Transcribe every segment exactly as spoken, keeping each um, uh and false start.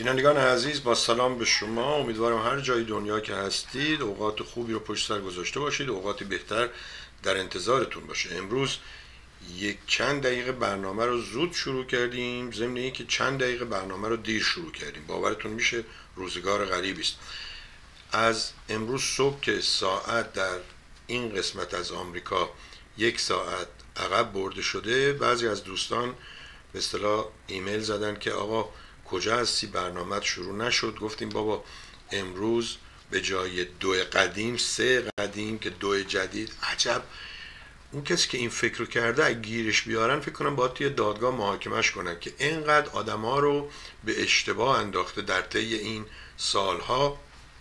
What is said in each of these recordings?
بینندگان عزیز، با سلام به شما. امیدوارم هر جای دنیا که هستید اوقات خوبی رو پشت سر گذاشته باشید، اوقات بهتر در انتظارتون باشه. امروز یک چند دقیقه برنامه رو زود شروع کردیم، ضمن اینکه چند دقیقه برنامه رو دیر شروع کردیم. باورتون میشه روزگار غریبی است. از امروز صبح که ساعت در این قسمت از آمریکا یک ساعت عقب برده شده، بعضی از دوستان به اصطلاح ایمیل زدن که آقا کجا هستی، برنامه شروع نشد. گفتیم بابا امروز به جای دو قدیم سه قدیم که دو جدید. عجب، اون کسی که این فکر رو کرده اگه گیرش بیارن فکر کنم باید توی دادگاه محاکمش کنن که اینقدر آدم ها رو به اشتباه انداخته در طی این سالها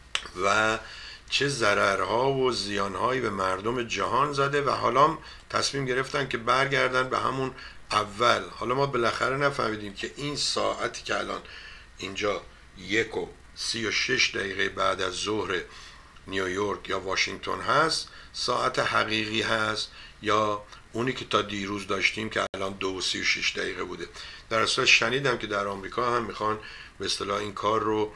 و چه ضررها و زیانهایی به مردم جهان زده و حالا تصمیم گرفتن که برگردن به همون اول. حالا ما بالاخره نفهمیدیم که این ساعتی که الان اینجا یک و سی و شش دقیقه بعد از ظهر نیویورک یا واشنگتن هست ساعت حقیقی هست یا اونی که تا دیروز داشتیم که الان دو و سی و شش دقیقه بوده. در اصل شنیدم که در آمریکا هم میخوان به اصطلاح این کار رو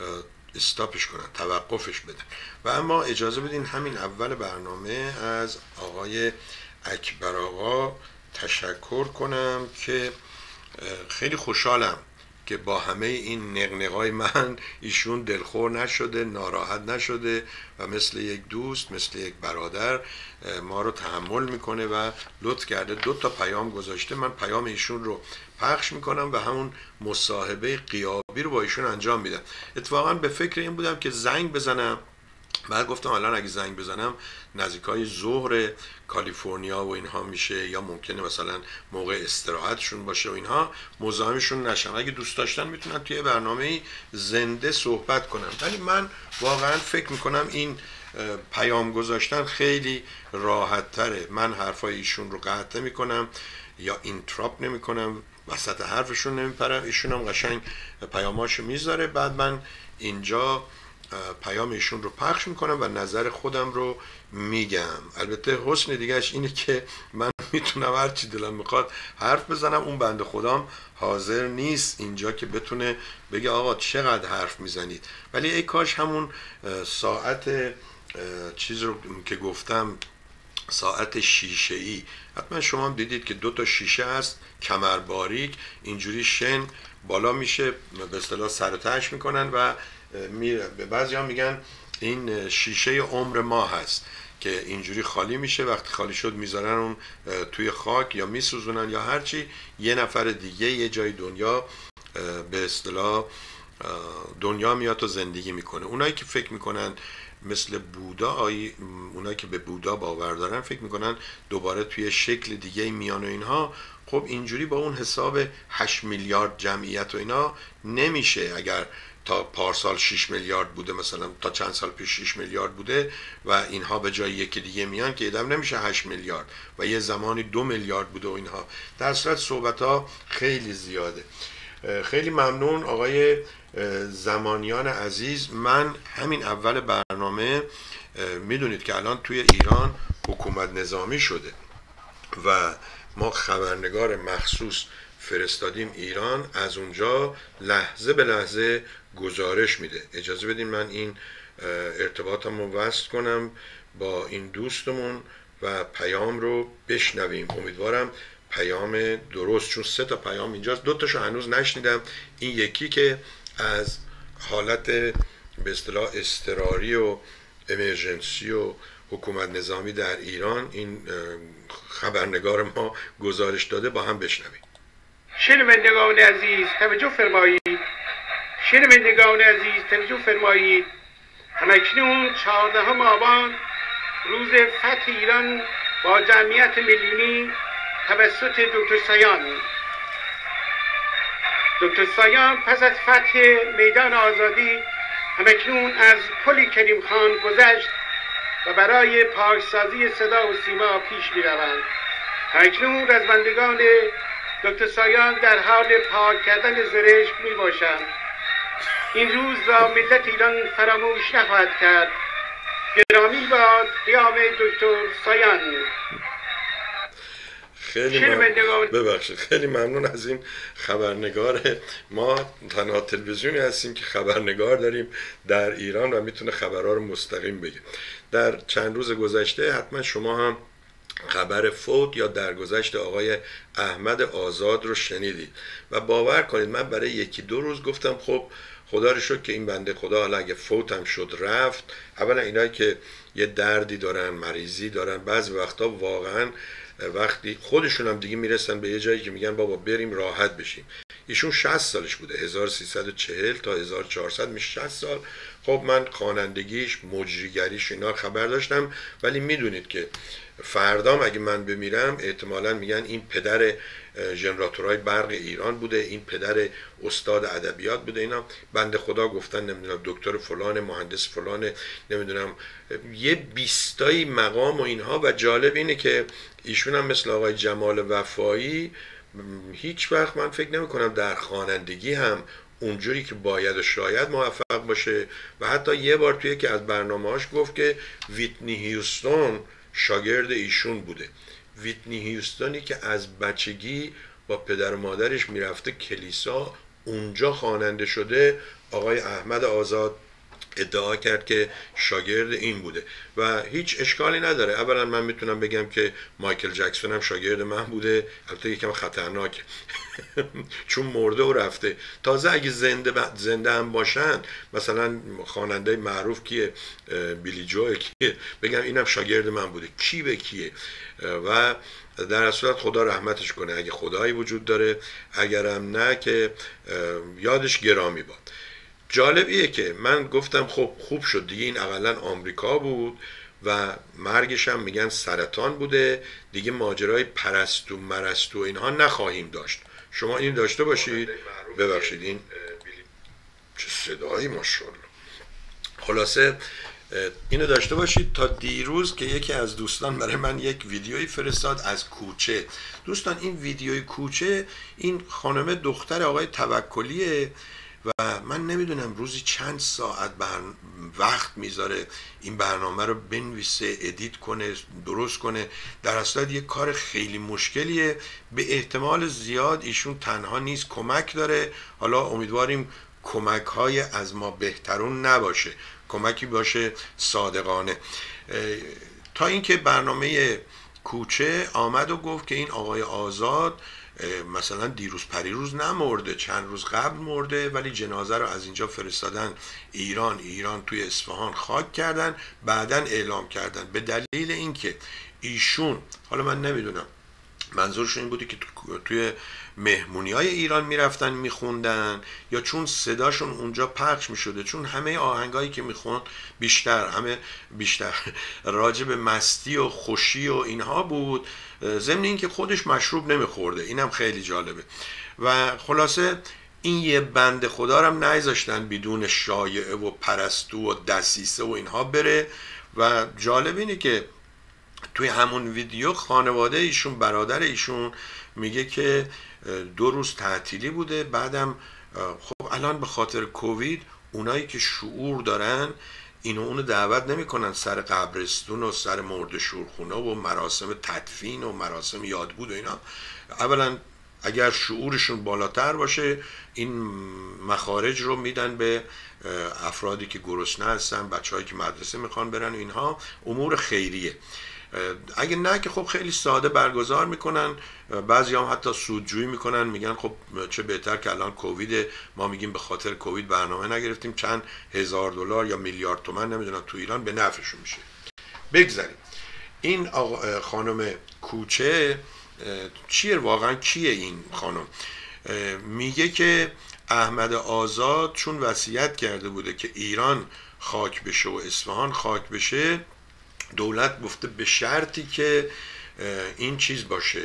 استاپش کنن، توقفش بدن. و اما اجازه بدین همین اول برنامه از آقای اکبر آقا تشکر کنم که خیلی خوشحالم که با همه این نقنقای من ایشون دلخور نشده، ناراحت نشده و مثل یک دوست، مثل یک برادر ما رو تحمل میکنه و لطف کرده دو تا پیام گذاشته. من پیام ایشون رو پخش میکنم و همون مصاحبه غیابی رو با ایشون انجام میدم. اتفاقا به فکر این بودم که زنگ بزنم، بعد گفتم الان اگه زنگ بزنم نزدیکای ظهر کالیفرنیا و اینها میشه یا ممکنه مثلا موقع استراحتشون باشه و اینها مزاحمشون نشم. اگه دوست داشتن میتونن توی برنامه زنده صحبت کنم، ولی من واقعا فکر میکنم این پیام گذاشتن خیلی راحت تره. من حرفای ایشون رو قطع نمیکنم یا اینتراپ نمیکنم، وسط حرفشون نمیپرم، ایشون هم قشنگ پیاماشو میذاره، بعد من اینجا پیام ایشون رو پخش میکنم و نظر خودم رو میگم. البته حسن دیگهش اینه که من میتونم هر چی دلم میخواد حرف بزنم، اون بنده خدام حاضر نیست اینجا که بتونه بگه آقا چقدر حرف میزنید. ولی ای کاش همون ساعت چیز رو که گفتم، ساعت شیشه ای، حتما شما هم دیدید که دو تا شیشه هست کمر باریک، اینجوری شن بالا میشه، به اصطلاح سر و تهش میکنن و به بعضی هم میگن این شیشه عمر ما هست که اینجوری خالی میشه، وقتی خالی شد میذارن اون توی خاک یا میسوزونن یا هرچی، یه نفر دیگه یه جای دنیا به اصطلاح دنیا میاد و زندگی میکنه. اونایی که فکر میکنن مثل بودا، آی اونایی که به بودا باور دارن فکر میکنن دوباره توی شکل دیگه میان و اینها. خب اینجوری با اون حساب هشت میلیارد جمعیت و اینا نمیشه. اگر تا پارسال شش میلیارد بوده، مثلا تا چند سال پیش شش میلیارد بوده و اینها به جای یکی دیگه میان که ادم نمیشه هشت میلیارد و یه زمانی دو میلیارد بوده و اینها. در صورت صحبت ها خیلی زیاده. خیلی ممنون آقای زمانیان عزیز. من همین اول برنامه میدونید که الان توی ایران حکومت نظامی شده و ما خبرنگار مخصوص فرستادیم ایران، از اونجا لحظه به لحظه گزارش میده. اجازه بدین من این ارتباطم رو وصل کنم با این دوستمون و پیام رو بشنویم. امیدوارم پیام درست، چون سه تا پیام اینجاست، دو تاشو هنوز نشنیدم. این یکی که از حالت به اصطلاح اضطراری و امرجنسی و حکومت نظامی در ایران این خبرنگار ما گزارش داده، با هم بشنویم. شنوندگان عزیز توجه فرمایید. شنوندگان عزیز توجه فرمایید. همکنون چهاردهم آبان روز فتح ایران با جمعیت میلیونی توسط دکتر سایان. دکتر سایان پس از فتح میدان آزادی همکنون از پل کریم خان گذشت و برای پاکسازی صدا و سیما پیش می روند. همکنون رزمندگان دکتر سایان در حال پاک کردن زرشک می باشند. این روز را ملت ایران فراموش نخواهد کرد. گرامی باد قیام دکتر سایان. خیلی ممنون. ببخشید خیلی ممنون از این خبرنگار. ما تنها تلویزیونی هستیم که خبرنگار داریم در ایران و میتونه خبرها رو مستقیم بگه. در چند روز گذشته حتما شما هم خبر فوت یا درگذشت آقای احمد آزاد رو شنیدید و باور کنید من برای یکی دو روز گفتم خب خدا رو شکر که این بنده خدا حالا اگه فوتم شد رفت. اولا اینایی که یه دردی دارن، مریضی دارن، بعضی وقتا واقعا وقتی خودشون هم دیگه میرسن به یه جایی که میگن بابا بریم راحت بشیم. ایشون شصت سالش بوده، هزار و سیصد و چهل تا هزار و چهارصد میشه شصت سال. خب من خوانندگیش، مجریگریش اینا خبر داشتم، ولی میدونید که فردام اگه من بمیرم احتمالاً میگن این پدر ژنراتورهای برق ایران بوده، این پدر استاد ادبیات بوده. اینا بنده خدا گفتن نمیدونم دکتر فلان، مهندس فلان، نمیدونم یه بیستایی مقام و اینها. و جالب اینه که ایشون هم مثل آقای جمال وفایی هیچ وقت من فکر نمی کنم در خوانندگی هم اونجوری که باید و شاید موفق باشه. و حتی یه بار توی یکی از برنامه‌هاش گفت که ویتنی هیوستون شاگرد ایشون بوده. ویتنی هیوستونی که از بچگی با پدر و مادرش میرفته کلیسا، اونجا خواننده شده. آقای احمد آزاد ادعا کرد که شاگرد این بوده و هیچ اشکالی نداره. اولا من میتونم بگم که مایکل جکسون هم شاگرد من بوده، البته یکم خطرناکه چون مرده و رفته. تازه اگه زنده ب... زنده هم باشن، مثلا خواننده معروف کیه، بیلی جو کیه، بگم اینم شاگرد من بوده، کی به کیه. و در اصل خدا رحمتش کنه اگه خدایی وجود داره، اگرم نه که یادش گرامی باد. جالبیه که من گفتم خب خوب شد دیگه، این اقلا آمریکا بود و مرگش هم میگن سرطان بوده دیگه، ماجرای پرستو مرستو اینها نخواهیم داشت. شما این داشته باشید. ببخشید این چه صدایی ماشاءالله. خلاصه اینو داشته باشید. تا دیروز که یکی از دوستان برای من یک ویدیویی فرستاد از کوچه. دوستان این ویدیوی کوچه، این خانم دختر آقای توکلیه و من نمیدونم روزی چند ساعت برن... وقت میذاره این برنامه رو بنویسه، ادیت کنه، درست کنه. در اصل یه کار خیلی مشکلیه. به احتمال زیاد ایشون تنها نیست، کمک داره. حالا امیدواریم کمک های از ما بهترون نباشه، کمکی باشه صادقانه. تا اینکه برنامه کوچه آمد و گفت که این آقای آزاد مثلا دیروز پریروز نمرده، چند روز قبل مرده، ولی جنازه رو از اینجا فرستادن ایران. ایران توی اصفهان خاک کردن، بعدن اعلام کردن به دلیل اینکه ایشون، حالا من نمیدونم منظورشون این بوده که توی مهمونی های ایران میرفتن میخوندن یا چون صداشون اونجا پخش میشده، چون همه آهنگایی که میخوند بیشتر همه بیشتر راجع به مستی و خوشی و اینها بود، ضمن این که خودش مشروب نمیخورده. اینم خیلی جالبه. و خلاصه این یه بنده خدا رو هم نذاشتن بدون شایعه و پرستو و دسیسه و اینها بره. و جالب اینه که توی همون ویدیو خانواده ایشون، برادر ایشون میگه که دو روز تعطیلی بوده. بعدم خب الان به خاطر کووید اونایی که شعور دارن اینو اونو دعوت نمیکنن سر قبرستون و سر مرد شورخونه و مراسم تدفین و مراسم یادبود و اینا. اولا اگر شعورشون بالاتر باشه این مخارج رو میدن به افرادی که گرسنه هستن، بچه‌هایی که مدرسه میخوان برن، اینها امور خیریه. اگه نه که خب خیلی ساده برگزار میکنن. بعضی هم حتی سودجویی میکنن، میگن خب چه بهتر که الان کووید، ما میگیم به خاطر کووید برنامه نگرفتیم، چند هزار دلار یا میلیارد تومان نمیدونم تو ایران به نفعشون میشه. بگذاریم این آقا خانم کوچه چیه واقعا؟ کیه این خانم؟ میگه که احمد آزاد چون وصیت کرده بوده که ایران خاک بشه و اصفهان خاک بشه، دولت گفته به شرطی که این چیز باشه،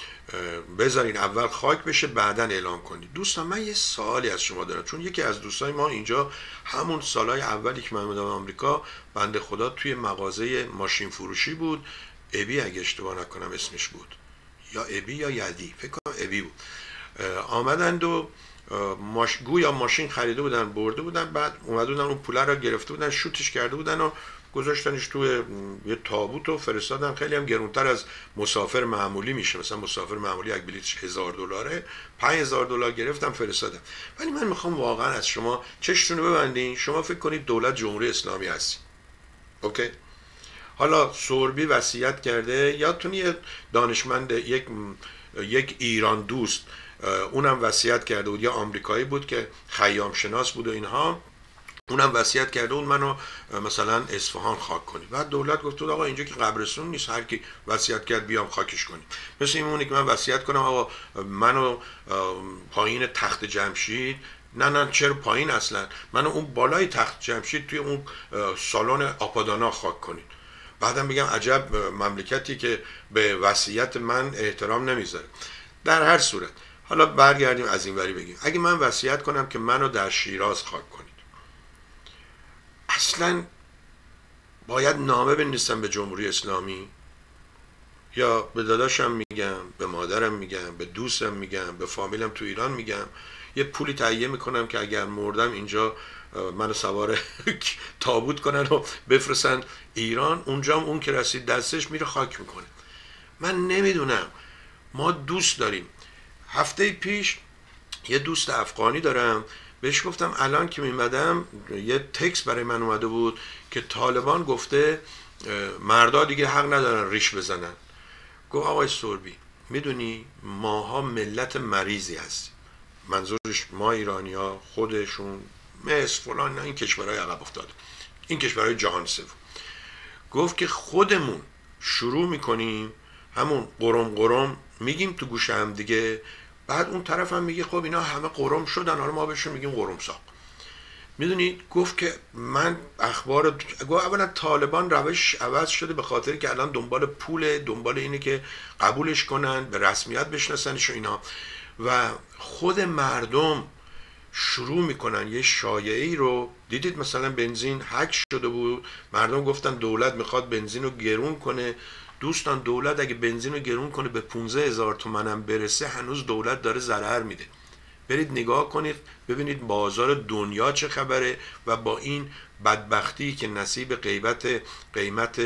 بذارین اول خاک بشه بعدن اعلام کنید. دوستان من یه سوالی از شما دارم، چون یکی از دوستای ما اینجا همون سالهای اولی که من اومدم آمریکا، بنده خدا توی مغازه ماشین فروشی بود، ابی اگه اشتباه نکنم اسمش بود، یا ابی یا یدی، فکر کنم ابی بود. آمدند و ماش... گویا ماشین خریده بودن، برده بودن، بعد اومده بودن اون پوله رو گرفته بودن، شوتش کرده بودن و گذاشتنش توی یه تابوت و فرستادن. خیلی هم گرونتر از مسافر معمولی میشه، مثلا مسافر معمولی یک بلیتش هزار دلاره، پنج هزار دلار گرفتم فرستادم. ولی من میخوام واقعا از شما چشتون رو ببندین. شما فکر کنید دولت جمهوری اسلامی هستی، اوکی؟ حالا سوربی وصیت کرده، یادتون یه دانشمند یک یک ایران دوست اونم وصیت کرده بود، یا آمریکایی بود که خیام شناس بود و اینها، اونم وصیت کرده اون منو مثلا اصفهان خاک کنی. بعد دولت گفت آقا اینجا که قبرستون نیست، هر کی وصیت کرد بیام خاکش کنی. مثل این مونه که من وصیت کنم آقا منو پایین تخت جمشید، نه نه چرا پایین، اصلا منو اون بالای تخت جمشید توی اون سالن آپادانا خاک کنید. بعدم بگم عجب مملکتی که به وصیت من احترام نمیذاره. در هر صورت حالا برگردیم از این وری بگیم، اگه من وصیت کنم که منو در شیراز خاک کنید، اصلا باید نامه بنویسم به جمهوری اسلامی، یا به داداشم میگم، به مادرم میگم، به دوستم میگم، به فامیلم تو ایران میگم، یه پولی تهیه میکنم که اگر مردم اینجا منو سوار تابوت کنن و بفرستن ایران، اونجا اون که رسید دستش میره خاک میکنه. من نمیدونم، ما دوست داریم. هفته پیش یه دوست افغانی دارم، بهش گفتم الان که میمدم یه تکس برای من اومده بود که طالبان گفته مردا دیگه حق ندارن ریش بزنن. گفت آقای سوربی میدونی ماها ملت مریضی هستیم، منظورش ما ایرانی ها، خودشون مصر فلان، این کشورهای عقب افتاده، این کشورهای جهان سوم. گفت که خودمون شروع میکنیم همون قرم قرم میگیم تو گوش هم دیگه، بعد اون طرف هم میگه خب اینا همه قرم شدن، حالا ما بهشون میگیم قرم ساق. میدونید گفت که من اخبار، گفت اولا طالبان روش عوض شده به خاطر که الان دنبال پول، دنبال اینه که قبولش کنن، به رسمیت بشناسنش و اینا، و خود مردم شروع میکنن یه شایعی رو. دیدید مثلا بنزین هک شده بود، مردم گفتن دولت میخواد بنزین رو گرون کنه. دوستان دولت اگه بنزین رو گرون کنه به پونزده هزار تومنم برسه، هنوز دولت داره ضرر میده. برید نگاه کنید ببینید بازار دنیا چه خبره، و با این بدبختی که نصیب قیمت قیمت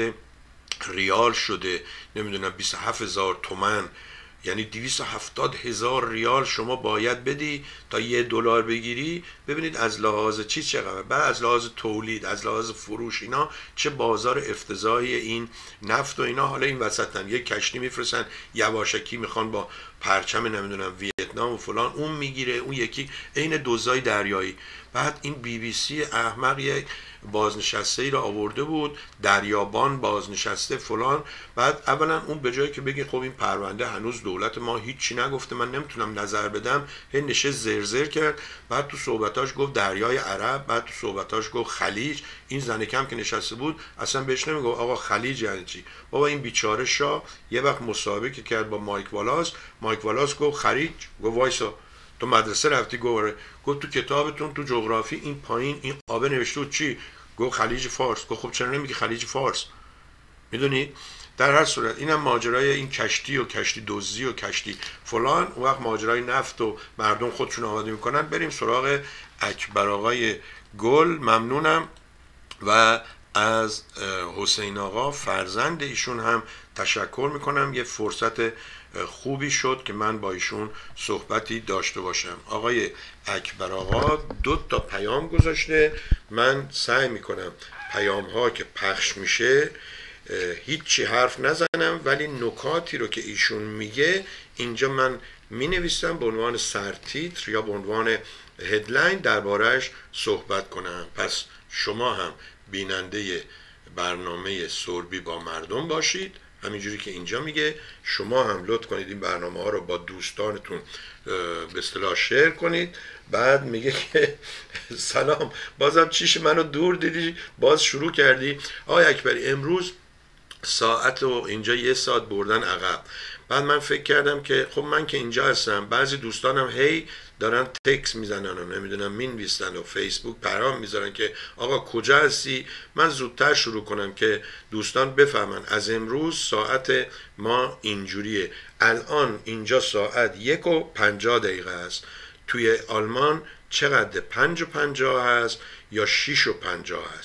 ریال شده، نمیدونم بیست و هفت هزار تومن، یعنی دویست و هفتاد هزار ریال شما باید بدی تا یه دلار بگیری. ببینید از لحاظ چیز چقدر، بعد از لحاظ تولید، از لحاظ فروش، اینا چه بازار افتضاحی این نفت و اینا. حالا این وسط هم یک کشتی میفرستن یواشکی میخوان با پرچم نمیدونم ویتنام و فلان، اون میگیره، اون یکی عین دزدای دریایی. بعد این بی بی سی احمق یک بازنشسته ای را آورده بود، دریابان بازنشسته فلان. بعد اولا اون به جایی که بگی خب این پرونده هنوز دولت ما هیچی نگفته، من نمیتونم نظر بدم، هی نشه زرزر کرد. بعد تو صحبتاش گفت دریای عرب، بعد تو صحبتاش گفت خلیج. این زن کم که نشسته بود اصلا بهش نمیگفت آقا خلیج یعنی چی. بابا این بیچاره شاه یه وقت مسابقه کرد با مایک والاس، مایک والاس گفت خلیج، گفت وایسا تو مدرسه رفتی؟ گفت گفت تو کتابتون تو جغرافی این پایین این آبه نوشته بود چی؟ گفت خلیج فارس. گفت خب چرا نمیگی خلیج فارس؟ میدونی؟ در هر صورت اینم ماجرای این کشتی و کشتی دزدی و کشتی فلان. اون وقت ماجرای نفت و مردم خودشون آماده میکنن. بریم سراغ اکبر آقای گل. ممنونم و از حسین آقا فرزند ایشون هم تشکر میکنم. یه فرصت خوبی شد که من با ایشون صحبتی داشته باشم. آقای اکبر آقا دو تا پیام گذاشته، من سعی میکنم پیام ها که پخش میشه هیچی حرف نزنم، ولی نکاتی رو که ایشون میگه اینجا من مینویسم به عنوان سرتیتر یا به عنوان هدلاین دربارهش صحبت کنم. پس شما هم بیننده برنامه سوربی با مردم باشید، همینجوری که اینجا میگه. شما هم لطف کنید این برنامه ها رو با دوستانتون به اصطلاح شیر کنید. بعد میگه که سلام، بازم چیش منو دور دیدی، باز شروع کردی. آقای اکبری امروز ساعت و اینجا یه ساعت بردن عقب. بعد من فکر کردم که خب من که اینجا هستم، بعضی دوستانم هی دارن تکس میزنن و نمیدونم مینویسن و فیسبوک پیام میذارن که آقا کجا هستی. من زودتر شروع کنم که دوستان بفهمن از امروز ساعت ما اینجوریه. الان اینجا ساعت یک و پنجاه دقیقه است. توی آلمان چقدر؟ پنج و پنجاه هست یا شیش و پنجاه هست؟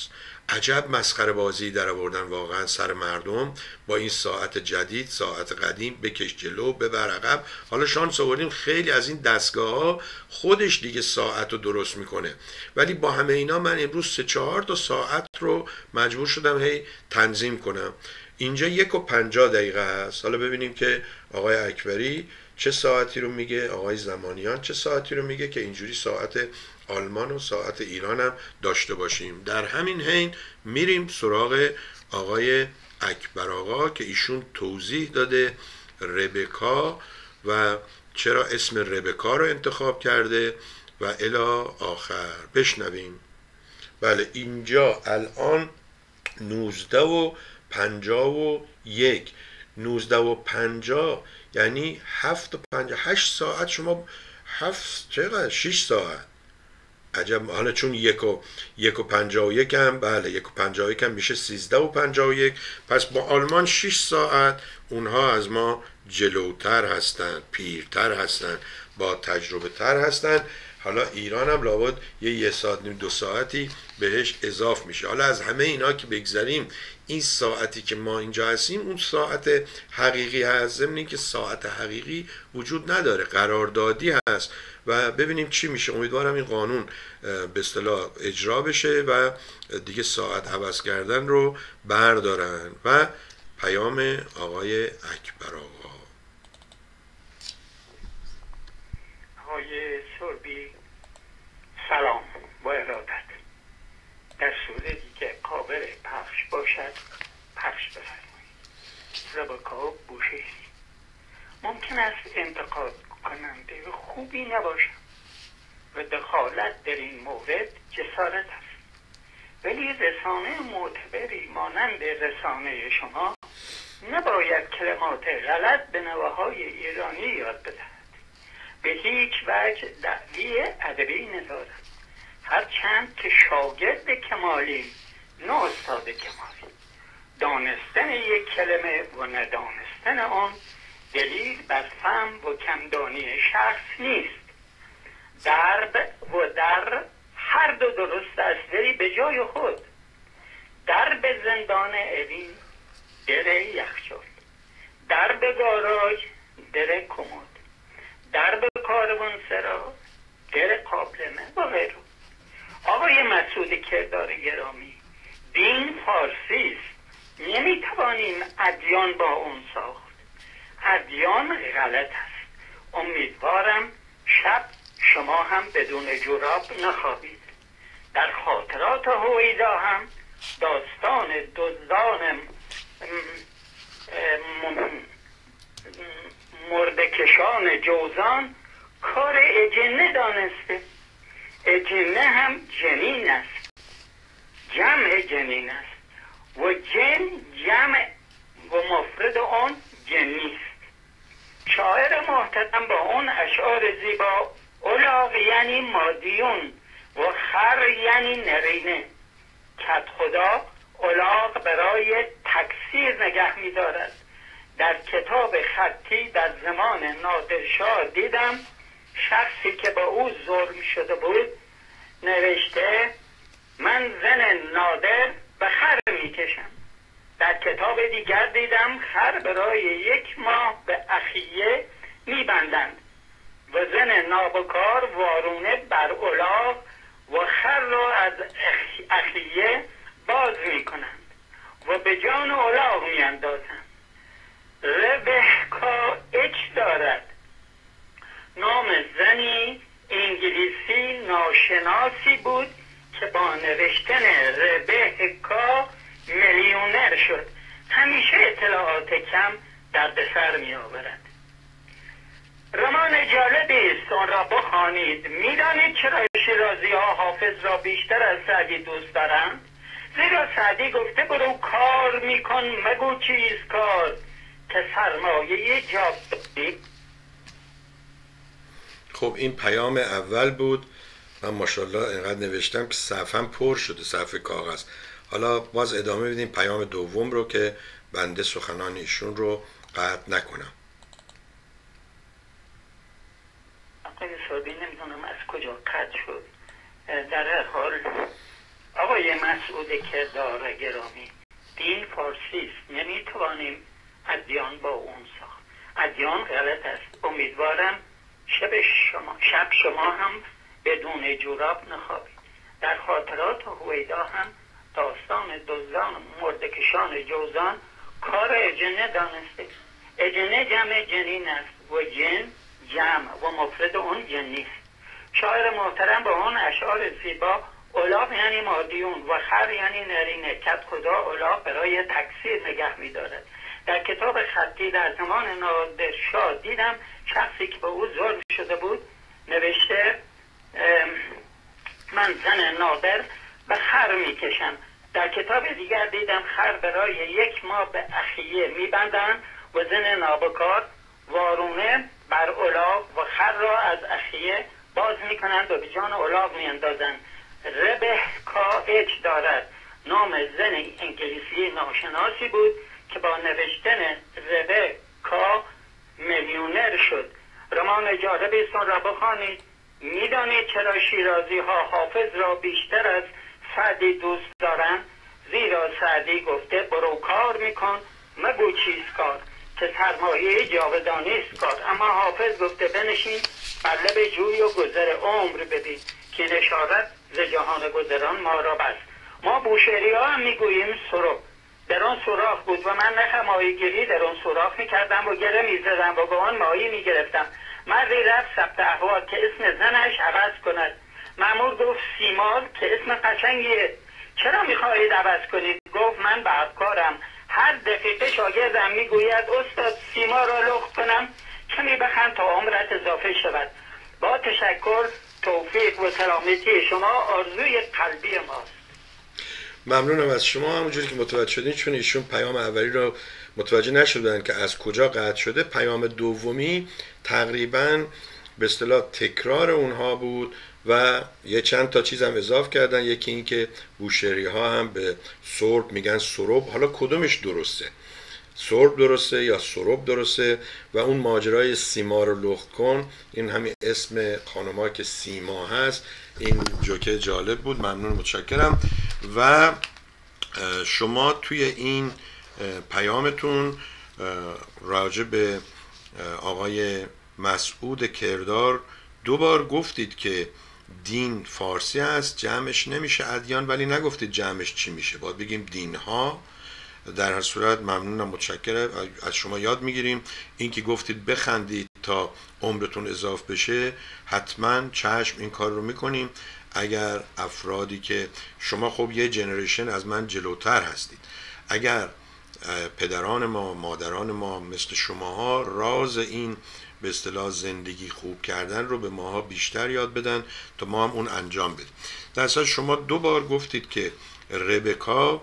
عجب مسخره بازی در آوردن واقعا سر مردم با این ساعت جدید، ساعت قدیم، بکش جلو ببر عقب. حالا شانس آوردیم خیلی از این دستگاه ها خودش دیگه ساعت رو درست میکنه، ولی با همه اینا من امروز سه چهار تا ساعت رو مجبور شدم هی تنظیم کنم. اینجا یک و پنجاه دقیقه هست. حالا ببینیم که آقای اکبری چه ساعتی رو میگه، آقای زمانیان چه ساعتی رو میگه، که اینجوری ساعت آلمان و ساعت ایران هم داشته باشیم. در همین حین میریم سراغ آقای اکبر آقا که ایشون توضیح داده ربکا و چرا اسم ربکا رو انتخاب کرده و الی آخر. بشنویم. بله اینجا الان نوزده و پنجاه و یک، نوزده و پنجاه یعنی هفت و پنجاه، هشت ساعت. شما هفت چقدر؟ شش ساعت. عجب. حالا چون یک و یک و پنجاه و یک هم، بله یک و پنجاه و یک هم میشه سیزده و پنجاه و یک. پس با آلمان شش ساعت اونها از ما جلوتر هستن، پیرتر هستن، با تجربه تر هستن. حالا ایران هم لابد یه یه ساعت نیم دو ساعتی بهش اضاف میشه. حالا از همه اینا که بگذریم، این ساعتی که ما اینجا هستیم اون ساعت حقیقی هست، ضمن اینکه ساعت حقیقی وجود نداره، قراردادی هست و ببینیم چی میشه. امیدوارم این قانون به اصطلاح اجرا بشه و دیگه ساعت عوض کردن رو بردارن. و پیام آقای اکبر آقا. آقای سربی سلام با ارادت. در صورتی که قابل پخش باشد پخش بفرمایید. ربکا بوشهری. ممکن است انتقاد کننده خوبی نباشم و دخالت در این مورد جسارت است، ولی رسانه معتبری مانند رسانه شما نباید کلمات غلط به نوه‌های ایرانی یاد بدهد. به هیچ وجه دعوی ادبی ندارد، هرچند که شاگرد کمالیم نه استاد کمالیم. دانستن یک کلمه و ندانستن آن دلیل بر فهم و کمدانی شخص نیست. درب و در هر دو درست است، ولی به جای خود. درب زندان اوین در یخچال، درب گاراژ در کمد، درب کاروانسرا در قابلمه و غیره. آقای مسعود کردار گرامی، دین فارسی است، نمیتوانیم ادیان با اون ساخت. ادیان غلط است. امیدوارم شب شما هم بدون جوراب نخوابید. در خاطرات هویدا هم داستان دزدان مردکشان جوزان کار اجنه دانسته. اجنه هم جنین است، جمع جنین است و جن جمع و مفرد آن جنی است. شاعر محترم با اون اشعار زیبا الاغ یعنی مادیون و خر یعنی نرینه، کت خدا الاغ برای تکثیر نگه می دارد. در کتاب خطی در زمان نادرشاه دیدم شخصی که با او ظلم شده بود نوشته من زن نادر به خر می کشم. در کتاب دیگر دیدم خر برای یک ماه به اخیه می بندند و زن نابکار وارونه بر الاغ و خر را از اخیه باز می کنند و به جان الاغ می اندازند. ربکا اچ دارد، نام زنی انگلیسی ناشناسی بود که با نوشتن ربکا میلیونر شد. همیشه اطلاعات کم دردسر می آورد. رمان جالبی است، آن را بخوانید. میدانید چرا شیرازی ها حافظ را بیشتر از سعدی دوست دارند؟ زیرا سعدی گفته برو کار میکن مگو چیز کار که سرمایه جاب داری. خب این پیام اول بود. من ماشاءالله اینقدر نوشتم که صفحه‌ام پر شده، صفحه کاغذ. حالا باز ادامه بدیم پیام دوم رو که بنده سخنان ایشون رو قطع نکنم. آقای سادی نمیدونم از کجا قطع شد. در هر حال آقای مسعود مسعود کردار گرامی، دین فارسی است، نمیتوانیم ادیان با اون ساخت. ادیان غلط است. امیدوارم شب شما شب شما هم بدون جوراب نخوابید. در خاطرات هویدا هم داستان دزدان مردکشان جوزان کار اجنه دانسته. اجنه جمع جنین است و جن جمع و مفرد اون جنی است. شاعر محترم با اون اشعار زیبا، الاغ یعنی مادیون و خر یعنی نرینه، کد خدا الاغ برای تکثیر نگه می دارد. در کتاب خطی در زمان نادرشاه دیدم شخصی که به او ظلم شده بود نوشته من زن نادر به خر می کشم. در کتاب دیگر دیدم خر برای یک ماه به اخیه می بندن و زن نابکار وارونه بر الاغ و خر را از اخیه باز می کنند و به جان الاغ می اندازند. ربکا اچ دارد. نام زن انگلیسی ناشناسی بود که با نوشتن ربکا میلیونر شد. رمان جالبی است را بخوانید. میدانید چرا شیرازی ها حافظ را بیشتر از سعدی دوست دارند؟ زیرا سعدی گفته برو کار میکن مگو چیز کار که سرمایه جاودانی است کار، اما حافظ گفته بنشین بر لب جوی و گذر عمر ببین که نشارت ز جهان گذران ما را بس. ما بوشهری ها هم میگوییم سرو. در آن سوراخ بود و من نخ ماهیگیری در آن سوراخ میکردم و گره میزدم و به آن ماهی میگرفتم. مردی رفت ثبت احوال که اسم زنش عوض کند. مأمور گفت سیمال که اسم قشنگیه، چرا میخواهید عوض کنید؟ گفت من بعدکارم، هر دقیقه شاگردم میگوید استاد سیما را لخت کنم کمی بخند تا عمرت اضافه شود. با تشکر، توفیق و سلامتی شما آرزوی قلبی ماست. ممنونم از شما. همونجوری که متوجه شدین چون ایشون پیام اولی رو متوجه نشدن که از کجا قطع شده، پیام دومی تقریبا به اصطلاح تکرار اونها بود و یه چند تا چیز هم اضاف کردن. یکی این که بوشهری ها هم به سرب میگن سرب. حالا کدومش درسته؟ سرب درسته یا سرب درسته؟ و اون ماجرای سیما رو لخت کن، این همین اسم خانم‌ها که سیما هست. این جوکه جالب بود. ممنون، متشکرم. و شما توی این پیامتون راجع به آقای مسعود کردار دو بار گفتید که دین فارسی هست، جمعش نمیشه ادیان، ولی نگفتید جمعش چی میشه. باید بگیم دینها. در هر صورت ممنونم، متشکرم، از شما یاد میگیریم. این که گفتید بخندید تا عمرتون اضافه بشه، حتما چشم این کار رو میکنیم. اگر افرادی که شما خب یه جنریشن از من جلوتر هستید، اگر پدران ما مادران ما مثل شماها راز این به اصطلاح زندگی خوب کردن رو به ماها بیشتر یاد بدن تا ما هم اون انجام بدیم. در اصل شما دو بار گفتید که ربکا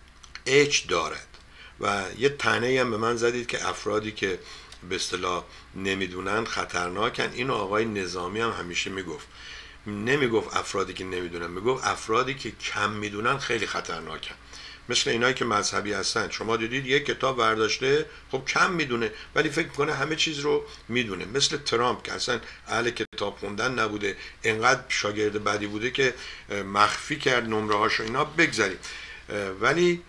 اچ دارد و یه طعنه هم به من زدید که افرادی که به اصطلاح نمیدونن خطرناکن. اینو آقای نظامی هم همیشه میگفت. نمیگفت افرادی که نمیدونن، میگفت افرادی که کم میدونن خیلی خطرناکن. مثل اینایی که مذهبی هستن، شما دیدید یک کتاب برداشته، خب کم میدونه ولی فکر کنه همه چیز رو میدونه. مثل ترامپ که اصلا اهل کتاب خوندن نبوده، انقدر شاگرد بدی بوده که مخفی کرد نمره هاشو. اینا بگذاریم. ولی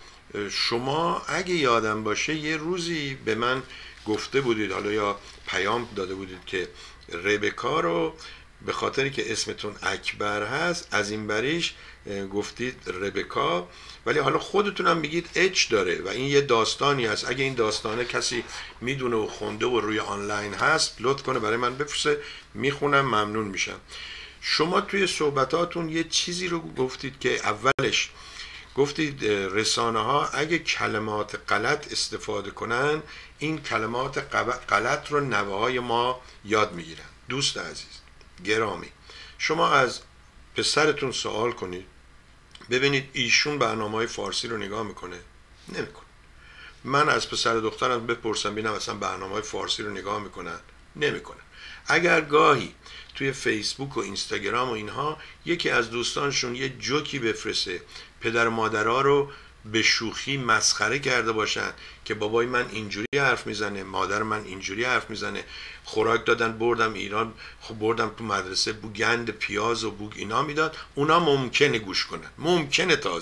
شما اگه یادم باشه یه روزی به من گفته بودید، حالا یا پیام داده بودید که ربکا رو به خاطری که اسمتون اکبر هست از این بریش گفتید ربکا، ولی حالا خودتون هم میگید اچ داره و این یه داستانی هست. اگه این داستانه کسی میدونه و خونده و روی آنلاین هست لطف کنه برای من بفرسته، میخونم، ممنون میشم. شما توی صحبتاتون یه چیزی رو گفتید که اولش گفتید رسانه ها اگه کلمات غلط استفاده کنن این کلمات غلط رو نوه های ما یاد میگیرن. دوست عزیز گرامی، شما از پسرتون سوال کنید ببینید ایشون برنامه‌های فارسی رو نگاه میکنه؟ نمیکنه. من از پسر دخترم بپرسم ببینم اصلا برنامه‌های فارسی رو نگاه میکنن؟ نمیکنه. اگر گاهی توی فیسبوک و اینستاگرام و اینها یکی از دوستانشون یه جوکی بفرسته، پدر و مادرها رو به شوخی مسخره کرده باشن که بابای من اینجوری حرف میزنه، مادر من اینجوری حرف میزنه، خوراک دادن بردم ایران، خب بردم تو مدرسه بو گند پیاز و بو اینا میداد، اونا ممکنه گوش کنن، ممکنه، تازه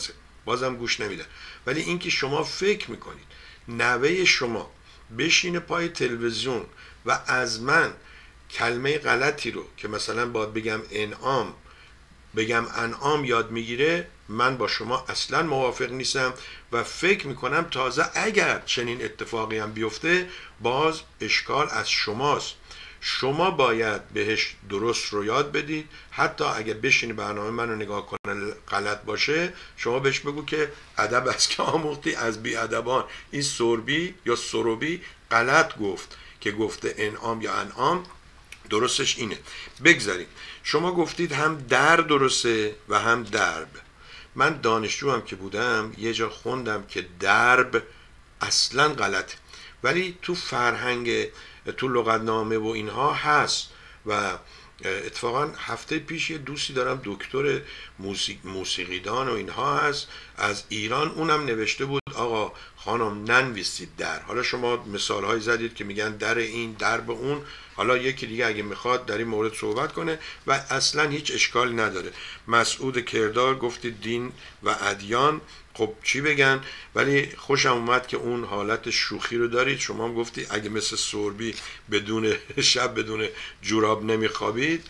بازم گوش نمیدن. ولی اینکه شما فکر میکنید نوه شما بشینه پای تلویزیون و از من کلمه غلطی رو که مثلا باید بگم انعام بگم انعام یاد میگیره، من با شما اصلا موافق نیستم و فکر میکنم تازه اگر چنین اتفاقی هم بیفته باز اشکال از شماست. شما باید بهش درست رو یاد بدید. حتی اگه بشینی برنامه منو نگاه کنه غلط باشه، شما بهش بگو که ادب از که آموختی از بی ادبان. این سوربی یا سروبی غلط گفت که گفته انعام یا انعام، درستش اینه. بگذاریم شما گفتید هم در درسته و هم درب. من دانشجو هم که بودم یه جا خوندم که درب اصلا غلطه، ولی تو فرهنگ تو لغتنامه و اینها هست. و اتفاقا هفته پیش یه دوستی دارم دکتر موسیقیدان و اینها هست از ایران، اونم نوشته بود آقا خانم ننویسید در. حالا شما مثال های زدید که میگن در این در به اون، حالا یکی دیگه اگه میخواد در این مورد صحبت کنه و اصلا هیچ اشکالی نداره. مسعود کردار گفتید دین و ادیان، خب چی بگن، ولی خوشم اومد که اون حالت شوخی رو دارید. شما هم گفتی اگه مثل سوربی بدون شب بدون جوراب نمیخوابید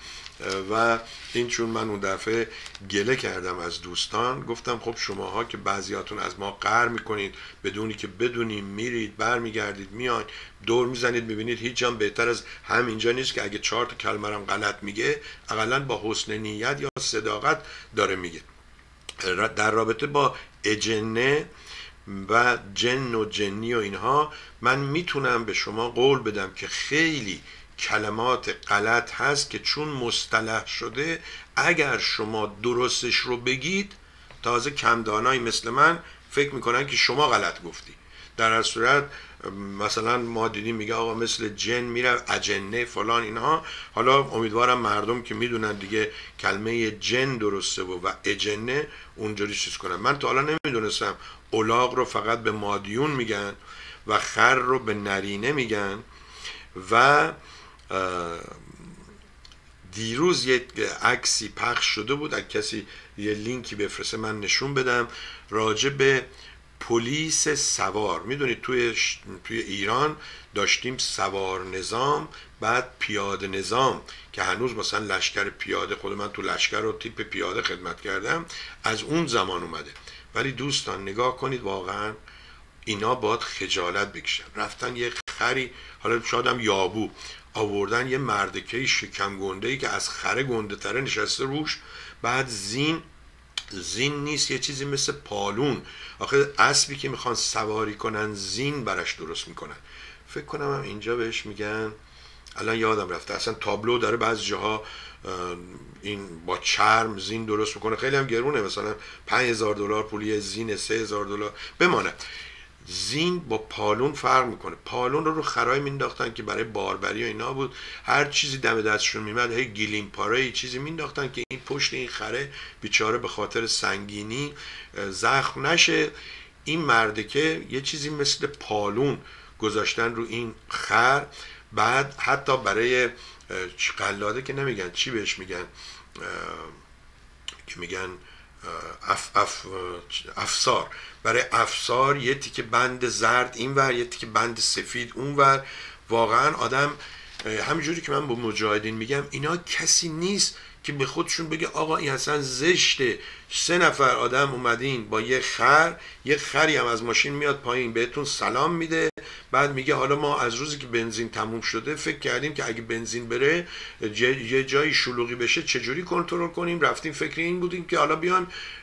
و این چون من اون دفعه گله کردم از دوستان، گفتم خب شماها که بعضیاتون از ما قهر میکنید بدونی که بدونیم میرید برمیگردید میان دور میزنید میبینید هیچ جام بهتر از همینجا نیست که اگه چهار تا کلمه هم غلط میگه اقلا با حسن نیت یا صداقت داره میگه. در رابطه با اجنه و جن و جنی و اینها من میتونم به شما قول بدم که خیلی کلمات غلط هست که چون مصطلح شده اگر شما درستش رو بگید تازه کمدانایی مثل من فکر میکنن که شما غلط گفتی. در هر صورت مثلا ما دیدیم میگه آقا مثل جن میره اجنه فلان اینها. حالا امیدوارم مردم که میدونن دیگه کلمه جن درسته و, و اجنه اونجوری چیز کنن. من تا حالا نمیدونستم الاغ رو فقط به مادیون میگن و خر رو به نرینه میگن. و دیروز یک عکسی پخش شده بود، اگه کسی یه لینکی بفرسته من نشون بدم، راجع به پلیس سوار. میدونید توی توی ایران داشتیم سوار نظام، بعد پیاده نظام که هنوز مثلا لشکر پیاده، خود من تو لشکر و تیپ پیاده خدمت کردم، از اون زمان اومده. ولی دوستان نگاه کنید واقعا اینا باید خجالت بکشن. رفتن یه خری، حالا شاید هم یابو، آوردن یه مردکه شکم گنده‌ای که از خره گنده تره نشسته روش، بعد زین زین نیست یه چیزی مثل پالون. آخه اسبی که میخوان سواری کنن زین براش درست میکنن. فکر کنم هم اینجا بهش میگن، الان یادم رفته، اصلا تابلو داره بعضی جاها این با چرم زین درست میکنه، خیلی هم گرونه، مثلا پنج هزار دلار پولی زین، سه هزار دلار بمانه. زین با پالون فرق میکنه. پالون رو رو خرای مینداختن که برای باربری و اینا بود، هر چیزی دم دستشون میمد هی گیلیم پاره چیزی مینداختن که این پشت این خره بیچاره به خاطر سنگینی زخم نشه. این مردکه یه چیزی مثل پالون گذاشتن رو این خر، بعد حتی برای قلاده که نمیگن چی بهش میگن که میگن اف اف افسار، برای افسار یه تیکه بند زرد اینور یه تیکه بند سفید اونور. واقعا آدم همینجوری که من با مجاهدین میگم اینا کسی نیست که به خودشون بگه آقا این اصلا زشته. سه نفر آدم اومدین با یه خر، یه خری هم از ماشین میاد پایین بهتون سلام میده، بعد میگه حالا ما از روزی که بنزین تموم شده فکر کردیم که اگه بنزین بره یه جایی شلوغی بشه چجوری کنترل کنیم، رفتیم فکر این بودیم که حالا بیان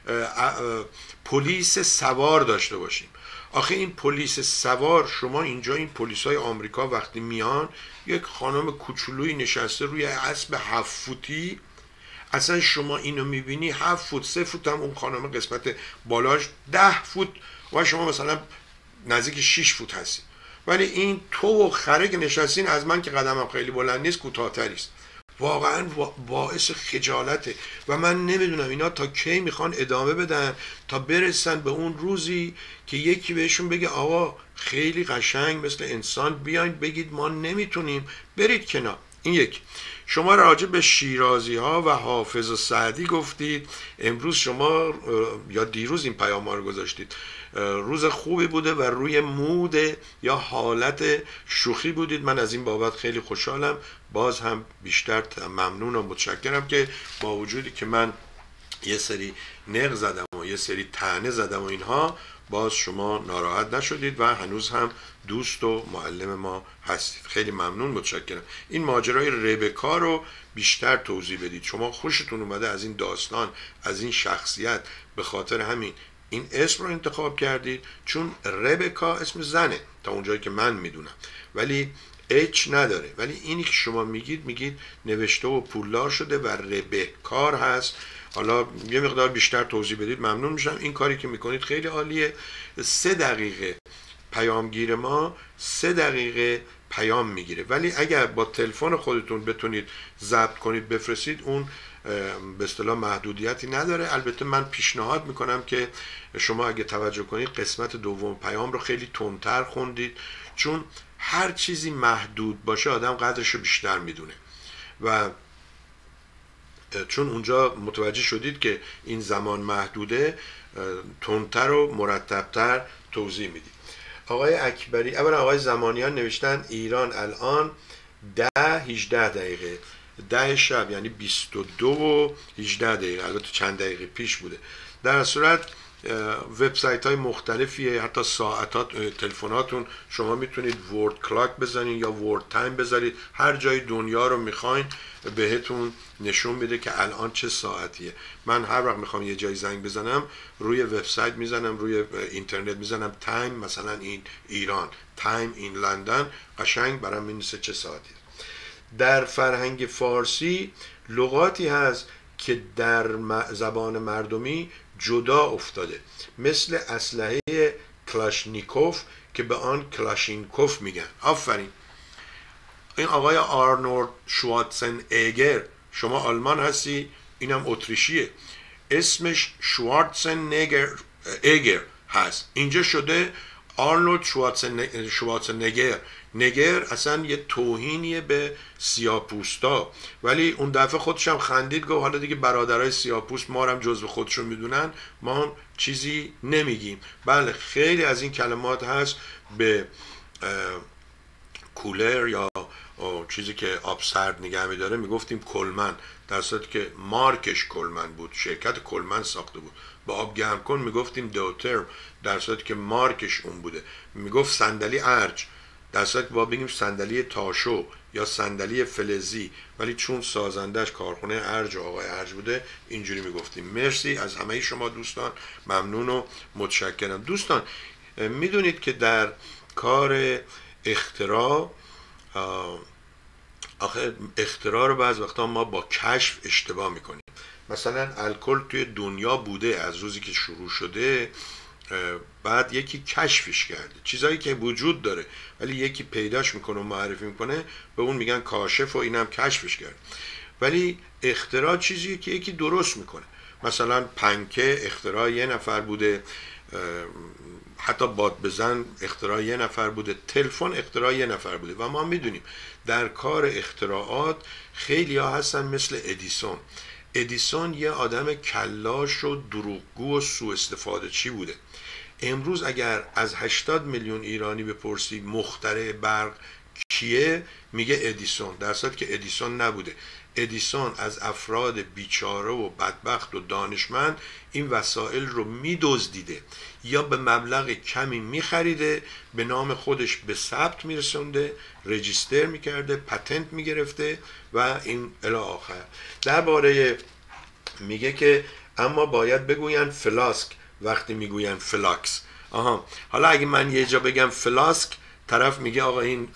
پلیس سوار داشته باشیم. آخه این پلیس سوار، شما اینجا این پلیسای آمریکا وقتی میان یک خانم کوچولویی نشسته روی اسب هفت فوتی، اصلا شما اینو میبینی هفت فوت سه فوت هم اون خانم قسمت بالاش ده فوت و شما مثلا نزدیک شش فوت هستی، ولی این تو و خره که نشستین از من که قدمم خیلی بلند نیست کوتاه‌تری است. واقعا باعث خجالته و من نمیدونم اینا تا کی میخوان ادامه بدن تا برسن به اون روزی که یکی بهشون بگه آقا خیلی قشنگ مثل انسان بیاین بگید ما نمیتونیم، برید کنار. این یک. شما راجع به شیرازی ها و حافظ و سعدی گفتید. امروز شما یا دیروز این پیام ها رو گذاشتید. روز خوبی بوده و روی مود یا حالت شوخی بودید. من از این بابت خیلی خوشحالم. باز هم بیشتر ممنون و متشکرم که با وجودی که من یه سری نق زدم و یه سری طعنه زدم و اینها، باز شما ناراحت نشدید و هنوز هم دوست و معلم ما هستید. خیلی ممنون، متشکرم. این ماجرای ربکا رو بیشتر توضیح بدید. شما خوشتون اومده از این داستان، از این شخصیت، به خاطر همین این اسم رو انتخاب کردید، چون ربکا اسم زنه تا اونجایی که من میدونم، ولی اچ نداره. ولی اینی که شما میگید میگید نوشته و پولدار شده و ربکار هست. حالا یه مقدار بیشتر توضیح بدید ممنون میشم. این کاری که میکنید خیلی عالیه. سه دقیقه پیامگیر ما سه دقیقه پیام میگیره، ولی اگر با تلفن خودتون بتونید ضبط کنید بفرستید، اون به اصطلاح محدودیتی نداره. البته من پیشنهاد میکنم که شما اگه توجه کنید قسمت دوم پیام رو خیلی تندتر خوندید، چون هر چیزی محدود باشه آدم قدرش رو بیشتر میدونه و چون اونجا متوجه شدید که این زمان محدوده، تندتر و مرتبتر توضیح میدید. آقای اکبری، اولا آقای زمانیان نوشتن ایران الان ده هجده دقیقه، ده شب یعنی بیست و دو و هجده دقیقه، البته چند دقیقه پیش بوده. در صورت وبسایت های مختلفیه، حتی ساعتات تلفناتون شما میتونید ورد کلاک بزنید یا ورد تایم بذارید، هر جای دنیا رو میخواین بهتون نشون میده که الان چه ساعتیه. من هر وقت میخوام یه جای زنگ بزنم روی وبسایت میزنم، روی اینترنت میزنم تایم مثلا این ایران، تایم این لندن، قشنگ برام مینویسه چه ساعتیه. در فرهنگ فارسی لغاتی هست که در زبان مردمی جدا افتاده، مثل اسلحه کلاشنیکوف که به آن کلاشینکوف میگن. آفرین. این آقای آرنولد شوارتزن ایگر، شما آلمان هستی، اینم اتریشیه، اسمش شوارتزن ایگر هست، اینجا شده آرنولد شوارتزن نگر. نگر اصلا یه توهینیه به سیاه‌پوستا، ولی اون دفعه خودش هم خندید، گفت حالا دیگه برادرای سیاه‌پوست ما هم جزو خودشون میدونن، ما هم چیزی نمیگیم. بله خیلی از این کلمات هست به کولر یا چیزی که آب سرد نگه میداره میگفتیم کلمن، در صورتی که مارکش کلمن بود، شرکت کلمن ساخته بود. با آب گرم کن میگفتیم دوتر، در صورتی که مارکش اون بوده. میگفت صندلی ارج، در صورتی که با بگیم صندلی تاشو یا صندلی فلزی، ولی چون سازندش کارخونه ارج و آقای ارج بوده اینجوری میگفتیم. مرسی از همه شما دوستان، ممنون و متشکرم. دوستان میدونید که در کار اختراع، آخه اختراع رو بعض وقتا ما با کشف اشتباه میکنیم. مثلا الکل توی دنیا بوده از روزی که شروع شده، بعد یکی کشفش کرده، چیزایی که وجود داره ولی یکی پیداش میکنه و معرفی میکنه، به اون میگن کاشف و اینم کشفش کرد. ولی اختراع چیزیه که یکی درست میکنه. مثلا پنکه اختراع یه نفر بوده، حتی باد بزن اختراع یه نفر بوده، تلفن اختراع یه نفر بوده. و ما میدونیم در کار اختراعات خیلی ها هستن مثل ادیسون. ادیسون یه آدم کلاش و دروغگو و سوء استفاده چی بوده. امروز اگر از هشتاد میلیون ایرانی بپرسی مخترع برق کیه، میگه ادیسون، در صورتی که ادیسون نبوده. ادیسون از افراد بیچاره و بدبخت و دانشمند این وسایل رو میدزدیده یا به مبلغ کمی میخریده، به نام خودش به ثبت میرسونده، رجیستر میکرده، پتنت میگرفته و این الی آخر. درباره میگه که اما باید بگوین فلاسک وقتی میگوین فلاکس. آها، حالا اگه من یه جا بگم فلاسک، طرف میگه آقا این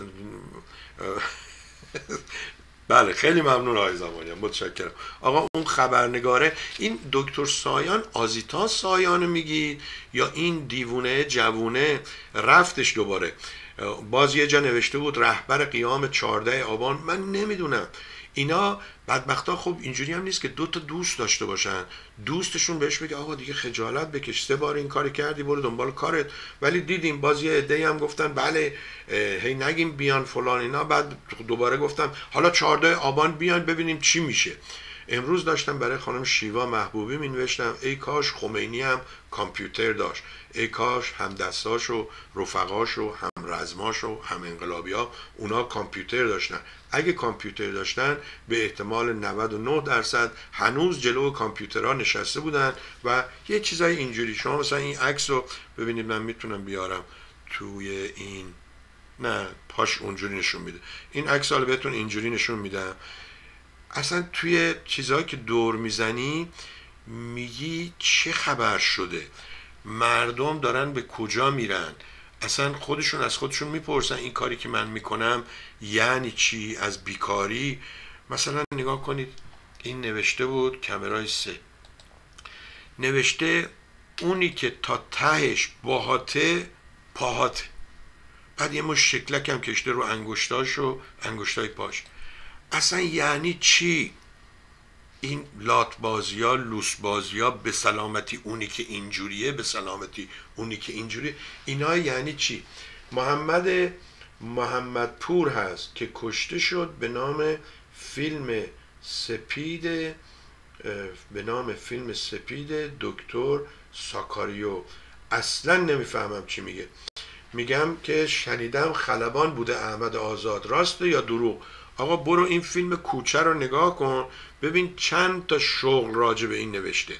بله خیلی ممنون آقای زمانیان، متشکرم. آقا اون خبرنگاره، این دکتر سایان آزیتا سایان میگید یا این دیوونه جوونه رفتش دوباره؟ باز یه جا نوشته بود رهبر قیام چهاردهم آبان، من نمیدونم اینا بدبختا خب اینجوری هم نیست که دو تا دوست داشته باشن، دوستشون بهش بگه آقا دیگه خجالت بکش، سه بار این کار کردی برو دنبال کارت. ولی دیدیم باز یه عده‌ای هم گفتن بله هی نگیم بیان فلان اینا، بعد دوباره گفتم حالا چهاردهم آبان بیان ببینیم چی میشه. امروز داشتم برای خانم شیوا محبوبی می نوشتم ای کاش خمینی هم کامپیوتر داشت، ای کاش هم دستاش و رفقاش و هم رزماش و هم انقلابی ها اونا کامپیوتر داشتن. اگه کامپیوتر داشتن به احتمال نود و نه درصد هنوز جلو کامپیوترها نشسته بودن و یه چیزای اینجوری. شما مثلا این عکس رو ببینید، من میتونم بیارم توی این، نه پاش اونجوری نشون میده، این عکس رو بهتون اینجوری نشون میدم. اصلا توی چیزهایی که دور میزنی میگی چه خبر شده، مردم دارن به کجا میرن، اصلا خودشون از خودشون میپرسن این کاری که من میکنم یعنی چی، از بیکاری. مثلا نگاه کنید این نوشته بود کامرای سه، نوشته اونی که تا تهش باهاته پاهاته، بعد یه مش شکلک هم کشته رو انگشتاش و انگشتای پاش. اصلا یعنی چی این لات بازی ها، لوس بازی ها، به سلامتی اونی که اینجوریه، به سلامتی اونی که اینجوریه، اینا یعنی چی؟ محمد محمد پور هست که کشته شد به نام فیلم سپید، به نام فیلم سپید دکتر ساکاریو. اصلا نمیفهمم چی میگه. میگم که شنیدم خلبان بوده احمد آزاد، راسته یا دروغ؟ آقا برو این فیلم کوچه رو نگاه کن ببین چند تا شغل راجع به این نوشته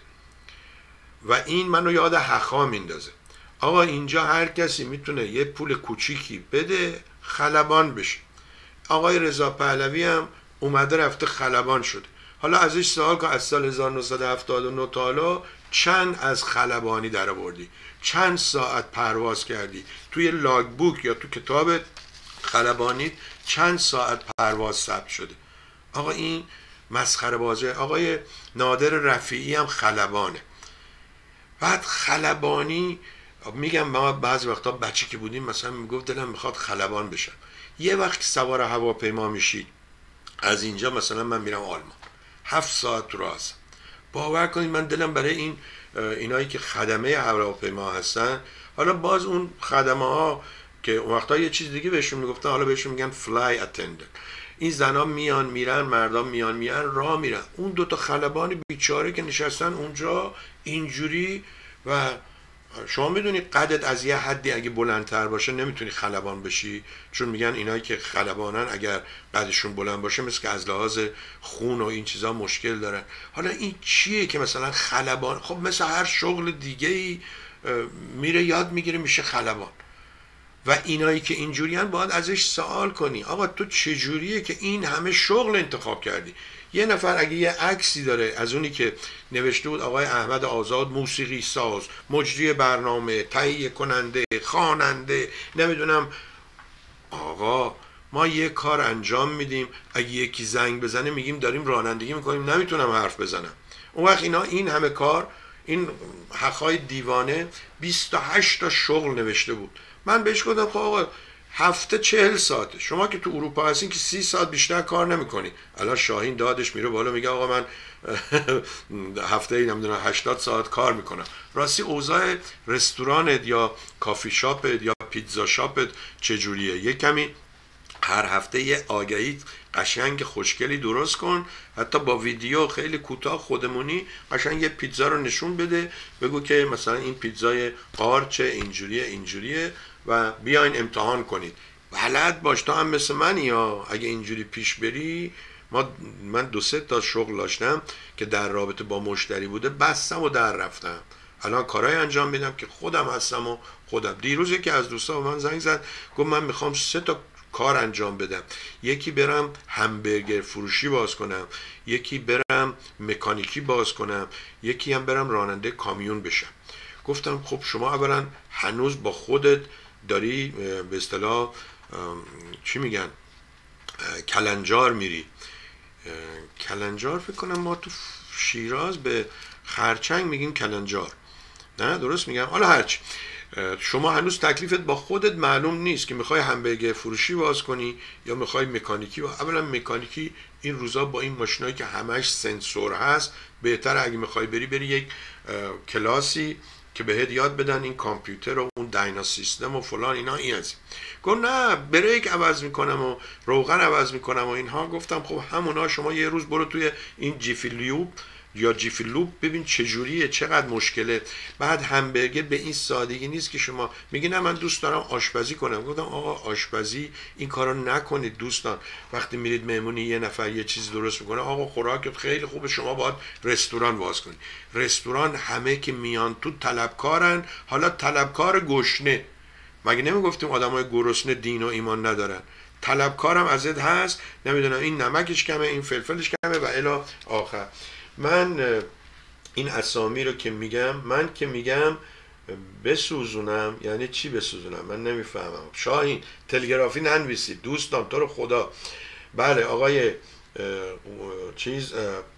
و این منو یاد حقا میندازه. آقا اینجا هر کسی میتونه یه پول کوچیکی بده خلبان بشه. آقای رضا پهلوی هم اومده رفته خلبان شده. حالا ازش سوال کن از سال هزار و نهصد و هفتاد و نه تا حالا چند از خلبانی در آوردی، چند ساعت پرواز کردی، توی لاگ بوک یا تو کتاب خلبانی چند ساعت پرواز ثبت شده. آقا این مسخره بازی. آقای نادر رفیعی هم خلبانه. بعد خلبانی میگم ما بعضی وقتا بچه که بودیم مثلا میگفت دلم میخواد خلبان بشم. یه وقت سوار هواپیما میشید از اینجا مثلا من میرم آلمان هفت ساعت راه هستم، باور کنید من دلم برای این اینایی که خدمه هواپیما هستن، حالا باز اون خدمه ها که اون وقتا یه چیز دیگه بهشون میگفتن، حالا بهشون میگن فلای اتندنت. این زنا میان میرن، مردم میان میرن، راه میرن. اون دوتا خلبان بیچاره که نشستن اونجا اینجوری و شما میدونی قدت از یه حدی اگه بلندتر باشه نمیتونی خلبان بشی، چون میگن اینایی که خلبانن اگر قدشون بلند باشه مثل که از لحاظ خون و این چیزا مشکل دارن. حالا این چیه که مثلا خلبان؟ خب مثل هر شغل دیگه ای میره یاد میگیره میشه خلبان. و اینایی که اینجوریان باید ازش سوال کنی آقا تو چجوریه که این همه شغل انتخاب کردی؟ یه نفر اگه یه عکسی داره از اونی که نوشته بود آقای احمد آزاد موسیقی ساز، مجری برنامه، تهیه کننده، خواننده، نمیدونم، آقا ما یه کار انجام میدیم اگه یکی زنگ بزنه میگیم داریم رانندگی میکنیم نمیتونم حرف بزنم. اون وقت اینا این همه کار، این حقای دیوانه بیست و هشت تا شغل نوشته بود. من بهش گفتم خب آقا هفته چهل ساعته، شما که تو اروپا هستین که سی ساعت بیشتر کار نمیکنی. الان شاهین دادش میره بالا میگه آقا من هفته ای نمیدونم هشتاد ساعت کار میکنم. راستی اوضاع رستورانت یا کافی شاپت یا پیتزا شاپت چجوریه؟ یه کمی هر هفته یه آگهی قشنگ خوشگلی درست کن، حتی با ویدیو خیلی کوتاه خودمونی، قشنگ یه پیتزا رو نشون بده، بگو که مثلا این پیتزای قارچه اینجوریه اینجوریه و بیاین امتحان کنید. بلد باش تا هم مثل منی یا اگه اینجوری پیش بری. ما من دو سه تا شغل داشتم که در رابطه با مشتری بوده، بستم و در رفتم. الان کارهای انجام میدم که خودم هستم و خودم. دیروز یکی از دوستا من زنگ زد گفت من میخوام سه تا کار انجام بدم، یکی برم همبرگر فروشی باز کنم، یکی برم مکانیکی باز کنم، یکی هم برم راننده کامیون بشم. گفتم خب شما اولا هنوز با خودت داری به اصطلاح چی میگن کلنجار میری. کلنجار فکر کنم ما تو شیراز به خرچنگ میگیم کلنجار، نه درست میگم؟ حالا هرچی شما هنوز تکلیفت با خودت معلوم نیست که میخوای همبرگر فروشی باز کنی یا میخوای مکانیکی. و اولا مکانیکی این روزا با این ماشینایی که همش سنسور هست بهتر اگه میخوای بری بری یک کلاسی که بهت یاد بدن این کامپیوتر و اون داینا سیستم و فلان اینا. این از گفت نه بریک عوض میکنم و روغن عوض میکنم و اینها. گفتم خب همونا، شما یه روز برو توی این جیفی لیوب یا جیفی لوب ببین چجوریه، چقدر مشکله. بعد همبرگر به این سادگی نیست که شما میگی نه من دوست دارم آشپزی کنم. گفتم آقا آشپزی این کارو نکنید دوستان. وقتی میرید مهمونی یه نفر یه چیز درست میکنه، آقا خوراکت خیلی خوبه، شما باید رستوران باز کنید. رستوران همه که میان تو طلبکارن. حالا طلبکار گشنه، مگه نمیگفتیم آدمای گرسنه دین و ایمان ندارن؟ طلبکارم ازت هست، نمیدونم این نمکش کمه، این فلفلش کمه و الی آخر. من این اسامی رو که میگم، من که میگم بسوزونم یعنی چی بسوزونم؟ من نمیفهمم. شاهین تلگرافی ننویسید دوستان، تو رو خدا. بله آقای چیز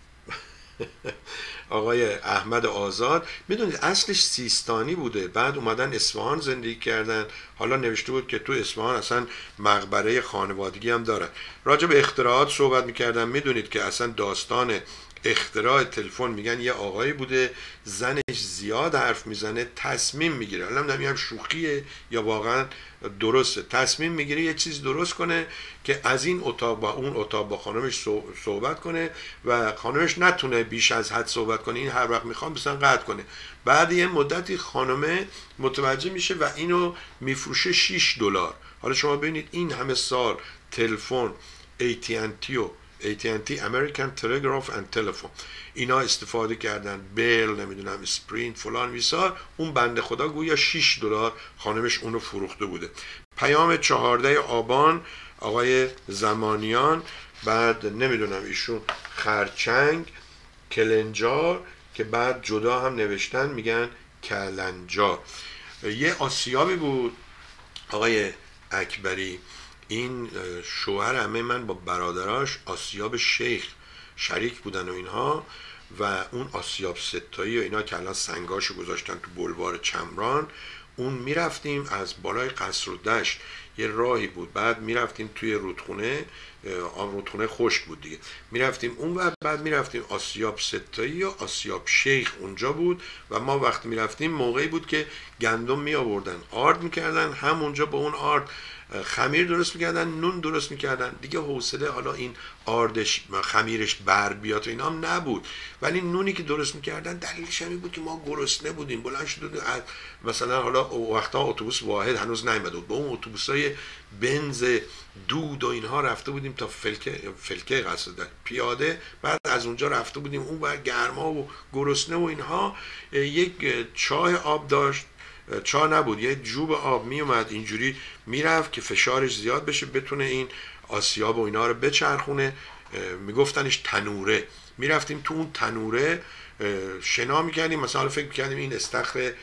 آقای احمد آزاد، میدونید اصلش سیستانی بوده، بعد اومدن اصفهان زندگی کردن. حالا نوشته بود که تو اصفهان اصلا مقبره خانوادگی هم دارن. راجع به اختراعات صحبت میکردن. میدونید که اصلا داستان اختراع تلفن میگن یه آقایی بوده زنش زیاد حرف میزنه، تصمیم میگیره، حالا نمیدونم شوخیه یا واقعا درسته، تصمیم میگیره یه چیز درست کنه که از این اتاق با اون اتاق با خانمش صحبت کنه و خانمش نتونه بیش از حد صحبت کنه، این هر وقت میخوام مثلا قطع کنه. بعد یه مدتی خانمه متوجه میشه و اینو میفروشه شش دلار. حالا شما ببینید این همه سال تلفن ای تی ان تی و ای تی ان تی American Telegraph and Telephone اینا استفاده کردن، بیل نمیدونم اسپرینت فلان ویسار، اون بنده خدا گویا شش دلار خانمش اونو فروخته بوده. پیام چهارده آبان آقای زمانیان، بعد نمیدونم ایشون خرچنگ کلنجار که بعد جدا هم نوشتن میگن کلنجار. یه آسیابی بود آقای اکبری، این شوهر همه من با برادراش آسیاب شیخ شریک بودن و اینها، و اون آسیاب ستایی و اینا که الان سنگاشو گذاشتن تو بلوار چمران، اون میرفتیم از بالای قصر و دشت یه راهی بود، بعد میرفتیم توی رودخونه، رودخونه خشک بود دیگه، میرفتیم اون و بعد میرفتیم آسیاب ستایی و آسیاب شیخ اونجا بود. و ما وقتی میرفتیم موقعی بود که گندم می آوردن آرد میکردن، همونجا با اون آرد خمیر درست میکردن، نون درست میکردن دیگه. حوصله حالا این آردش خمیرش بر بیاد و اینا هم نبود، ولی نونی که درست میکردن دلیلش همین بود که ما گرسنه بودیم. بلند شدیم مثلا، حالا وقتا اتوبوس واحد هنوز نیامده بود، با اون اتوبوسای بنز دود و اینها رفته بودیم تا فلکه فلکه قصد پیاده، بعد از اونجا رفته بودیم اون بر گرما و گرسنه و اینها. یک چاه آب داشت، چاه نبود، یه جوب آب می اومد اینجوری میرفت که فشارش زیاد بشه بتونه این آسیاب و اینا رو بچرخونه. میگفتنش تنوره. میرفتیم تو اون تنوره شنا میکردیم، مثلا فکر میکردیم این استخر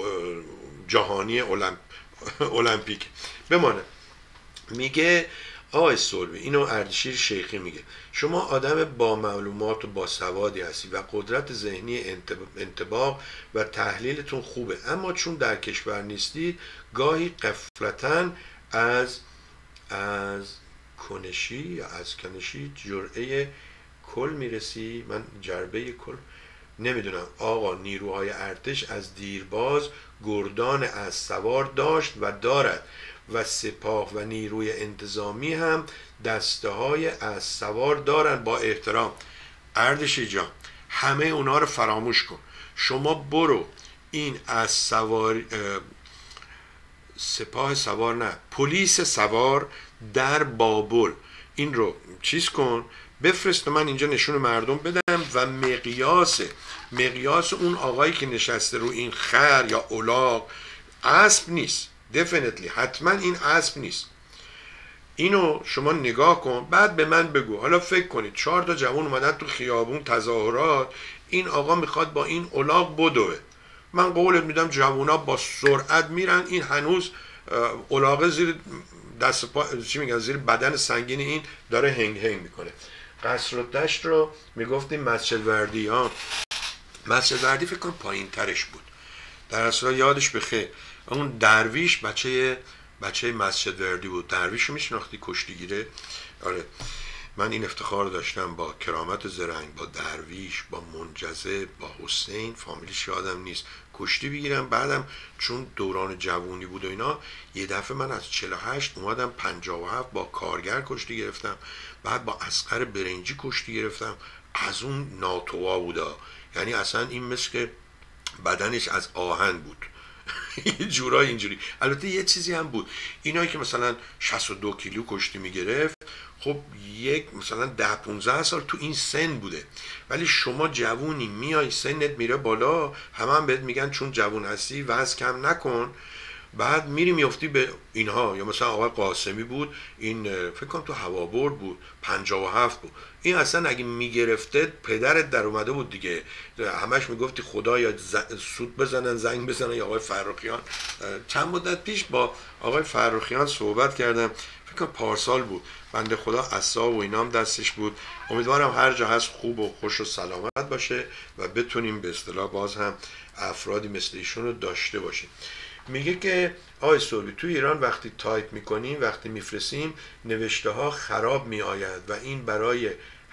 جهانی المپ... المپیک بمانه. میگه آقای سلوی، اینو اردشیر شیخی میگه، شما آدم با معلومات و با سوادی هستی و قدرت ذهنی انطباق و تحلیلتون خوبه، اما چون در کشور نیستید گاهی غفلتاً از از کنشی یا از کنشی جرعه کل میرسی. من جربه کل نمیدونم. آقا نیروهای ارتش از دیرباز گردان از سوار داشت و دارد و سپاه و نیروی انتظامی هم دسته های از سوار دارن با احترام. اردشیر جان همه اونا رو فراموش کن، شما برو این از سوار سپاه سوار نه پلیس سوار در بابل این رو چیز کن بفرست، من اینجا نشون مردم بدم و مقیاس مقیاس اون آقایی که نشسته رو این خر یا الاغ اسب نیست، definitely حتما این اسب نیست. اینو شما نگاه کن بعد به من بگو. حالا فکر کنید چهار تا جوان اومدن تو خیابون تظاهرات، این آقا میخواد با این الاغ بدوه، من قولت میدم جوونا با سرعت میرن، این هنوز الاغ زیر دست پا چی میگن زیر بدن سنگین این داره هنگ هنگ میکنه. قصر و دشت رو میگفتیم مسجد وردی ها، مسجد وردی فکر کنم پایین ترش بود، در اصلا یادش بخیر اون درویش بچه بچه مسجد وردی بود. درویش رو میشناختی؟ کشتیگیره. آره من این افتخار داشتم با کرامت زرنگ، با درویش، با منجزه، با حسین، فامیلیش یادم نیست، کشتی بگیرم. بعدم چون دوران جوونی بود و اینا، یه دفعه من از چهل و هشت اومدم پنجاه و هفت با کارگر کشتی گرفتم، بعد با اصغر برنجی کشتی گرفتم. از اون ناتوا بودا، یعنی اصلا این مثل که بدنش از آهن بود یه جورای اینجوری. البته یه چیزی هم بود، اینایی که مثلا شصت و دو کیلو کشتی میگرفت، خب یک مثلا ده پونزده سال تو این سن بوده، ولی شما جوونی میای سنت میره بالا، همه هم بهت میگن چون جوون هستی وزن کم نکن، بعد میری میافتی به اینها. یا مثلا آقای قاسمی بود، این فکر کنم تو هوابرد بود، پنجاه و هفت بود، این اصلا اگه میگرفته پدرت در اومده بود دیگه، همش میگفتی خدایا سود بزنن زنگ بزنن. یا آقای فرخیان، چند مدت پیش با آقای فرخیان صحبت کردم، فکر کنم پارسال بود، بنده خدا عصا و اینام دستش بود. امیدوارم هر جا هست خوب و خوش و سلامت باشه و بتونیم به اصطلاح باز هم افرادی مثل ایشون رو داشته باشیم. میگه که آقای سوربی تو ایران وقتی تایپ میکنیم، وقتی میفرستیم، نوشته ها خراب میآید و این برای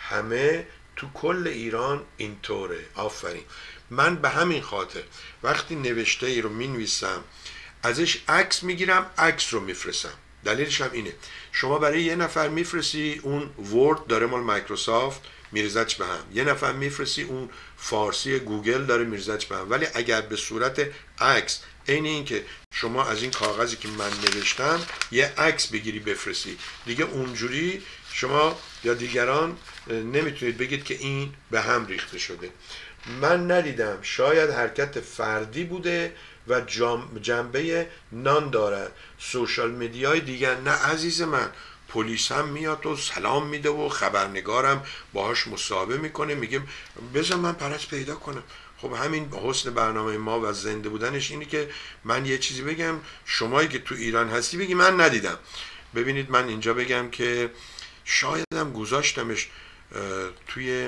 همه تو کل ایران اینطوره. آفرین. من به همین خاطر وقتی نوشته ای رو مینویسم ازش عکس میگیرم، عکس رو میفرستم. دلیلش هم اینه، شما برای یه نفر میفرستی اون ورد داره مال مایکروسافت میرزدش به هم، یه نفر میفرستی اون فارسی گوگل داره میرزدش به هم، ولی اگر به صورت عکس عین این که شما از این کاغذی که من نوشتم یه عکس بگیری بفرستی، دیگه اونجوری شما یا دیگران نمیتونید بگید که این به هم ریخته شده. من ندیدم، شاید حرکت فردی بوده و جنبه نان دارد. سوشال میدیای دیگر نه عزیز من، پلیس هم میاد و سلام میده و خبرنگارم باهاش مصاحبه میکنه، میگه بذار من پرست پیدا کنم. خب همین حسن برنامه ما و زنده بودنش اینه که من یه چیزی بگم، شمایی که تو ایران هستی بگی من ندیدم. ببینید من اینجا بگم که شایدم گذاشتمش توی،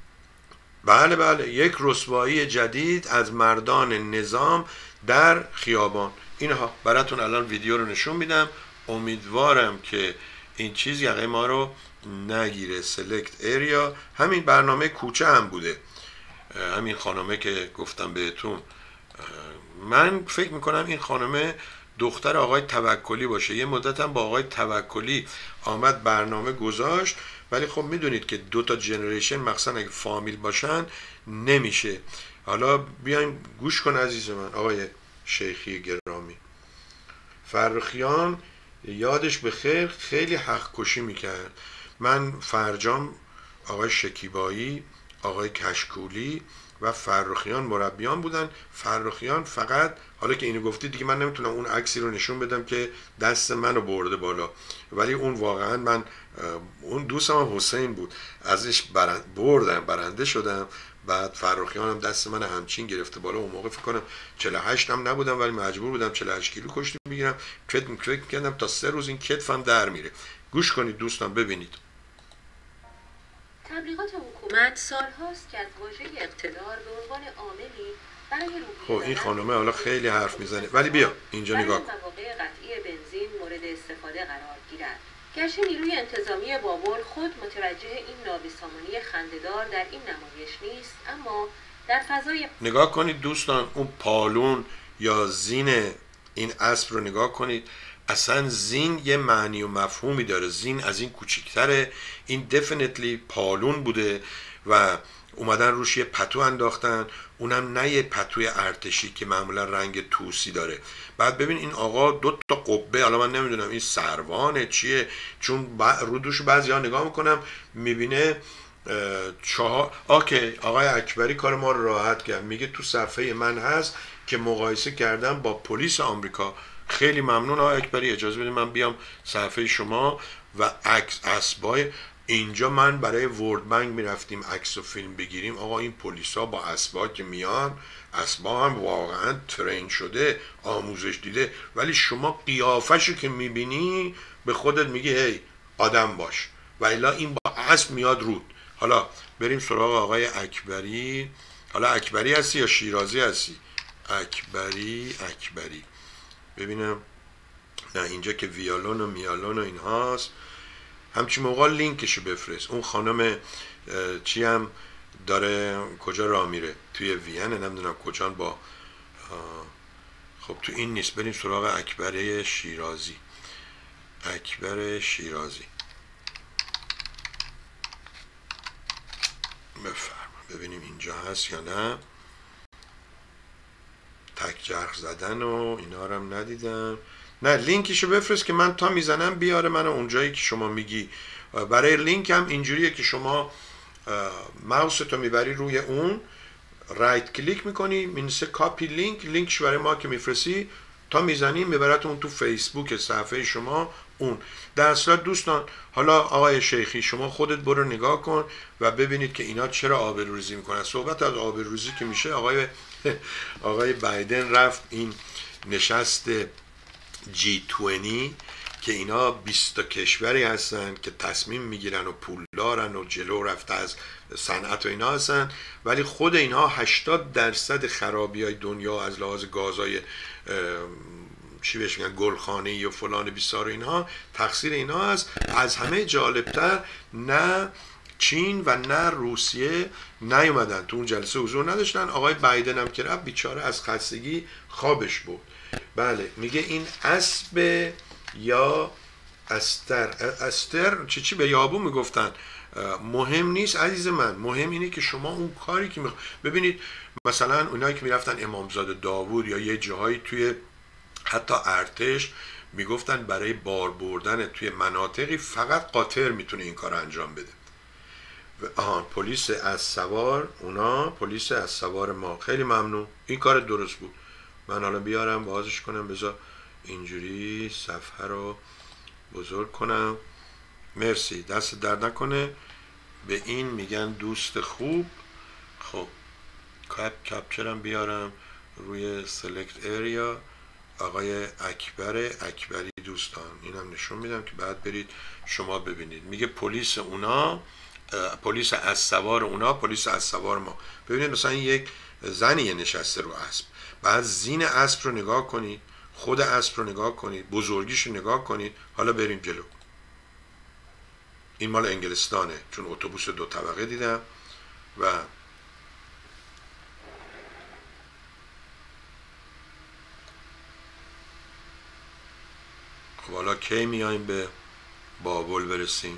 بله بله، یک رسوایی جدید از مردان نظام در خیابان. اینها براتون الان ویدیو رو نشون میدم، امیدوارم که این چیز یقه ما رو نگیره. سلکت ایریا، همین برنامه کوچه هم بوده، همین خانمه که گفتم بهتون. من فکر میکنم این خانمه دختر آقای توکلی باشه، یه مدت هم با آقای توکلی آمد برنامه گذاشت، ولی خب میدونید که دو تا جنریشن مخصوصا اگه فامیل باشن نمیشه. حالا بیایم گوش کن عزیز من. آقای شیخی گرامی، فرخیان یادش به خیر خیلی حق کشی میکرد. من فرجام، آقای شکیبایی، آقای کشکولی و فرخیان مربیان بودن. فرخیان فقط، حالا که اینو گفتی دیگه من نمیتونم اون عکسی رو نشون بدم که دست منو برده بالا، ولی اون واقعا من، اون دوستم هم حسین بود، ازش برند بردم، برنده شدم. بعد فرخیان هم دست من همچین گرفته بالا. اون موقع فکر کنم چهل و هشت هم نبودم، ولی مجبور بودم چهل و هشت کیلو کشتی بگیرم. فکر فکر کردم تا سه روز این کتفم در میره. گوش کنید دوستان، ببینید. تبلیغات حکومت سالهاست که از واژه اقتدار به عنوان عاملی برای روحیه خب این خانمه حالا خیلی حرف میزنه، ولی بیا اینجا نگاه کن. برای مواقع قطعی بنزین مورد استفاده قرار گیرد. گرچه نیروی انتظامی بابل خود متوجه این نابسامانی خنده‌دار در این نمایش نیست، اما در فضای نگاه کنید دوستان، اون پالون یا زین این اسب رو نگاه کنید. اصلا زین یه معنی و مفهومی داره. زین از این کوچیکتره، این دفنیتلی پالون بوده و اومدن روش یه پتو انداختن، اونم نه یه پتوی ارتشی که معمولا رنگ توسی داره. بعد ببین این آقا دو تا قبه، حالا من نمیدونم این سروانه چیه، چون رو دوش بعضی ها نگاه میکنم میبینه چهار. آکه آقای اکبری کار ما رو راحت کرد، میگه تو صفحه من هست که مقایسه کردم با پلیس آمریکا. خیلی ممنون آقای اکبری، اجازه بدید من بیام صفحه شما و عکس اسبای اینجا. من برای ورد بنک میرفتیم عکس و فیلم بگیریم، آقا این پلیسا با اسبا که میان، اسبا هم واقعا ترین شده، آموزش دیده، ولی شما قیافشو که میبینی به خودت میگی هی آدم باش، و الا این با اسب میاد رود. حالا بریم سراغ آقای اکبری. حالا اکبری هستی یا شیرازی هستی؟ اکبری اکبری ببینم. نه اینجا که ویالون و میالون و این هاست. همچی موقع لینکشو بفرست. اون خانم چی هم داره کجا راه میره؟ توی وینه، نمیدونم کجا. با خب تو این نیست. بریم سراغ اکبر شیرازی. اکبر شیرازی بفرم ببینیم اینجا هست یا نه. تک جرخ زدن و اینا رو هم ندیدم. نه لینکشو بفرست که من تا میزنم بیاره منو اونجایی که شما میگی. برای لینک هم اینجوریه که شما ماوستو میبری روی اون، رایت کلیک میکنی، مینویسه کاپی لینک، لینکش برای ما که میفرستی تا میزنیم میبرد اون تو فیسبوک صفحه شما. اون در اصل دوستان، حالا آقای شیخی شما خودت برو نگاه کن و ببینید که اینا چرا آبروریزی میکنن. صحبت از آبروریزی که میشه، آقای آقای بایدن رفت این نشست جی بیست که اینا بیست تا کشوری هستن که تصمیم میگیرن و پول دارن و جلو رفته از صنعت و اینا هستن، ولی خود اینا هشتاد درصد خرابی های دنیا از لحاظ گازهای چی بهش میگن گلخانه‌ای و فلان بیسار و اینها تقصیر اینا هست. از همه جالبتر نه چین و نه روسیه نیومدن تو اون جلسه، حضور نداشتن. آقای بایدن هم که رفت بیچاره از خستگی خوابش بود. بله میگه این اسب یا استر استر چی چی به یابو میگفتن. مهم نیست عزیز من، مهم اینه که شما اون کاری که میخوا... ببینید مثلا اونایی که میرفتن امامزاده داوود یا یه جاهایی توی حتی ارتش میگفتن برای بار بردن توی مناطقی فقط قاطر میتونه این کار انجام بده. آهان پلیس از سوار، اونا پلیس از سوار ما. خیلی ممنون، این کار درست بود. من حالا بیارم بازش کنم، بذار اینجوری صفحه رو بزرگ کنم. مرسی، دست درد نکنه. به این میگن دوست خوب. خب کپ کپچرم بیارم روی سلکت اریا. آقای اکبر اکبری دوستان، اینم نشون میدم که بعد برید شما ببینید. میگه پلیس اونا، پلیس از سوار اونا، پلیس از سوار ما. ببینید مثلا یک زنی نشسته رو اسب، بعد زین اسب رو نگاه کنید، خود اسب رو نگاه کنید، بزرگیش رو نگاه کنید. حالا بریم جلو. این مال انگلستانه چون اتوبوس دو طبقه دیدم. و خب حالا کی میایم به بابل برسیم؟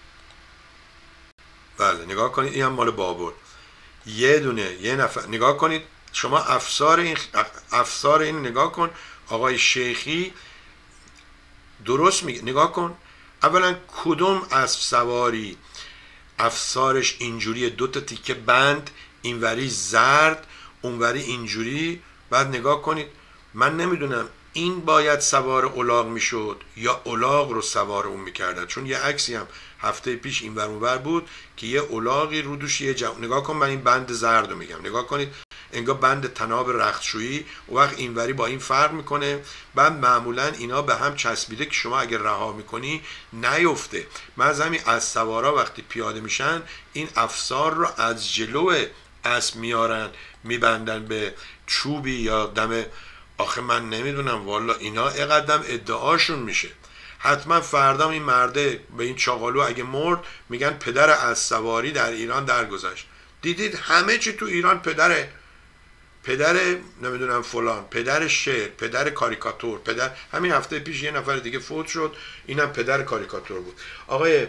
بله نگاه کنید، این هم مال بابل. یه دونه یه نفر نگاه کنید شما. افسار این افسار این نگاه کن. آقای شیخی درست میگه. نگاه کن اولا کدوم اسب سواری افسارش اینجوری، دو تا تیکه بند، اینوری زرد اونوری اینجوری. بعد نگاه کنید، من نمیدونم این باید سوار الاغ میشد یا الاغ رو سوار اون میکردن، چون یه عکسی هم هفته پیش این ور اونور بود که یه الاغی رو دوش یه جو... نگاه کن، من این بند زرد رو میگم، نگاه کنید انگار بند تناب رختشویی. و وقت اینوری با این فرق میکنه. بعد معمولا اینا به هم چسبیده که شما اگر رها میکنی نیفته. من از همین از سوارا وقتی پیاده میشن این افسار رو از جلو اسب میارن میبندن به چوبی یا دم. آخه من نمیدونم والا اینا اقدم ادعاشون میشه. حتما فردا این مرده به این چاقالو اگه مرد میگن پدر از سواری در ایران درگذشت. دیدید همه چی تو ایران پدره، پدر نمیدونم فلان، پدر شعر، پدر کاریکاتور، پدر. همین هفته پیش یه نفر دیگه فوت شد، اینم پدر کاریکاتور بود. آقای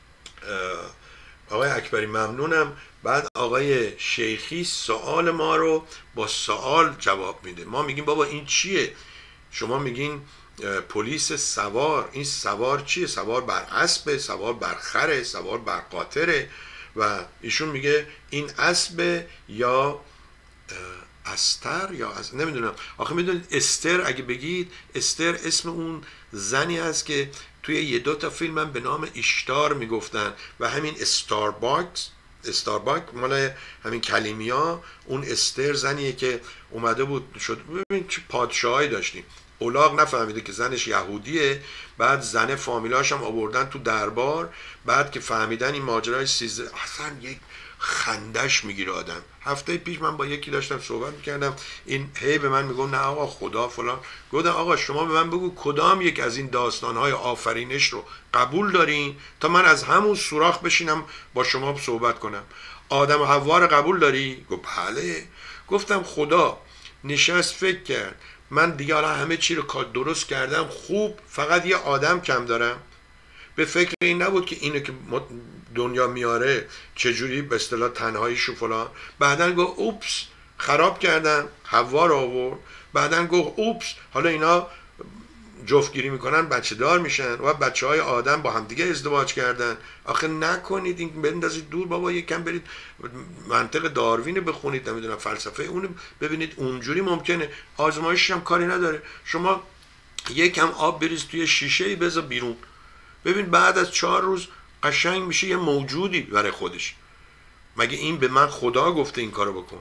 آقای اکبری ممنونم. بعد آقای شیخی سوال ما رو با سوال جواب میده. ما میگیم بابا این چیه؟ شما میگین پلیس سوار. این سوار چیه؟ سوار بر اسب، سوار بر خره، سوار بر قاطره. و ایشون میگه این اسب یا استر یا از نمیدونم. آخه میدونید استر اگه بگید، استر اسم اون زنی هست که توی یه دو تا فیلم هم به نام اشتار میگفتن. و همین استارباکس، استارباک مال همین کلیمیا، اون استر زنیه که اومده بود شد. ببین چه پادشاهایی داشتیم. الاغ نفهمیده که زنش یهودیه، بعد زن فامیلاش هم آوردن تو دربار. بعد که فهمیدن این ماجرای سیزده، اصلا یک خندش میگیره آدم. هفته پیش من با یکی داشتم صحبت میکردم، این هی به من میگو نه آقا خدا فلان. گفتم آقا شما به من بگو کدام یک از این داستانهای آفرینش رو قبول دارین تا من از همون سوراخ بشینم با شما صحبت کنم. آدم و حوا رو قبول داری؟ گفت بله. گفتم خدا نشست فکر کرد من دیگه حالا همه چی رو درست کردم خوب، فقط یه آدم کم دارم. به فکر این نبود که اینو که دنیا میاره چجوری به اصطلاح تنهاییش و فلان. بعدن گفت اوپس خراب کردن، حوا رو آورد. بعدن گفت اوپس حالا اینا جفتگیری میکنن بچه دار میشن و بچه های آدم با همدیگه ازدواج کردن. آخه نکنید این بندازید دور بابا، یکم برید منطق داروین بخونید، نمیدونم فلسفه اون ببینید، اونجوری ممکنه. آزمایشش هم کاری نداره. شما یکم آب بریز توی شیشه ای بذار بیرون، ببین بعد از چهار روز قشنگ میشه یه موجودی برای خودش. مگه این به من خدا گفته این کارو بکن؟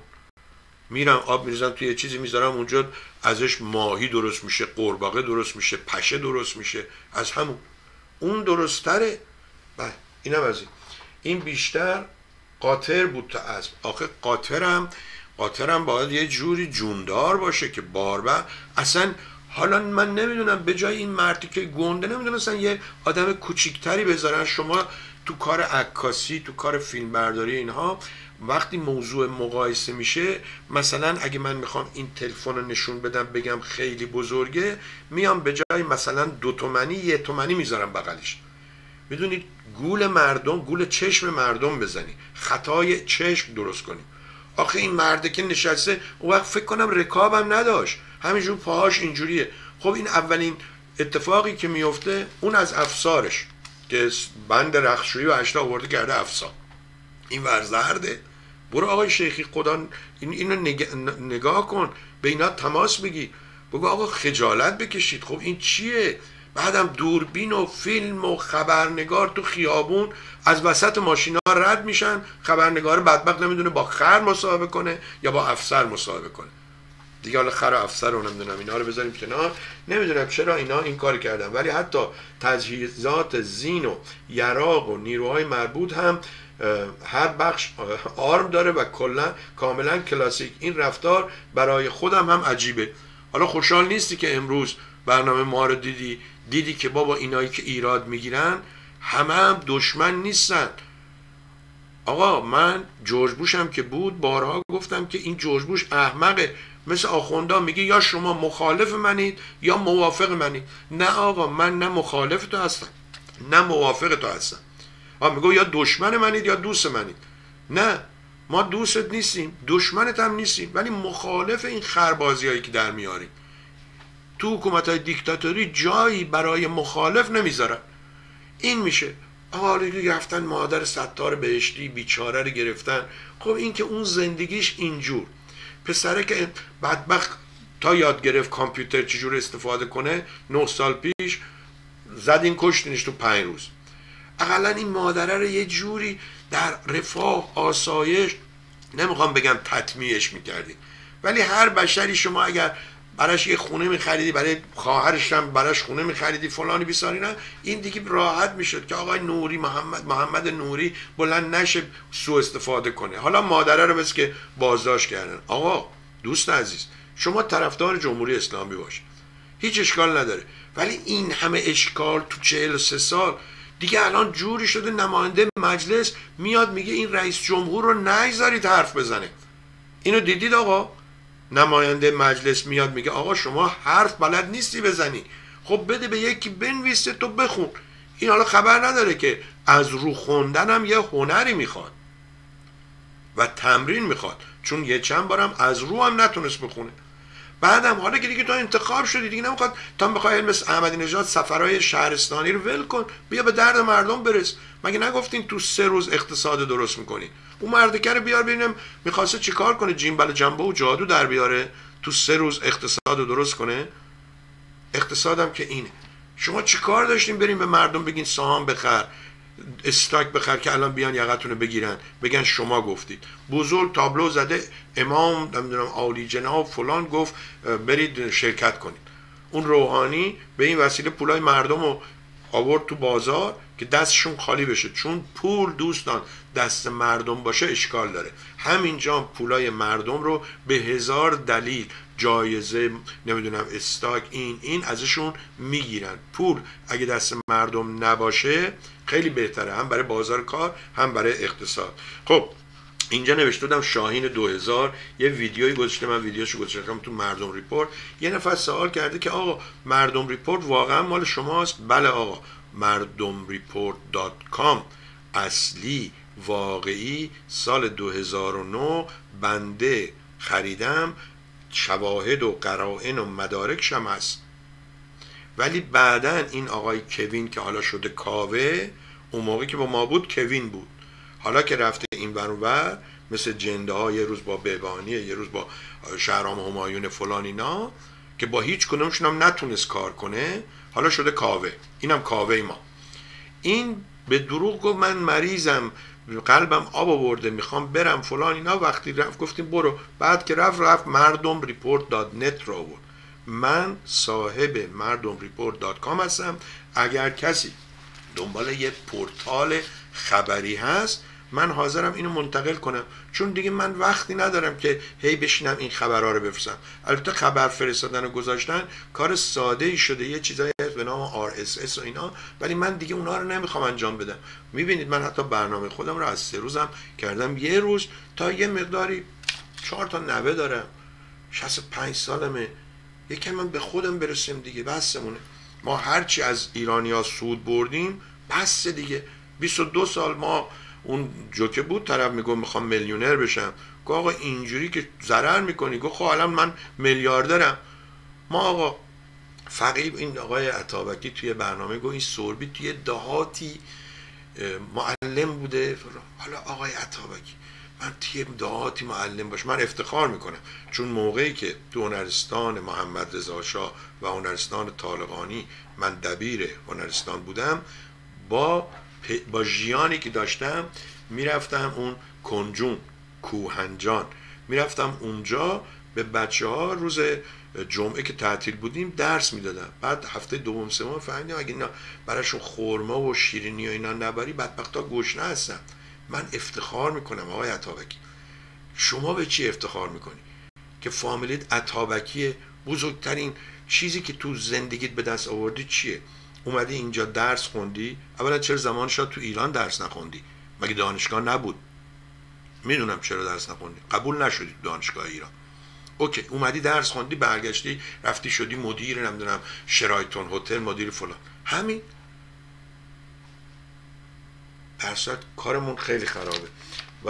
میرم آب میریزم توی یه چیزی میذارم اونجا، ازش ماهی درست میشه، قورباغه درست میشه، پشه درست میشه، از همون اون درست تره. بله اینم از این. این بیشتر قاطر بود تا اسب. آخه قاطرم قاطرم باید یه جوری جوندار باشه که باربر اصلا. حالا من نمیدونم به جای این مردی که گنده نمیدونستن یه آدم کوچیکتری بذارن. شما تو کار عکاسی، تو کار فیلم برداری اینها وقتی موضوع مقایسه میشه، مثلا اگه من میخوام این تلفن رو نشون بدم بگم خیلی بزرگه، میام به جای مثلا دو تومنی یه تومنی میذارم بغلش. میدونید گول مردم، گول چشم مردم بزنی، خطای چشم درست کنی. آخه این مرده که نشسته اون وقت فکر کنم رکابم نداشت، همینجور پاهاش اینجوریه. خب این اولین اتفاقی که میفته اون از افسارش که بند رخشویی و اشتا آورده کرده افسار. این ورزرده. برو آقای شیخی خدا این اینو نگ... نگاه کن، به اینا تماس بگی، بگو آقا خجالت بکشید. خب این چیه؟ بعدم دوربین و فیلم و خبرنگار تو خیابون از وسط ماشینا رد میشن، خبرنگار بدبخت نمیدونه با خر مصاحبه کنه یا با افسر مصاحبه کنه. دیگه حالا خر و افسر رو نمیدونم اینا رو بذاریم کنار، نمیدونم چرا اینا این کار کردن. ولی حتی تجهیزات زین و یراق و نیروهای مربوط هم هر بخش آرم داره و کلا کاملا کلاسیک. این رفتار برای خودم هم عجیبه. حالا خوشحال نیستی که امروز برنامه ما رو دیدی دیدی که بابا اینایی که ایراد میگیرن همه هم دشمن نیستن. آقا من جورج بوشم که بود بارها گفتم که این جورج بوش احمقه، مثل آخوندا میگه یا شما مخالف منید یا موافق منید. نه آقا من نه مخالف تو هستم نه موافق تو هستم. آقا میگه یا دشمن منید یا دوست منید. نه ما دوستت نیستیم، دشمنت هم نیستیم، ولی مخالف این خربازی هایی که در میاریم. تو حکومت های دیکتاتوری جایی برای مخالف نمیذارن. این میشه آقا رفتن مادر ستار بهشتی بیچاره رو گرفتن. خب این که اون زندگیش اینجور، پسره که بدبخت تا یاد گرفت کامپیوتر چجور استفاده کنه نه سال پیش زدین کشتینش تو پنج روز. اقلا این مادره رو یه جوری در رفاه آسایش نمیخوام بگم تطمیعش میکردی، ولی هر بشری شما اگر براش یه خونه میخریدی، برای خواهرش هم براش خونه میخریدی فلانی بیساری، نه این دیگه راحت میشد که آقای نوری محمد محمد نوری بلند نشه سوء استفاده کنه. حالا مادره رو بس که بازداشت کردن. آقا دوست عزیز شما طرفدار جمهوری اسلامی باش، هیچ اشکال نداره، ولی این همه اشکال تو چهل و سه سال دیگه الان جوری شده نماینده مجلس میاد میگه این رئیس جمهور رو نگذارید حرف بزنه. اینو دیدید آقا؟ نماینده مجلس میاد میگه آقا شما حرف بلد نیستی بزنی، خب بده به یکی بنویسه تو بخون. این حالا خبر نداره که از رو خوندن هم یه هنری میخواد و تمرین میخواد، چون یه چند بارم از رو هم نتونست بخونه. بعدم حالا که دیگه تو انتخاب شدی دیگه نمیخواد تا بخوای مثل احمدی نژاد سفرهای شهرستانی رو ول کن، بیا به درد مردم برس. مگه نگفتین تو سه روز اقتصاد درست میکنی؟ اون مردکه رو بیار ببینم میخواسته چیکار کنه، جیمبل جنبه و جادو در بیاره تو سه روز اقتصاد درست کنه؟ اقتصادم که اینه. شما چیکار داشتین بریم به مردم بگین سهام بخر، استاک بخر که الان بیان یقتون رو بگیرن بگن شما گفتید؟ بزرگ تابلو زده امام نمیدونم عالی جناب فلان گفت برید شرکت کنید. اون روحانی به این وسیله پولای مردم رو آورد تو بازار، که دستشون خالی بشه، چون پول دوستان دست مردم باشه اشکال داره. همینجا پولای مردم رو به هزار دلیل، جایزه، نمیدونم استاک، این این ازشون میگیرن. پول اگه دست مردم نباشه خیلی بهتره، هم برای بازار کار هم برای اقتصاد. خب اینجا نوشته بودم شاهین دو هزار یه ویدیویی گذاشته، من ویدیوشو گذاشتم تو مردم ریپورت. یه نفر سوال کرده که آقا مردم ریپورت واقعا مال شماست؟ بله آقا، مردم ریپورت دات کام اصلی واقعی سال دو هزار و نه بنده خریدم، شواهد و قرائن و مدارکش هم هست. ولی بعدن این آقای کوین که حالا شده کاوه، اون موقعی که با ما بود کوین بود، حالا که رفته این ور اون ور مثل جنده ها، یه روز با بهبانیه، یه روز با شهرام همایون فلان اینا، که با هیچ کدومشون هم نتونست کار کنه، حالا شده کاوه. اینم کاوه ما. این به دروغ گفت من مریضم، قلبم آب آورده، میخوام برم فلان اینا. وقتی رفت گفتیم برو. بعد که رفت رفت مردم ریپورت دات نت رو آورد. من صاحب مردم ریپورت دات کام هستم. اگر کسی دنبال یه پورتال خبری هست، من حاضرم اینو منتقل کنم، چون دیگه من وقتی ندارم که هی بشینم این خبرها رو بفرستم. البته خبر فرستادن و گذاشتن کار ساده ای شده، یه چیزایی هست به نام آر اس اس و اینا، ولی من دیگه اونها رو نمیخوام انجام بدم. میبینید من حتی برنامه خودم رو از سه روزم کردم یه روز، تا یه مقداری چهار تا نوه دارم، شصت و پنج سالمه، یکم من به خودم برسیم دیگه، بسمونه. ما هرچی از ایرانیا سود بردیم بس دیگه. بیست و دو سال ما اون جوکه بود، طرف میگه میخوام میلیونر بشم، گفت آقا اینجوری که ضرر میکنی. گفت خب الان من میلیاردرم. ما آقا فقیب، این آقای عطابکی توی برنامه گفت این سوربی توی دهاتی معلم بوده. حالا آقای عطابکی من توی دهاتی معلم باشه من افتخار میکنم، چون موقعی که تو هنرستان محمد رضا شاه و هنرستان طالقانی من دبیر هنرستان بودم، با با ژیانی که داشتم میرفتم اون کنجون کوهنجان، میرفتم اونجا به بچه ها روز جمعه که تعطیل بودیم درس میدادم. بعد هفته دوم سوم فهمیدم اگه اینا براشون خورما و شیرینی و اینا نبری بدبختا گشنه هستن. من افتخار میکنم آقای عطابکی. شما به چی افتخار میکنی؟ که فامیلیت عطابکیه. بزرگترین چیزی که تو زندگیت به دست آوردی چیه؟ اومدی اینجا درس خوندی. اولا چرا زمان شاد تو ایران درس نخوندی؟ مگه دانشگاه نبود؟ میدونم چرا درس نخوندی، قبول نشدی تو دانشگاه ایران. اوکی، اومدی درس خوندی، برگشتی رفتی شدی مدیر نمیدونم شرایتون هتل، مدیر فلان. همین. درصد کارمون خیلی خرابه. و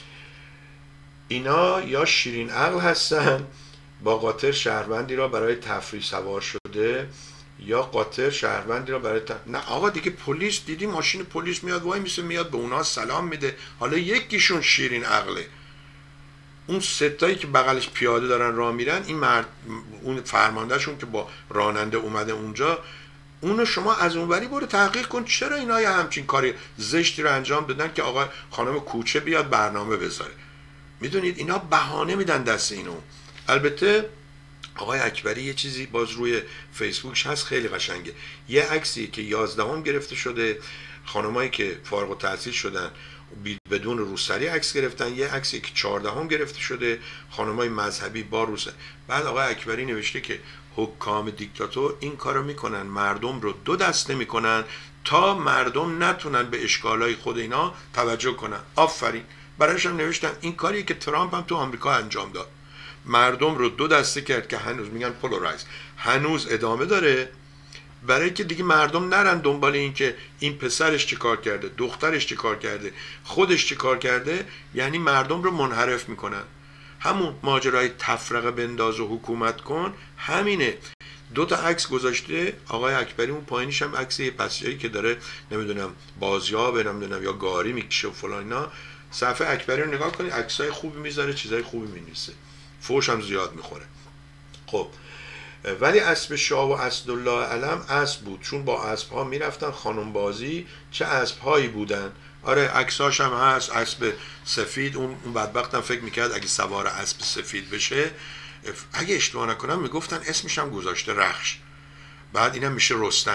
اینا یا شیرین عقل هستن، با قاطر شهروندی را برای تفریح سوار شده، یا قاطر شهروندی را برای تفریح. نه آقا دیگه پلیس دیدی ماشین پلیس میاد وای میسه میاد به اونا سلام میده. حالا یکیشون شیرین عقله، اون ستایی که بغلش پیاده دارن راه میرن، این مرد اون فرماندهشون که با راننده اومده اونجا، اونو شما از اونوری برو تحقیق کن چرا اینا یه همچین کاری زشتی رو انجام دادن که آقا خانم کوچه بیاد برنامه بذاره. میدونید اینا بهانه میدن دست اینو. البته آقای اکبری یه چیزی باز روی فیسبوکش هست خیلی قشنگه، یه عکسی که یازدهم گرفته شده، خانمایی که فارغ التحصیل شدن بدون روسری عکس گرفتن، یه عکسی که چهاردهم گرفته شده، خانمای مذهبی با روسری. بعد آقای اکبری نوشته که حکام دیکتاتور این کارو میکنن، مردم رو دو دسته میکنن تا مردم نتونن به اشکالای خود اینا توجه کنن. آفرین. برایش هم نوشتم این کاریه که ترامپ هم تو آمریکا انجام داد، مردم رو دو دسته کرد که هنوز میگن پولارایز، هنوز ادامه داره، برای که دیگه مردم نرن دنبال این که این پسرش چه کار کرده، دخترش چه کار کرده، خودش چه کار کرده. یعنی مردم رو منحرف میکنن. همون ماجرای تفرقه بنداز و حکومت کن همینه. دو تا عکس گذاشته آقای اکبری، اون پایینش هم عکس یه پسیایی که داره نمیدونم بازیاب نمیدونم یا گاری میکشه و فلان اینا. صفحه اکبری رو نگاه کنید، عکسای خوبی میذاره، چیزای خوبی مینویسه، فوش هم زیاد میخوره. خب ولی اسب شاه و اسدالله علم اسب بود، چون با اسب ها میرفتن خانم بازی. چه اسب هایی بودن. آره عکساش هم هست، اسب سفید. اون اون بدبختم فکر میکرد اگه سوار اسب سفید بشه، اگه اشتباه نکنم میگفتن اسمش هم گذاشته رخش، بعد اینم میشه رستم.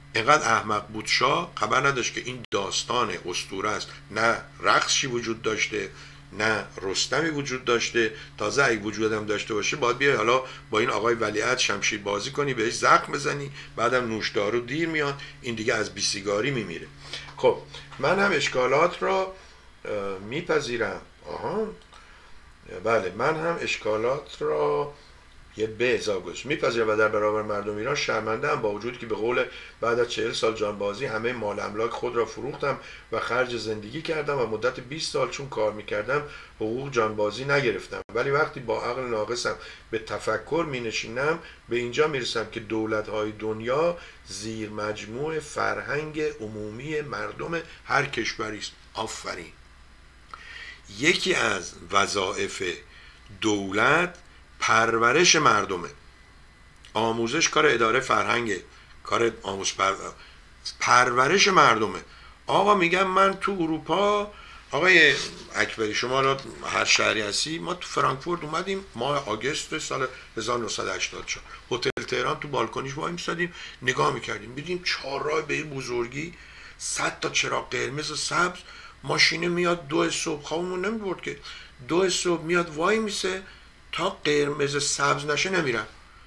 اینقدر احمق بود شاه، خبر نداشت که این داستان اسطوره است. نه رقصی وجود داشته، نه رستمی وجود داشته. تازه اگه وجود هم داشته باشه باید بیای حالا با این آقای ولیعهد شمشیر بازی کنی، بهش زخم بزنی، بعدم نوشدارو دیر میاد، این دیگه از بیسیگاری میمیره. خب من هم اشکالات را میپذیرم. آها بله، من هم اشکالات را یه به اضافه گذاشت میپذیرم و در برابر مردم ایران شرمنده ام، با وجودی که به قول بعد از چهل سال جانبازی همه مال املاک خود را فروختم و خرج زندگی کردم و مدت بیست سال چون کار میکردم حقوق جانبازی نگرفتم، ولی وقتی با عقل ناقصم به تفکر مینشینم به اینجا میرسم که دولت‌های دنیا زیر مجموع فرهنگ عمومی مردم هر کشوری است. آفرین. یکی از وظایف دولت پرورش مردمه. آموزش کار اداره فرهنگ، کار آموزش پر... پرورش مردمه. آقا میگم من تو اروپا، آقای اکبری شما را هر شهری هستی، ما تو فرانکفورت اومدیم ماه آگوست سال هزار و نهصد و هشتاد و چهار، هتل تهران تو بالکنیش وای میستادیم نگاه میکردیم، دیدیم چهار راه به این بزرگی، صد تا چراغ قرمز و سبز، ماشینه میاد دو صبح، خوابمون نمیبرد که، دو صبح میاد وای میسه تا قرمز سبز نشه نمیرم.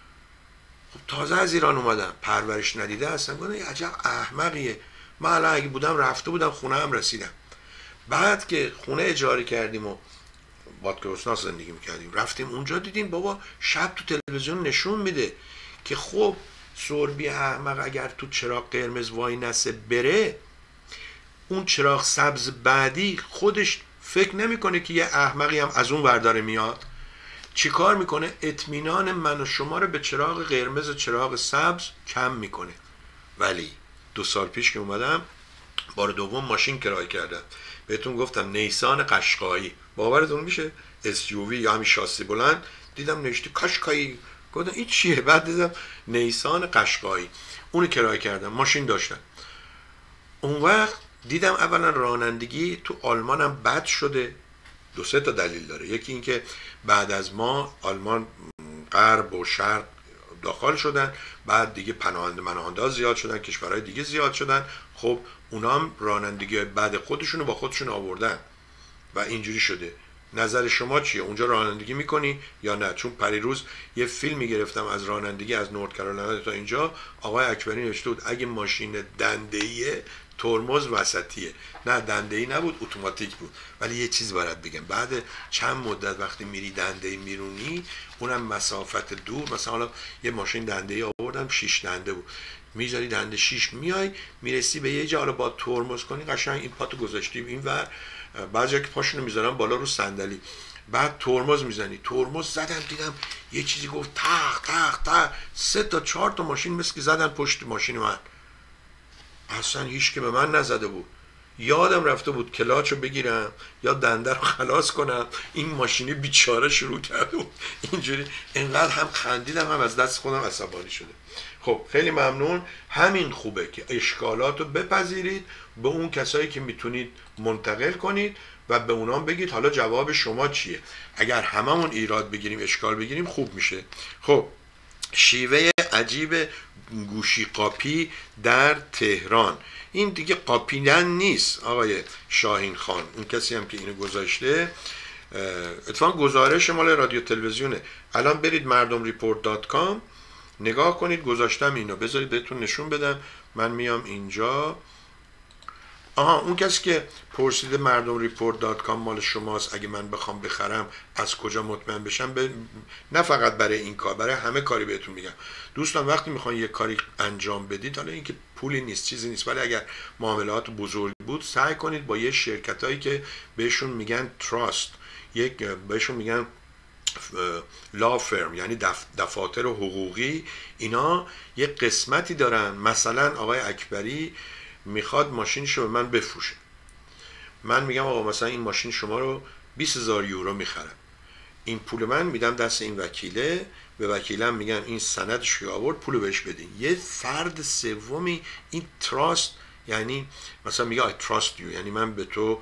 خب تازه از ایران اومدم، پرورش ندیده هستم، گفتم عجب احمقیه. من الان اگه بودم رفته بودم خونه هم رسیدم. بعد که خونه اجاره کردیم و بادکرسنا زندگی میکردیم، رفتیم اونجا دیدیم بابا شب تو تلویزیون نشون میده که خب سربی احمق اگر تو چراغ قرمز وای نسه بره، اون چراغ سبز بعدی خودش فکر نمیکنه که یه احمقی هم از اون ورداره میاد، چی کار میکنه؟ اطمینان من و شما رو به چراغ قرمز و چراغ سبز کم میکنه. ولی دو سال پیش که اومدم بار دوم ماشین کرایه کردم، بهتون گفتم نیسان قشقایی، باورتون میشه؟ اس یو وی یا همین شاسی بلند، دیدم نوشته قشقایی، گفتم این چیه؟ بعد دیدم نیسان قشقایی، اونو کرایه کردم، ماشین داشتم. اون وقت دیدم اولا رانندگی تو آلمان هم بد شده. دو سه تا دلیل داره. یکی این که بعد از ما آلمان غرب و شرق داخل شدن، بعد دیگه پناهنده مناهنده ها زیاد شدن، کشورهای دیگه زیاد شدن، خب اونا هم رانندگی بعد خودشونو با خودشون آوردن و اینجوری شده. نظر شما چیه؟ اونجا رانندگی میکنی یا نه؟ چون پریروز یه فیلمی گرفتم از رانندگی از نورت کارولاینا تا اینجا، آقای اکبری نوشته بود اگه ماشین دنده‌ایه ترمز وسطیه. نه دنده‌ای نبود، اتوماتیک بود. ولی یه چیز برات بگم، بعد چند مدت وقتی میری دنده‌ای میرونی، اونم مسافت دور، مثلا حالا یه ماشین دنده‌ای آوردم شش دنده بود، میذاری دنده شش میای میرسی به یه جا، حالا با ترمز کنی قشنگ این پاتو گذاشتیم اینور، بعضیا که پاشونو میذارن بالا رو صندلی، بعد ترمز میزنی، ترمز زدم دیدم یه چیزی گفت تق تق تق، سه تا چهار تا ماشین مثل که زدن پشت ماشین من، اصلا هیچ که به من نزده بود. یادم رفته بود کلاچو بگیرم یا دنده رو خلاص کنم، این ماشینی بیچاره شروع کرده بود اینجوری. انقدر هم خندیدم هم از دست خودم عصبانی شده. خب خیلی ممنون. همین خوبه که اشکالات رو بپذیرید، به اون کسایی که میتونید منتقل کنید و به اونام بگید حالا جواب شما چیه. اگر هممون ایراد بگیریم اشکال بگیریم خوب میشه. خب شیوه عجیب گوشی قاپی در تهران، این دیگه قاپیدن نیست آقای شاهین خان، اون کسی هم که اینو گذاشته اتفاقا گزارش مال رادیو تلویزیونه. الان برید مردم ریپورت دات کام نگاه کنید، گذاشتم اینو، بذارید بهتون نشون بدم. من میام اینجا، آها اون کسی که پرسیده مردم ریپورت دات کام مال شماست، اگه من بخوام بخرم از کجا مطمئن بشم؟ ب... نه فقط برای این کار، برای همه کاری بهتون میگم. دوستان وقتی میخوان یه کاری انجام بدید، حالا اینکه پولی نیست چیزی نیست، ولی اگر معاملات بزرگ بود سعی کنید با یه شرکتایی که بهشون میگن تراست، یک بهشون میگن لا فرم، یعنی دف... دفاتر حقوقی، اینا یه قسمتی دارن. مثلا آقای اکبری میخواد ماشینشو به من بفروشه، من میگم آقا مثلا این ماشین شما رو بیست هزار یورو میخرم، این پول من میدم دست این وکیله، به وکیلم میگم این سندش رو آورد پولو بهش بدین. یه فرد سومی این تراست، یعنی مثلا میگه I trust you، یعنی من به تو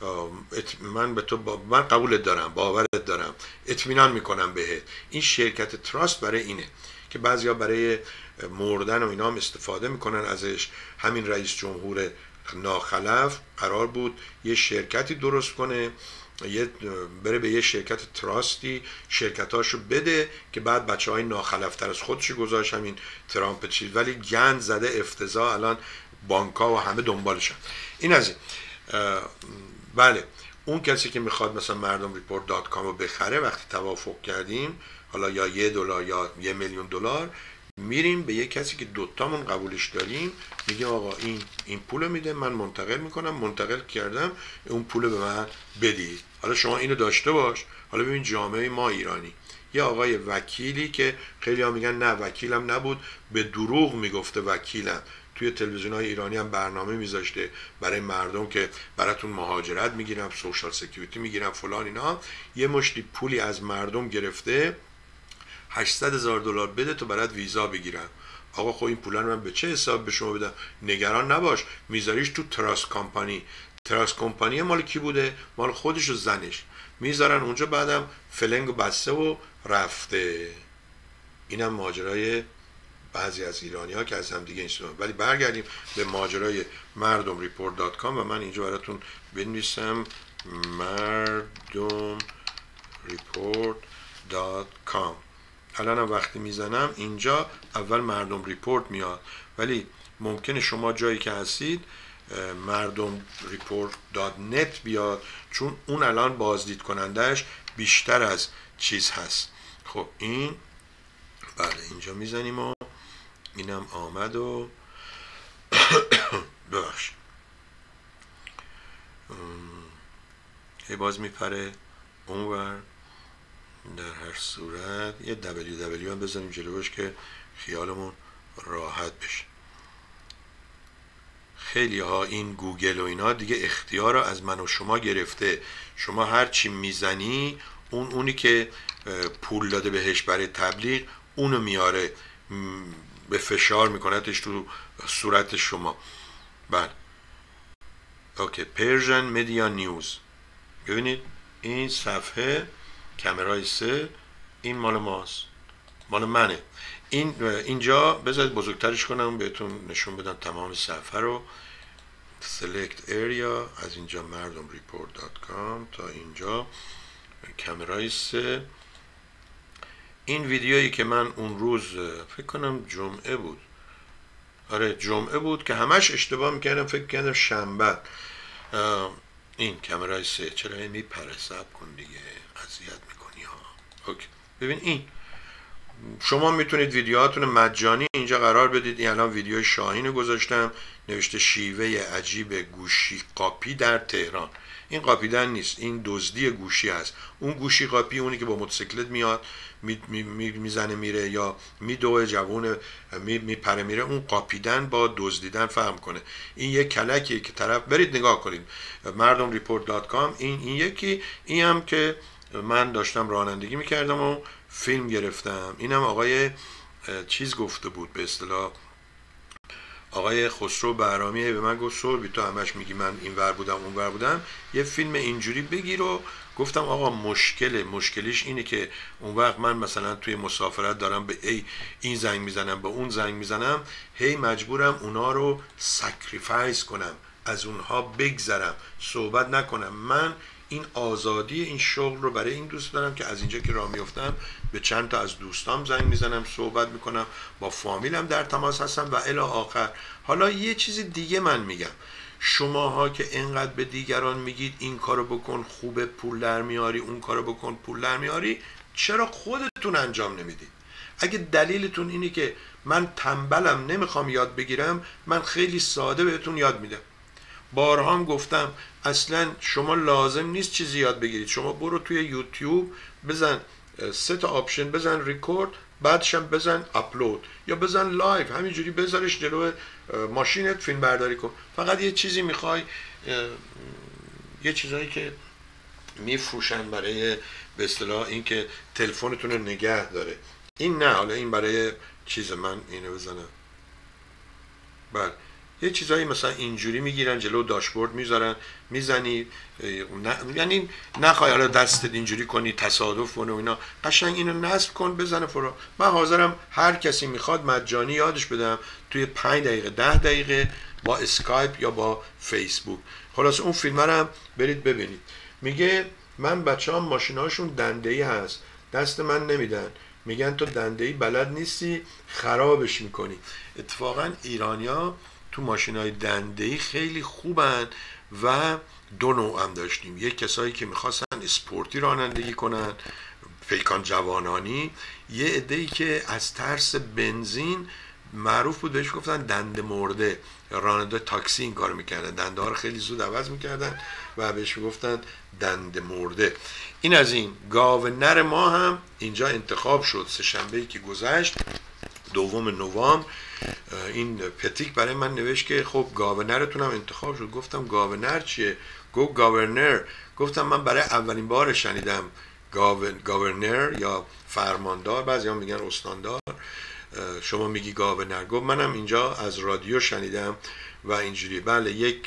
من به تو با من قبولت دارم، باورت دارم، اطمینان میکنم بهت. این شرکت تراست برای اینه که بعضیا برای مردن و اینا هم استفاده میکنن ازش. همین رئیس جمهور ناخلف قرار بود یه شرکتی درست کنه، یه بره به یه شرکت تراستی شرکتاشو بده که بعد بچه های ناخلفتر از خودشو گذاشت همین ترامپ چیز، ولی گند زده افتضاح، الان بانک‌ها و همه دنبالشن. این از این. بله اون کسی که میخواد مثلا مردم ریپورت دات کام رو بخره، وقتی توافق کردیم حالا یا یه دلار یا یه میلیون دلار، میریم به یه کسی که دوتامون قبولش داریم، میگه آقا این این پول میده، من منتقل میکنم، منتقل کردم، اون پول به من بدید. حالا شما اینو داشته باش. حالا ببین جامعه ما ایرانی، یه آقای وکیلی که خیلی ها میگن نه وکیلم نبود، به دروغ میگفته وکیلم، توی تلویزیون های ایرانی هم برنامه میذاشته برای مردم که براتون مهاجرت میگیرم، سوشال سکیوریتی میگیرم، فلان اینا. یه مشتی پولی از مردم گرفته، هشتصد هزار دلار بده تو برات ویزا بگیرم. آقا خب این پولا رو من به چه حساب به شما بدم؟ نگران نباش، میذاریش تو تراست کمپانی. تراست کمپانی مال کی بوده؟ مال خودش و زنش. میذارن اونجا، بعدم فلنگ و بسته و رفته. اینم ماجرای بعضی از ایرانی ها که از هم دیگه نیستن. ولی برگردیم به ماجرای مردم ریپورت دات کام و من اینجا براتون بنویسم مردم ریپورت دات کام. الان وقتی میزنم اینجا اول مردم ریپورت میاد، ولی ممکنه شما جایی که هستید مردم ریپورت دات نت بیاد، چون اون الان بازدید کنندهش بیشتر از چیز هست. خب این بله اینجا میزنیم و اینم آمد و ببخش هی باز میپره اونور. در هر صورت یه دبلیو دبلیو هم بزنیم جلوش که خیالمون راحت بشه. خیلی ها این گوگل و اینا دیگه اختیار رو از من و شما گرفته. شما هر چی میزنی اون اونی که پول داده بهش برای تبلیغ اونو میاره به فشار میکنتش تو صورت شما. بله اوکی. پرژن مدیا نیوز. ببینید این صفحه کامرای سه این مال ماست، مال منه. این اینجا بذارید بزرگترش کنم بهتون نشون بدم تمام صفحه رو. select area از اینجا مردم ریپورت دات کام تا اینجا کامرای سه. این ویدیویی که من اون روز فکر کنم جمعه بود، آره جمعه بود که همش اشتباه میکردم، فکر کردم شنبه. این کامرای سه چرا میپره؟ صبر کن دیگه، اذیت میکنی ها. اوکی. ببین این شما میتونید ویدیوهاتون مجانی اینجا قرار بدید. این الان ویدیو شاهین رو گذاشتم، نوشته شیوه عجیب گوشی قاپی در تهران. این قاپیدن نیست، این دزدی گوشی هست. اون گوشی قاپی اونی که با موتورسیکلت میاد می می میزنه میره یا میدوه جوونه میپره می میره، اون قاپیدن با دزدیدن فهم کنه. این یک کلکیه که طرف برید نگاه کنید مردم ریپورت دات کام. این این یکی، این هم که من داشتم رانندگی میکردم و فیلم گرفتم. اینم آقای چیز گفته بود، به اصطلاح آقای خسرو بهرامی به من گفت سوربی تو همش میگی من این ور بودم اون ور بودم، یه فیلم اینجوری بگیر. و گفتم آقا مشکله مشکلیش اینه که اون وقت من مثلا توی مسافرت دارم به ای این زنگ میزنم به اون زنگ میزنم، هی مجبورم اونا رو سکریفایس کنم، از اونها بگذرم، صحبت نکنم. من این آزادی این شغل رو برای این دوست دارم که از اینجا که راه میافتم به چند تا از دوستام زنگ میزنم، صحبت میکنم، با فامیلم در تماس هستم و الی آخر. حالا یه چیز دیگه من میگم، شماها که انقدر به دیگران میگید این کارو بکن خوبه پول در میاری، اون کارو بکن پول در میاری، چرا خودتون انجام نمیدید؟ اگه دلیلتون اینه که من تنبلم نمیخوام یاد بگیرم، من خیلی ساده بهتون یاد میدم. بارها هم گفتم اصلا شما لازم نیست چیزی یاد بگیرید. شما برو توی یوتیوب بزن سه تا آپشن، بزن ریکورد، بعدش هم بزن اپلود یا بزن لایو، همینجوری بذارش جلو ماشینت فیلم برداری کن. فقط یه چیزی میخوای، یه چیزایی که میفروشن برای به اصطلاح این که تلفنتون رو نگه داره. این نه، حالا این برای چیز من اینو بزنم. بله یه چیزایی مثلا اینجوری میگیرن جلو داشبورد میذارن میزنی، یعنی نخوای حالا دستت اینجوری کنی تصادف کنه و اینا، قشنگ اینو نصب کن بزنه فرو. من حاضرم هر کسی میخواد مجانی یادش بدم توی پنج دقیقه ده دقیقه با اسکایپ یا با فیسبوک. خلاص اون فیلم رو هم برید ببینید. میگه من بچه‌ام ماشیناشون دنده‌ای هست، دست من نمیدن، میگن تو دنده‌ای بلد نیستی خرابش میکنی. اتفاقا ایرانیا تو ماشینای دنده‌ای خیلی خوبن و دو نوع هم داشتیم. یک کسایی که میخواستن اسپورتی رانندگی کنن، پیکان جوانانی، یه عده‌ای که از ترس بنزین معروف بود بهش گفتن دنده مرده، راننده تاکسی این کار میکردن، دنده ها رو خیلی زود عوض میکردن و بهش میگفتن دنده مرده. این از این. گاو نر ما هم اینجا انتخاب شد سه شنبه‌ای که گذشت دوم نوامبر. این پتیک برای من نوشت که خب گاو نرتون هم انتخاب شد. گفتم گاو نر چیه؟ گفت گاورنر. گفتم من برای اولین بار شنیدم گاورنر یا فرماندار، بعضی هم میگن استاندار، شما میگی گاو نر. گفت منم اینجا از رادیو شنیدم و اینجوری. بله، یک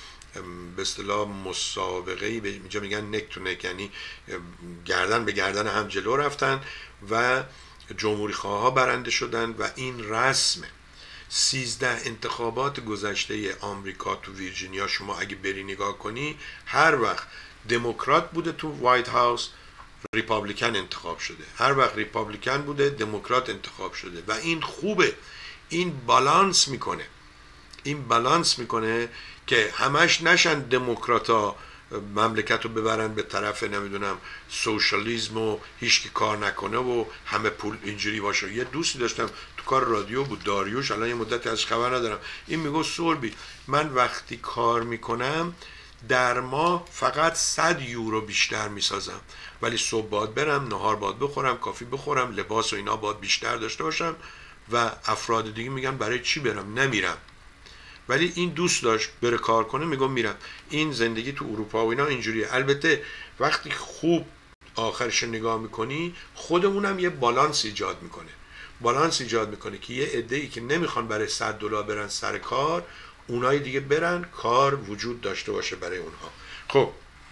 به اصطلاح مسابقه‌ای اینجا میگن نک تو نک، یعنی گردن به گردن هم جلو رفتن و جمهوری خواها برنده شدن و این رسمه. سیزده انتخابات گذشته آمریکا تو ویرجینیا شما اگه بری نگاه کنی، هر وقت دموکرات بوده تو وایت هاوس ریپابلیکن انتخاب شده، هر وقت ریپابلیکن بوده دموکرات انتخاب شده و این خوبه. این بالانس میکنه، این بالانس میکنه که همش نشن دموکراتا مملکت رو ببرن به طرف نمیدونم سوشالیسم و هیچ کی کار نکنه و همه پول اینجوری باشه. یه دوستی داشتم تو کار رادیو بود، داریوش، الان یه مدت از خبر ندارم، این میگه سوربی من وقتی کار میکنم در ماه فقط صد یورو بیشتر میسازم، ولی صبح باید برم نهار باید بخورم، کافی بخورم، لباس و اینا باید بیشتر داشته باشم و افراد دیگه میگن برای چی برم؟ نمیرم. ولی این دوست داشت بره کار کنه، میگم میرم. این زندگی تو اروپا و اینا اینجوریه. البته وقتی خوب آخرش نگاه میکنی خودمونم یه بالانس ایجاد میکنه، بالانس ایجاد میکنه که یه عده‌ای که نمیخوان برای صد دلار برن سر کار، اونای دیگه برن، کار وجود داشته باشه برای اونها. خب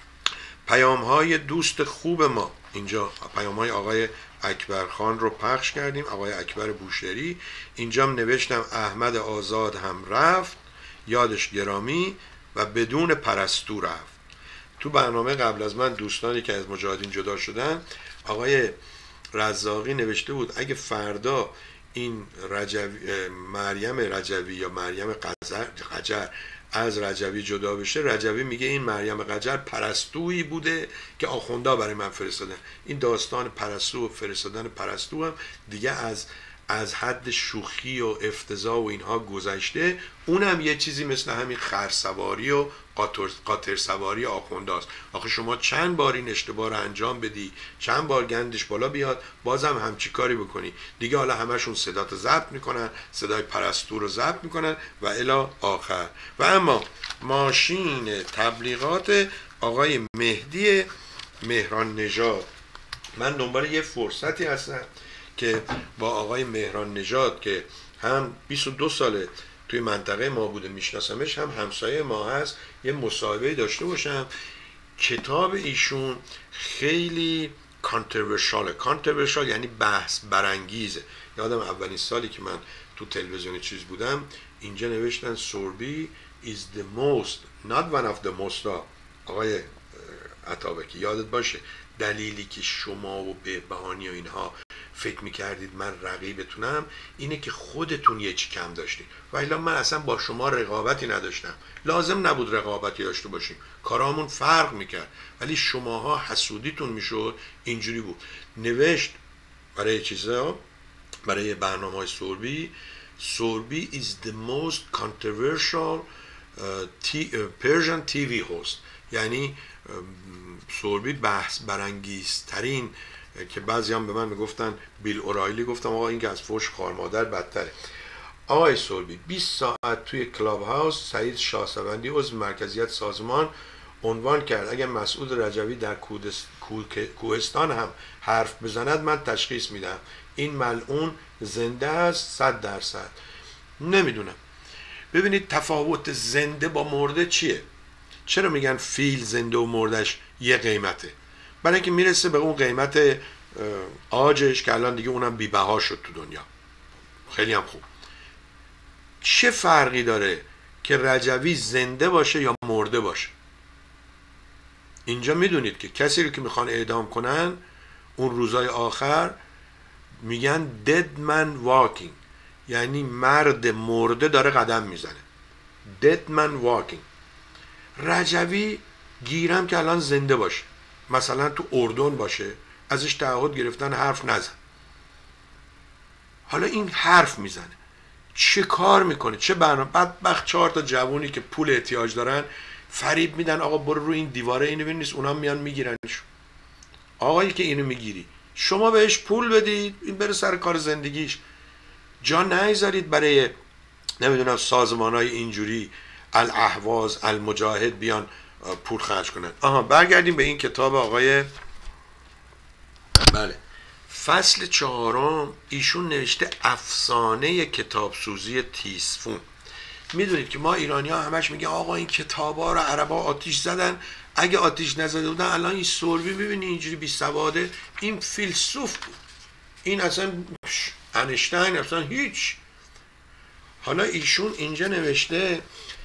پیام های دوست خوب ما اینجا، پیام های آقای اکبر خان رو پخش کردیم، آقای اکبر بوشهری. اینجا هم نوشتم احمد آزاد هم رفت، یادش گرامی و بدون پرستو رفت. تو برنامه قبل از من دوستانی که از مجاهدین جدا شدن، آقای رزاقی نوشته بود اگه فردا این رجوی، مریم رجوی یا مریم قجر از رجوی جدا بشه، رجوی میگه این مریم قجر پرستویی بوده که آخوندا برای من فرستادن. این داستان پرستو و فرستادن پرستو هم دیگه از از حد شوخی و افتضاح و اینها گذشته. اونم یه چیزی مثل همین خرسواری و قاطر, قاطر سواری آخونداست. آخه شما چند بار این اشتباه رو انجام بدی، چند بار گندش بالا بیاد، بازم همچی کاری بکنی دیگه. حالا همشون صدات ضبط میکنن، صدای پرستو رو ضبط میکنن و الی آخر. و اما ماشین تبلیغات آقای مهدی مهران نژاد، من دنبال یه فرصتی هستم که با آقای مهران نژاد که هم بیست و دو ساله توی منطقه ما بوده میشناسمش، هم همسایه ما هست، یه مصاحبه داشته باشم. کتاب ایشون خیلی کانتروورشاله. کانتروورشال یعنی بحث برانگیزه. یادم اولین سالی که من تو تلویزیون چیز بودم اینجا نوشتن سوربی is the most not one of the most. آقای عطابکی یادت باشه دلیلی که شما و به بهانی و اینها فکر میکردید من رقیبتونم اینه که خودتون یه چی کم داشتید و الا من اصلا با شما رقابتی نداشتم. لازم نبود رقابتی داشته باشیم، کارامون فرق میکرد، ولی شماها حسودیتون میشد. اینجوری بود. نوشت برای چیزا، برای برنامه های سوربی، سوربی is the most controversial uh, Persian تی وی host. یعنی سوربی بحث برانگیزترین، که بعضی هم به من میگفتن بیل اورایلی، گفتم آقا این که از فوش خوار مادر بدتره. آقای سوربی بیست ساعت توی کلاب هاوس سعید شاهصوندی عضو مرکزیت سازمان عنوان کرد اگر مسعود رجوی در کوهستان هم حرف بزند من تشخیص میدم این ملعون زنده است صد درصد. نمیدونم. ببینید تفاوت زنده با مرده چیه؟ چرا میگن فیل زنده و مردش یه قیمته؟ برای اینکه میرسه به اون قیمت آجش که الان دیگه اونم بی‌بها شد تو دنیا. خیلی هم خوب. چه فرقی داره که رجوی زنده باشه یا مرده باشه؟ اینجا میدونید که کسی رو که میخوان اعدام کنن اون روزای آخر میگن dead man walking، یعنی مرد مرده داره قدم میزنه. dead man walking. رجوی گیرم که الان زنده باشه، مثلا تو اردن باشه، ازش تعهد گرفتن حرف نزن. حالا این حرف میزنه، چه کار میکنه؟ چه برنامه؟ بدبخت چهار تا جوونی که پول احتیاج دارن فریب میدن آقا برو رو این دیواره اینو ببین، نیست اونا میان میگیرنش. آقایی که اینو میگیری شما بهش پول بدید این بره سر کار زندگیش، جا نگذارید برای نمیدونم سازمانهای اینجوری الاهواز المجاهد بیان پول خرج کنن. آها برگردیم به این کتاب آقای بله فصل چهارم. ایشون نوشته افسانه کتابسوزی تیسفون. میدونید که ما ایرانی ها همش میگه آقا این کتاب ها رو عربا آتیش زدن، اگه آتیش نزده بودن الان این سوربی ببینی اینجوری بی سواده، این فیلسوف بود، این اصلا انشتین اصلا هیچ. حالا ایشون اینجا نوشته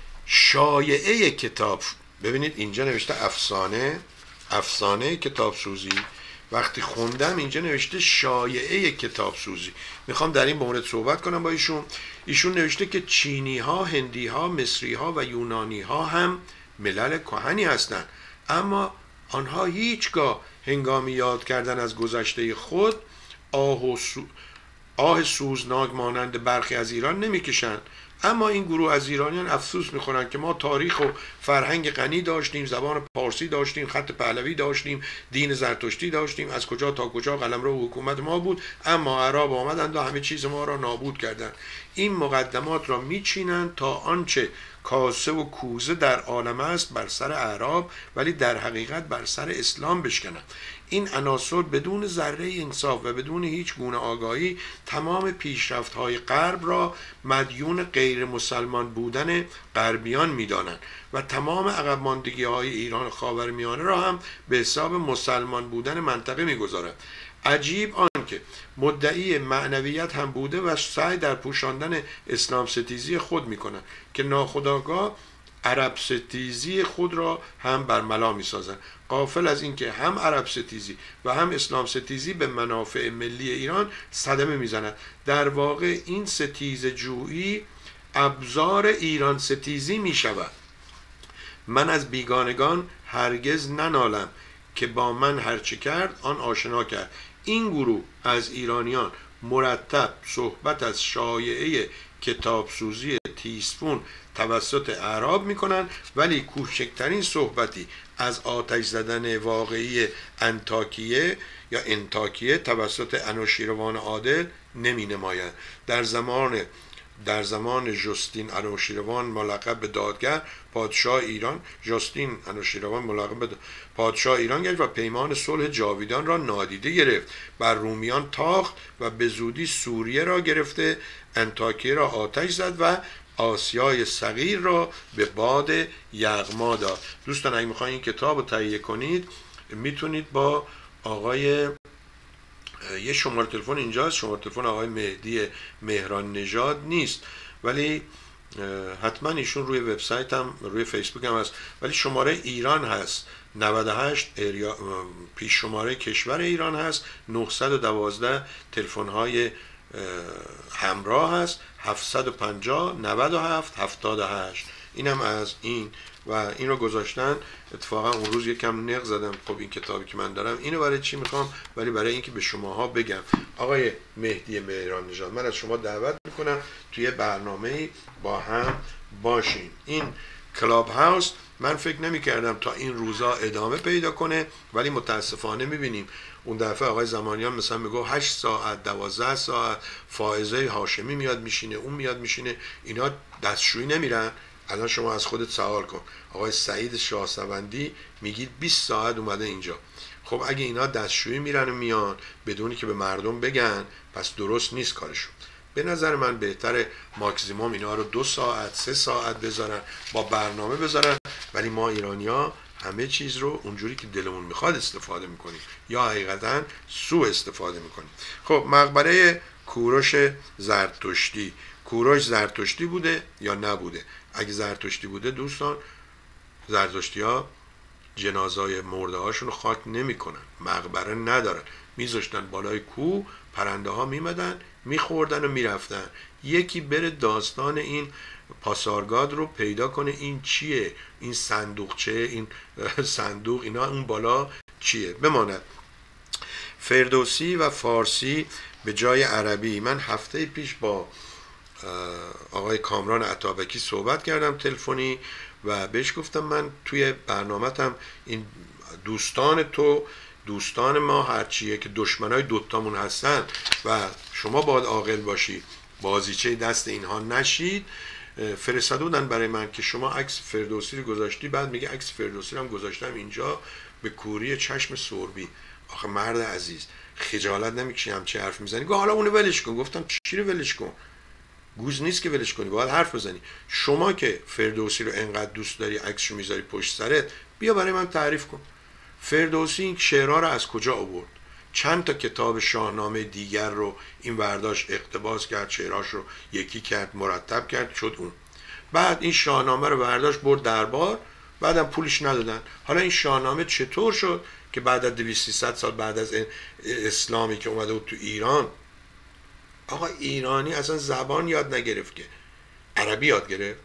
شایعه کتاب، ببینید اینجا نوشته افسانه افسانه کتابسوزی، وقتی خوندم اینجا نوشته شایعه کتابسوزی. میخوام در این مورد صحبت کنم با ایشون. ایشون نوشته که چینی ها، هندی ها، مصری ها و یونانی ها هم ملل کهنی هستند، اما آنها هیچگاه هنگامی یاد کردن از گذشته خود آه و سو... آه سوزناک مانند برخی از ایران نمیکشند. اما این گروه از ایرانیان افسوس میخورند که ما تاریخ و فرهنگ غنی داشتیم، زبان پارسی داشتیم، خط پهلوی داشتیم، دین زرتشتی داشتیم، از کجا تا کجا قلمرو و حکومت ما بود، اما عرب آمدند و همه چیز ما را نابود کردند. این مقدمات را میچینند تا آنچه کاسه و کوزه در عالم است بر سر اعراب ولی در حقیقت بر سر اسلام بشکنند. این عناصر بدون ذره انصاف و بدون هیچ گونه آگاهی تمام پیشرفت‌های غرب را مدیون غیر مسلمان بودن غربیان می‌دانند و تمام عقب ماندگی‌های ایران خاورمیانه را هم به حساب مسلمان بودن منطقه می‌گذارند. عجیب آنکه مدعی معنویت هم بوده و سعی در پوشاندن اسلام ستیزی خود می‌کنند که ناخودآگاه عرب ستیزی خود را هم برملا می‌سازند، غافل از اینکه هم عرب ستیزی و هم اسلام ستیزی به منافع ملی ایران صدمه میزند. در واقع این ستیز جویی ابزار ایران ستیزی می شود. من از بیگانگان هرگز ننالم که با من هرچه کرد آن آشنا کرد. این گروه از ایرانیان مرتب صحبت از شایعه کتابسوزی تیسفون توسط اعراب میکنن، ولی کوچکترین صحبتی از آتش زدن واقعی انطاکیه یا انطاکیه توسط انوشیروان عادل نمی نمایند. در زمان در زمان ژوستین انوشیروان ملقب به دادگر پادشاه ایران، ژوستین انوشیروان ملقب به پادشاه ایران گشت و پیمان صلح جاویدان را نادیده گرفت، بر رومیان تاخت و به زودی سوریه را گرفته انطاکیه را آتش زد و آسیای صغیر را به باد یغما داد. دوستان اگه میخواین این کتاب رو تهیه کنید میتونید با آقای یه شماره تلفن اینجاست، شماره تلفن آقای مهدی مهران نژاد نیست ولی حتما ایشون روی وبسایت هم روی فیسبوک هم هست، ولی شماره ایران هست نود و هشت پیش شماره کشور ایران هست، نهصد و دوازده تلفن های همراه هست، هفتصد و پنجاه نود و هفت هفتاد و هشت. اینم از این و این رو گذاشتن. اتفاقا اون روز یکم نق زدم خب این کتابی که من دارم اینو برای چی میخوام، ولی برای اینکه به شماها بگم. آقای مهدی مهران نژاد من از شما دعوت میکنم توی برنامه با هم باشین. این کلاب هاوس من فکر نمی کردم تا این روزا ادامه پیدا کنه، ولی متاسفانه میبینیم اون دفعه آقای زمانیان مثلا میگو هشت ساعت دوازده ساعت فائزه هاشمی میاد میشینه، اون میاد میشینه، اینا دستشویی نمیرن. الان شما از خودت سوال کن، آقای سعید شاهصوندی میگید بیست ساعت اومده اینجا. خب اگه اینا دستشویی میرن و میان بدونی که به مردم بگن، پس درست نیست کارشون. به نظر من بهتره ماکسیموم اینا رو دو ساعت سه ساعت بذارن، با برنامه بذارن، ولی ما ایرانیا همه چیز رو اونجوری که دلمون میخواد استفاده میکنیم یا حقیقتا سوء استفاده میکنیم. خب مقبره کوروش زرتشتی، کوروش زرتشتی بوده یا نبوده؟ اگه زرتشتی بوده دوستان، زرتشتی ها جنازای مرده هاشون رو خاک نمی کنن، مقبره ندارن، میذاشتن بالای کوه، پرنده ها میمدن میخوردن و میرفتن. یکی بره داستان این پاسارگاد رو پیدا کنه، این چیه، این صندوقچه، این صندوق، اینا اون بالا چیه. بماند فردوسی و فارسی به جای عربی. من هفته پیش با آقای کامران عطابکی صحبت کردم تلفنی و بهش گفتم من توی برنامه‌تم این دوستان تو، دوستان ما هرچیه که دشمنای دوتامون هستن و شما باید عاقل باشی، بازیچه دست اینها نشید. فرستاده بودن برای من که شما عکس فردوسی رو گذاشتی، بعد میگه عکس فردوسی رو هم گذاشتم اینجا به کوری چشم سربی. آخه مرد عزیز خجالت نمیکشی همچه حرف میزنی؟ گفت حالا اونو ولش کن. گفتم چی رو ولش کن؟ گوز نیست که ولش کنی، باید حرف بزنی. شما که فردوسی رو انقدر دوست داری عکسشو میذاری پشت سرت، بیا برای من تعریف کن. فردوسی این شعرها رو از کجا آورد؟ چند تا کتاب شاهنامه دیگر رو این برداشت اقتباس کرد، شعرهاش رو یکی کرد، مرتب کرد، شد اون. بعد این شاهنامه رو برداشت برد دربار، بعدم پولش ندادن. حالا این شاهنامه چطور شد که بعد از دویست سیصد سال بعد از اسلامی که اومده بود تو ایران، آقا ایرانی اصلا زبان یاد نگرفت که، عربی یاد گرفت.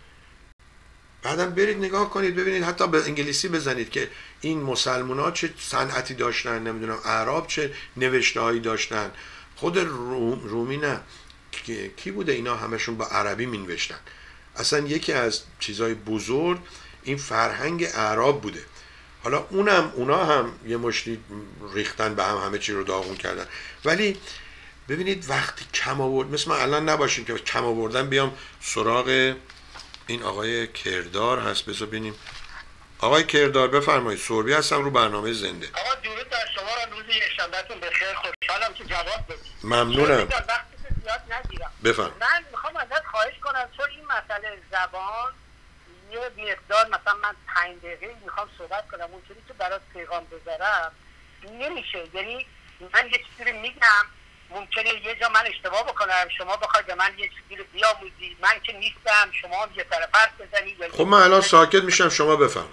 بعدم برید نگاه کنید ببینید، حتی به انگلیسی بزنید که این مسلمان ها چه صنعتی داشتن، نمیدونم اعراب چه نوشته هایی داشتن. خود روم، رومی نه کی بوده اینا همشون با عربی می نوشتن. اصلا یکی از چیزهای بزرگ این فرهنگ اعراب بوده. حالا اونم اونا هم یه مشتی ریختن به هم، همه چی رو داغون کردن. ولی ببینید وقتی کم آورد، مثل من الان نباشیم که کم آوردن بیام سراغ این آقای کردار هست. بذار ببینیم آقای کردار بفرمایید. سربی هستم رو برنامه زنده. آقا درود بر شما و روز یکشنبهتون بخیر. خوشحالم که جواب بدید. ممنونم. وقتی زیاد نگیرم. بفرم. من میخوام ازت خواهش کنم چون این مسئله زبان یه مقدار، مثلا من پنج دقیقه میخوام صحبت کنم، اونجوری که برات پیغام بذارم نمیشه. یعنی من یه چیزی رو میگم، ممکنه یه جا من اشتباه بکنم، شما بخواید به من یه چیزی رو بیاموزید، من که نیستم شما هم یه طرف حرف بزنید. خب من الان ساکت میشم، شما بفهم.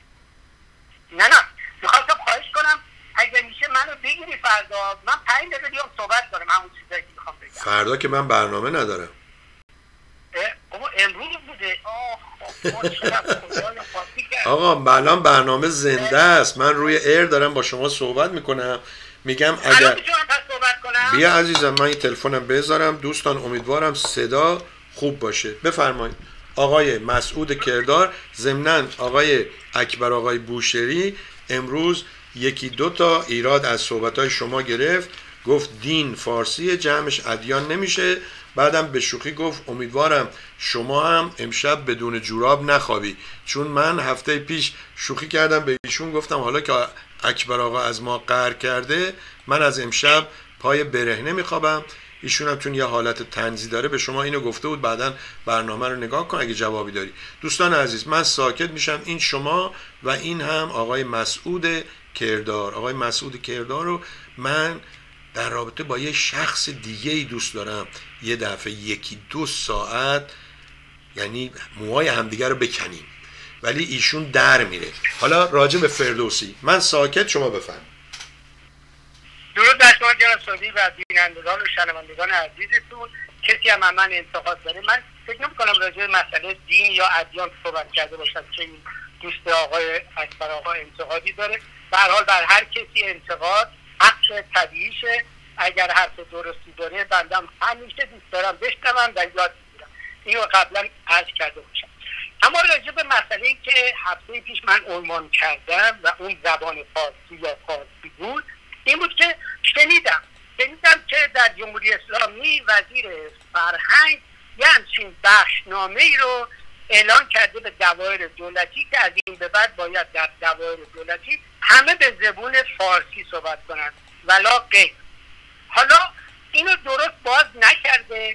نه نه میخواستم خواهش کنم اگه میشه منو بگیری فردا، من پنج دقیقه بیام صحبت کنم همون چیزایی که میخوام بگم. فردا که من برنامه ندارم. آقا امروز بوده. آقا الان برنامه زنده است، من روی ایر دارم با شما صحبت میکنم. میگم اگر بیا عزیزم من این تلفنم بذارم. دوستان امیدوارم صدا خوب باشه. بفرمایید آقای مسعود کردار. ضمناً آقای اکبر آقای بوشهری امروز یکی دو تا ایراد از صحبت‌های شما گرفت، گفت دین فارسی جمعش ادیان نمیشه. بعدم به شوخی گفت امیدوارم شما هم امشب بدون جوراب نخوابی، چون من هفته پیش شوخی کردم به ایشون، گفتم حالا که اکبر آقا از ما قهر کرده من از امشب پای برهنه میخوابم. ایشون هم چون یه حالت طنزی داره به شما اینو گفته بود. بعداً برنامه رو نگاه کن اگه جوابی داری. دوستان عزیز من ساکت میشم. این شما و این هم آقای مسعود کردار. آقای مسعود کردار رو من در رابطه با یه شخص دیگه ای دوست دارم یه دفعه یکی دو ساعت یعنی موهای همدیگه رو بکنیم، ولی ایشون در میره. حالا راجع به فردوسی من ساکت، شما بفرمایید. درود بر شما جناب سعودی و بینندگان و شنوندگان عزیزتون. کسی هم من انتقاد داره، من فکر نمی‌کنم راجع به مسئله دین یا ادیان صحبت کرده باشم که این دوست آقای اکبر آقا انتقادی داره. به هر حال بر هر کسی انتقاد حق طبیعیشه. اگر حرف درستی داره بندم همیشه دوست دارم بشنوم و یاد بگیرم. اینو قبلا عرض کرده باشم. اما راجع به مسئله که هفته پیش من عنوان کردم و اون زبان فارسی یا فارسی بود، این بود که شنیدم شنیدم که در جمهوری اسلامی وزیر فرهنگ یه همچین بخشنامه ای رو اعلان کرده به دوایر دولتی که از این به بعد باید در دوایر دولتی همه به زبون فارسی صحبت کنند ولا غیر. حالا اینو درست باز نکرده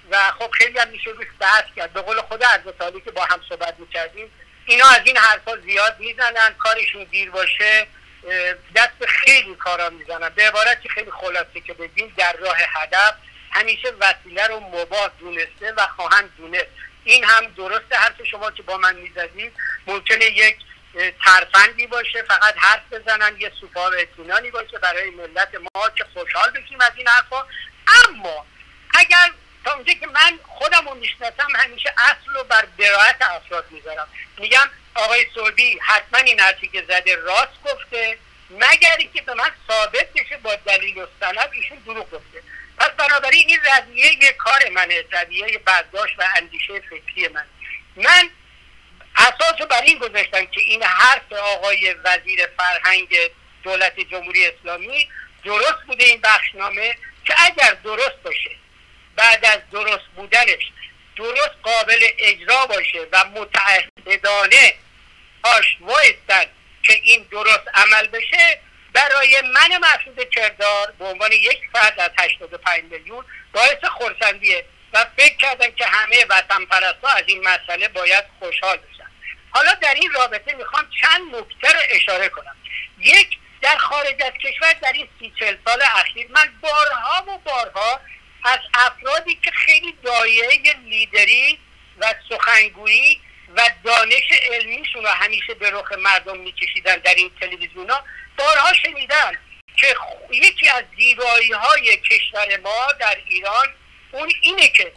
و خب خیلی هم میشه روش بحث کرد. به قول خود عزت‌عالی که با هم صحبت میکردیم، اینا از این حرفا زیاد میزنن، کارشون دیر باشه دست خیلی کارا میزنن. به عبارتی خیلی خلاصه که بگیم، در راه هدف همیشه وسیله رو مباح دونسته و خواهند دونست. این هم درسته حرف شما که با من میزدید، ممکنه یک ترفندی باشه، فقط حرف بزنن، یه سوپار اطمینانی باشه برای ملت ما که خوشحال بشیم از این حرفا. اما اگر تا اونجا که من خودم رو میشناسم، همیشه اصل رو بر برایت افراد میذارم. میگم آقای سعودی حتما این حرفی که زده راست گفته، مگری که به من ثابت بشه با دلیل و سند ایشون دروغ گفته. پس بنابراین این رویه یه کار منه، رویه برداشت و اندیشه فکری من. من اساس رو بر این گذاشتم که این حرف آقای وزیر فرهنگ دولت جمهوری اسلامی درست بوده، این بخشنامه که اگر درست باشه، بعد از درست بودنش درست قابل اجرا باشه و متعهدانه هاش وایستن که این درست عمل بشه، برای من مسعود کردار به عنوان یک فرد از هشتاد و پنج میلیون باعث خرسندیه و فکر کردم که همه وطن پرستا از این مسئله باید خوشحال بشن. حالا در این رابطه میخوام چند نکته رو اشاره کنم. یک، در خارج از کشور در این سی چل سال اخیر من بارها و بارها از افرادی که خیلی دایره لیدری و سخنگویی و دانش علمیشون رو همیشه به رخ مردم میکشیدن در این تلویزیون ها، بارها شنیدم که یکی از زیبایی های کشور ما در ایران اون اینه که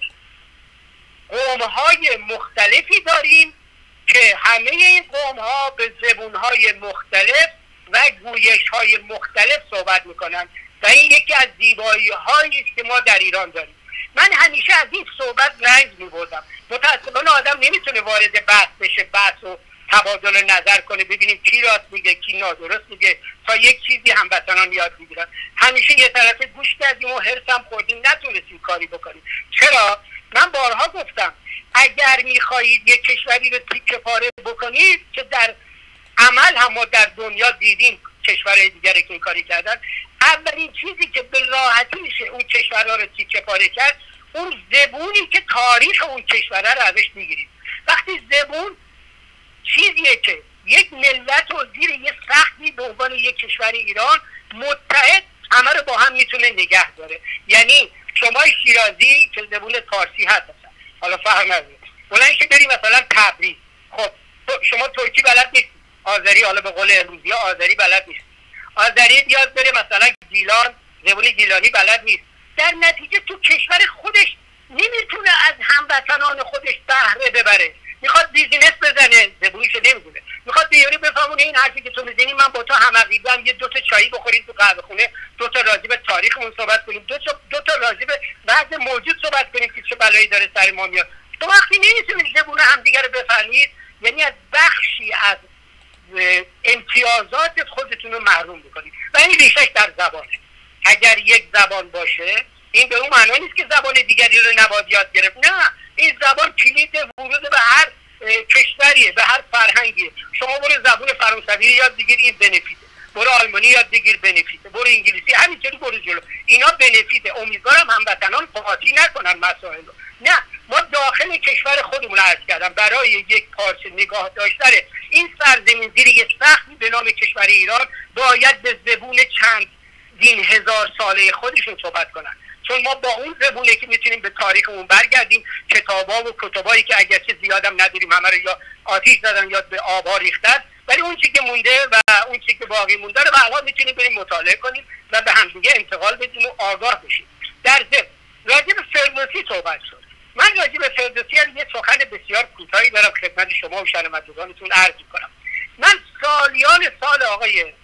قوم های مختلفی داریم که همه این قوم ها به زبون های مختلف و گویش های مختلف صحبت میکنن و این یکی از زیبایی هایی است که ما در ایران داریم. من همیشه از این صحبت رنج میبردم. متاسفانه آدم نمیتونه وارد بحث بشه، بحث و تبادل نظر کنه، ببینیم کی راست میگه کی نادرست میگه، تا یک چیزی هموطنان یاد بگیرن. همیشه یه طرف گوش کردیم و حرصم خوردیم، نتونستیم کاری بکنیم. چرا؟ من بارها گفتم اگر میخواهید یک کشوری رو تیکه پاره بکنید، که در عمل هم ما در دنیا دیدیم کشورهای دیگری که این کاری کردن، اولین چیزی که به راحتی میشه اون کشورها رو تیکه پاره کرد، اون زبونی که تاریخ اون کشورها رو ازش میگیرید. وقتی زبون چیزیه که یک ملت رو زیر یه سختی به عنوان یک کشور ایران متحد همه رو با هم میتونه نگه داره. یعنی شما شیرازی که زبون فارسی هست، حالا فهم نداره، بلند که بری مثلا تبریز، خب شما ترکی بلد نیست، آذری، حالا به قول امروزی ها آذری بلد نیست، آذری بیاد بره مثلا گیلان، زبون گیلانی بلد نیست، در نتیجه تو کشور خودش نمیتونه از هموطنان خودش بهره ببره. میخواد بیزینس بزنه، زبونیشو نمیدونه، میخواد بیاری بفهمونه این حرفی که تو میزنی من با تو هم عقیده‌ام، یه دو تا چایی بخوریم تو قهوه خونه، دو تا راجع به تاریخمون صحبت کنیم، دو تا دو تا راجع به وضع موجود صحبت کنیم که چه بلایی داره سر ما میاد. تو وقتی نمیتونید زبون همدیگه رو بفهمید، یعنی از بخشی از امتیازات خودتون رو محروم میکنید و این ریشش در زبانه. اگر یک زبان باشه، این به اون معنا نیست که زبان دیگری رو نباید یاد گرفت، نه، این زبان کلید ورود به هر کشوریه، به هر فرهنگیه. شما برو زبان فرانسوی یاد بگیر، این بنفیته، برو آلمانی یاد بگیر، بنفیته، برو انگلیسی، همینطوری برو جلو، اینا بنفیته. امیدوارم هموطنان قاطی نکنن مسائل رو. نه، ما داخل کشور خودمون عرض کردم برای یک پارچه نگاه داشتن این سرزمین زیر یک سختی به نام کشور ایران باید به زبون چند دین هزار ساله خودشون صحبت کنن، چون ما با اون زبونه که میتونیم به تاریخمون برگردیم، کتابا و کتابایی که اگرچه زیادم نداریم همه رو یا آتیش زدن یا به آبها ریختن، ولی اون چی که مونده و اون چی که باقی مونده رو به الان میتونیم بریم مطالعه کنیم و به همدیگه انتقال بدیم و آگاه بشیم. در ضمن راجع به فردوسی صحبت شد. من راجع به فردوسی هم یه سخن بسیار کوتاهی دارم خدمت شما و شنوندگانتون عرض می‌کنم. من سالیان سال آقای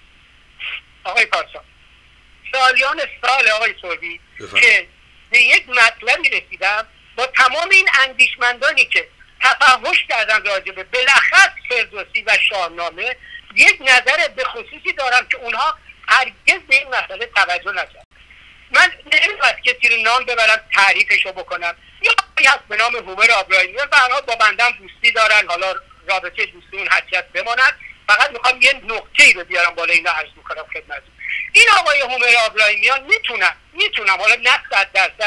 آقای پارسا سالیان سال آقای سعودی که به یک مطلبی رسیدم با تمام این اندیشمندانی که تفحص کردن راجع به بالاخص فردوسی و شاهنامه، یک نظر به خصوصی دارم که اونها هرگز به این مسئله توجه نکردن. من نمی‌خوام کسی رو نام ببرم تعریفشو بکنم، یا هست به نام هومر آبراهیمیان، برها با بندم دوستی دارن، حالا رابطه دوستی اون حدیث بماند. فقط میخوام یه نقطه‌ای رو بیارم بالا اینا عرض میکنم خدمتتون. این آقای هومر آبراهیمیان میتونم میتونم حالا نه صد درصد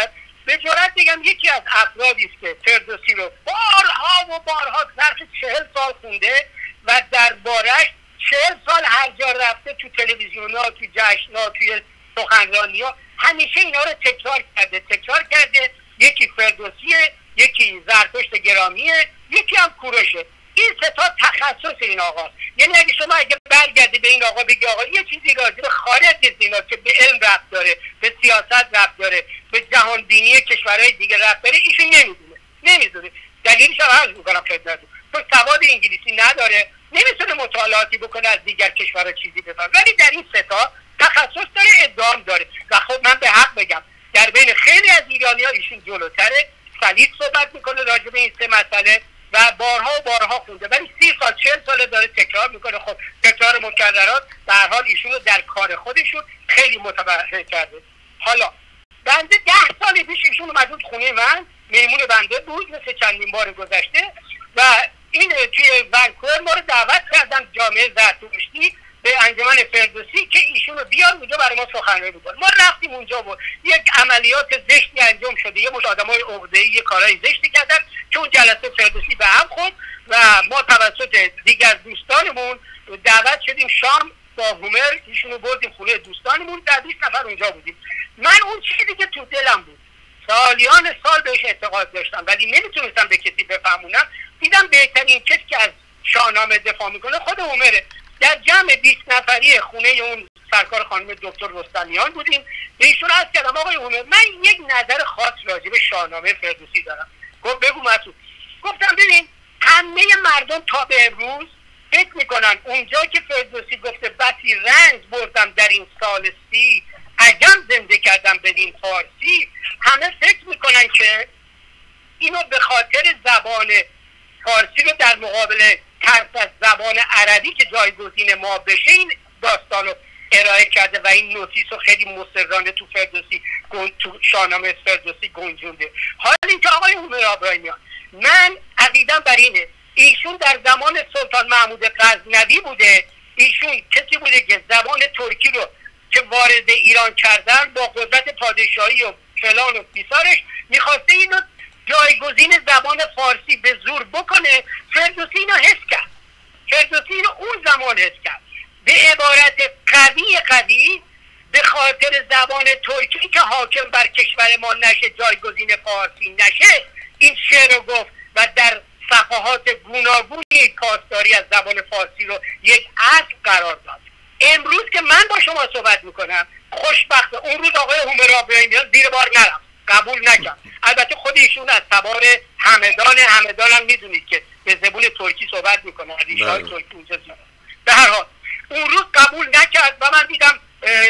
به جرات میگم یکی از افرادی است که فردوسی رو بارها و بارها ظرف چهل سال خونده و دربارش چهل سال هر جا رفته، تو تلویزیون ها، تو جشن ها، توی سخنرانی ها، همیشه اینا رو تکرار کرده تکرار کرده یکی فردوسیه، یکی زرتشت گرامیه، یکی هم کوروشه. این سه تا تخصص این آقاست. یعنی اگه شما اگه برگردی به این آقا بگی آقا یه چیزی راجع به خارج از اینا که به علم ربط داره، به سیاست ربط داره، به جهان بینی کشورهای دیگه ربط داره، ایشون نمیدونه نمیدونه دلیلش هم عرض میکنم خدمتتون، تو سواد انگلیسی نداره، نمیتونه مطالعاتی بکنه از دیگر کشورها چیزی بفهمه، ولی در این سه تا تخصص داره، ادعام داره. و خب من به حق بگم در بین خیلی از ایرانی‌ها ایشون جلوتره، سلیط صحبت میکنه راجع به این سه مسئله و بارها و بارها خونده، ولی سی سال چهل ساله داره تکرار میکنه. خب تکرار مکررات به هر حال ایشون رو در کار خودشون خیلی متبرهه کرده. حالا بنده ده سال پیش ایشون اومد بود خونه من، میمون بنده بود مثل چندین بار گذشته و این توی ونکوور ما رو دعوت کردن جامعه زرتشتی به انجمن فردوسی که ایشون رو بیار اونجا برای ما سخنرانی بکنه. ما رفتیم اونجا و یک عملیات زشتی انجام شده، یه مش آدمای عقده‌ای یه کارهای زشتی کردن که اون جلسه فردوسی به هم خورد و ما توسط دیگر دوستانمون دعوت شدیم شام با هومر ایشون رو بردیم خونه دوستانمون، در بیست نفر اونجا بودیم. من اون چیزی که تو دلم بود سالیان سال بهش اعتقاد داشتم ولی نمیتونستم به کسی بفهمونم، دیدم بهترین کسی که از شاهنامه دفاع میکنه خود هومره. در جمع بیست نفری خونه اون سرکار خانم دکتر رستمیان بودیم، به ایشون عرض کردم آقای هومر من یک نظر خاص راجع به شاهنامه فردوسی دارم. گفت بگو مسعود. گفتم ببین همه مردم تا به امروز فکر میکنن اونجا که فردوسی گفته بسی رنج بردم در این سال سی عجم زنده کردم بدین فارسی، همه فکر میکنن که اینو به خاطر زبان فارسی رو در مقابل ترس از زبان عربی که جایگزین ما بشه این داستان رو ارائه کرده و این نوتیس رو خیلی مصرانه تو فردوسی تو شاهنامه فردوسی گنجونده. حالا اینکه آقای هومر آبراهیمیان من عقیدم بر اینه ایشون در زمان سلطان محمود غزنوی بوده، ایشون کسی بوده که زبان ترکی رو که وارد ایران کردن با قدرت پادشاهی و فلان و بیسارش میخواسته اینو جایگزین زبان فارسی به زور بکنه. فردوسی اینو حس کرد، فردوسی اینو اون زمان حس کرد، به عبارت قوی قوی به خاطر زبان ترکی که حاکم بر کشور ما نشه، جایگزین فارسی نشه، این شعر رو گفت و در صفحات گوناگونی پاسداری از زبان فارسی رو یک اصل قرار داد. امروز که من با شما صحبت میکنم خوشبخت اون روز آقای هومر آبراهیمیان زیر بار نرفت، قبول نکرد. البته خود ایشون از تبار همدان همدان هم میدونید که به زبون ترکی صحبت میکنه، ریشه‌های ترکی اونجا زیاد. به هر حال اون روز قبول نکرد و من دیدم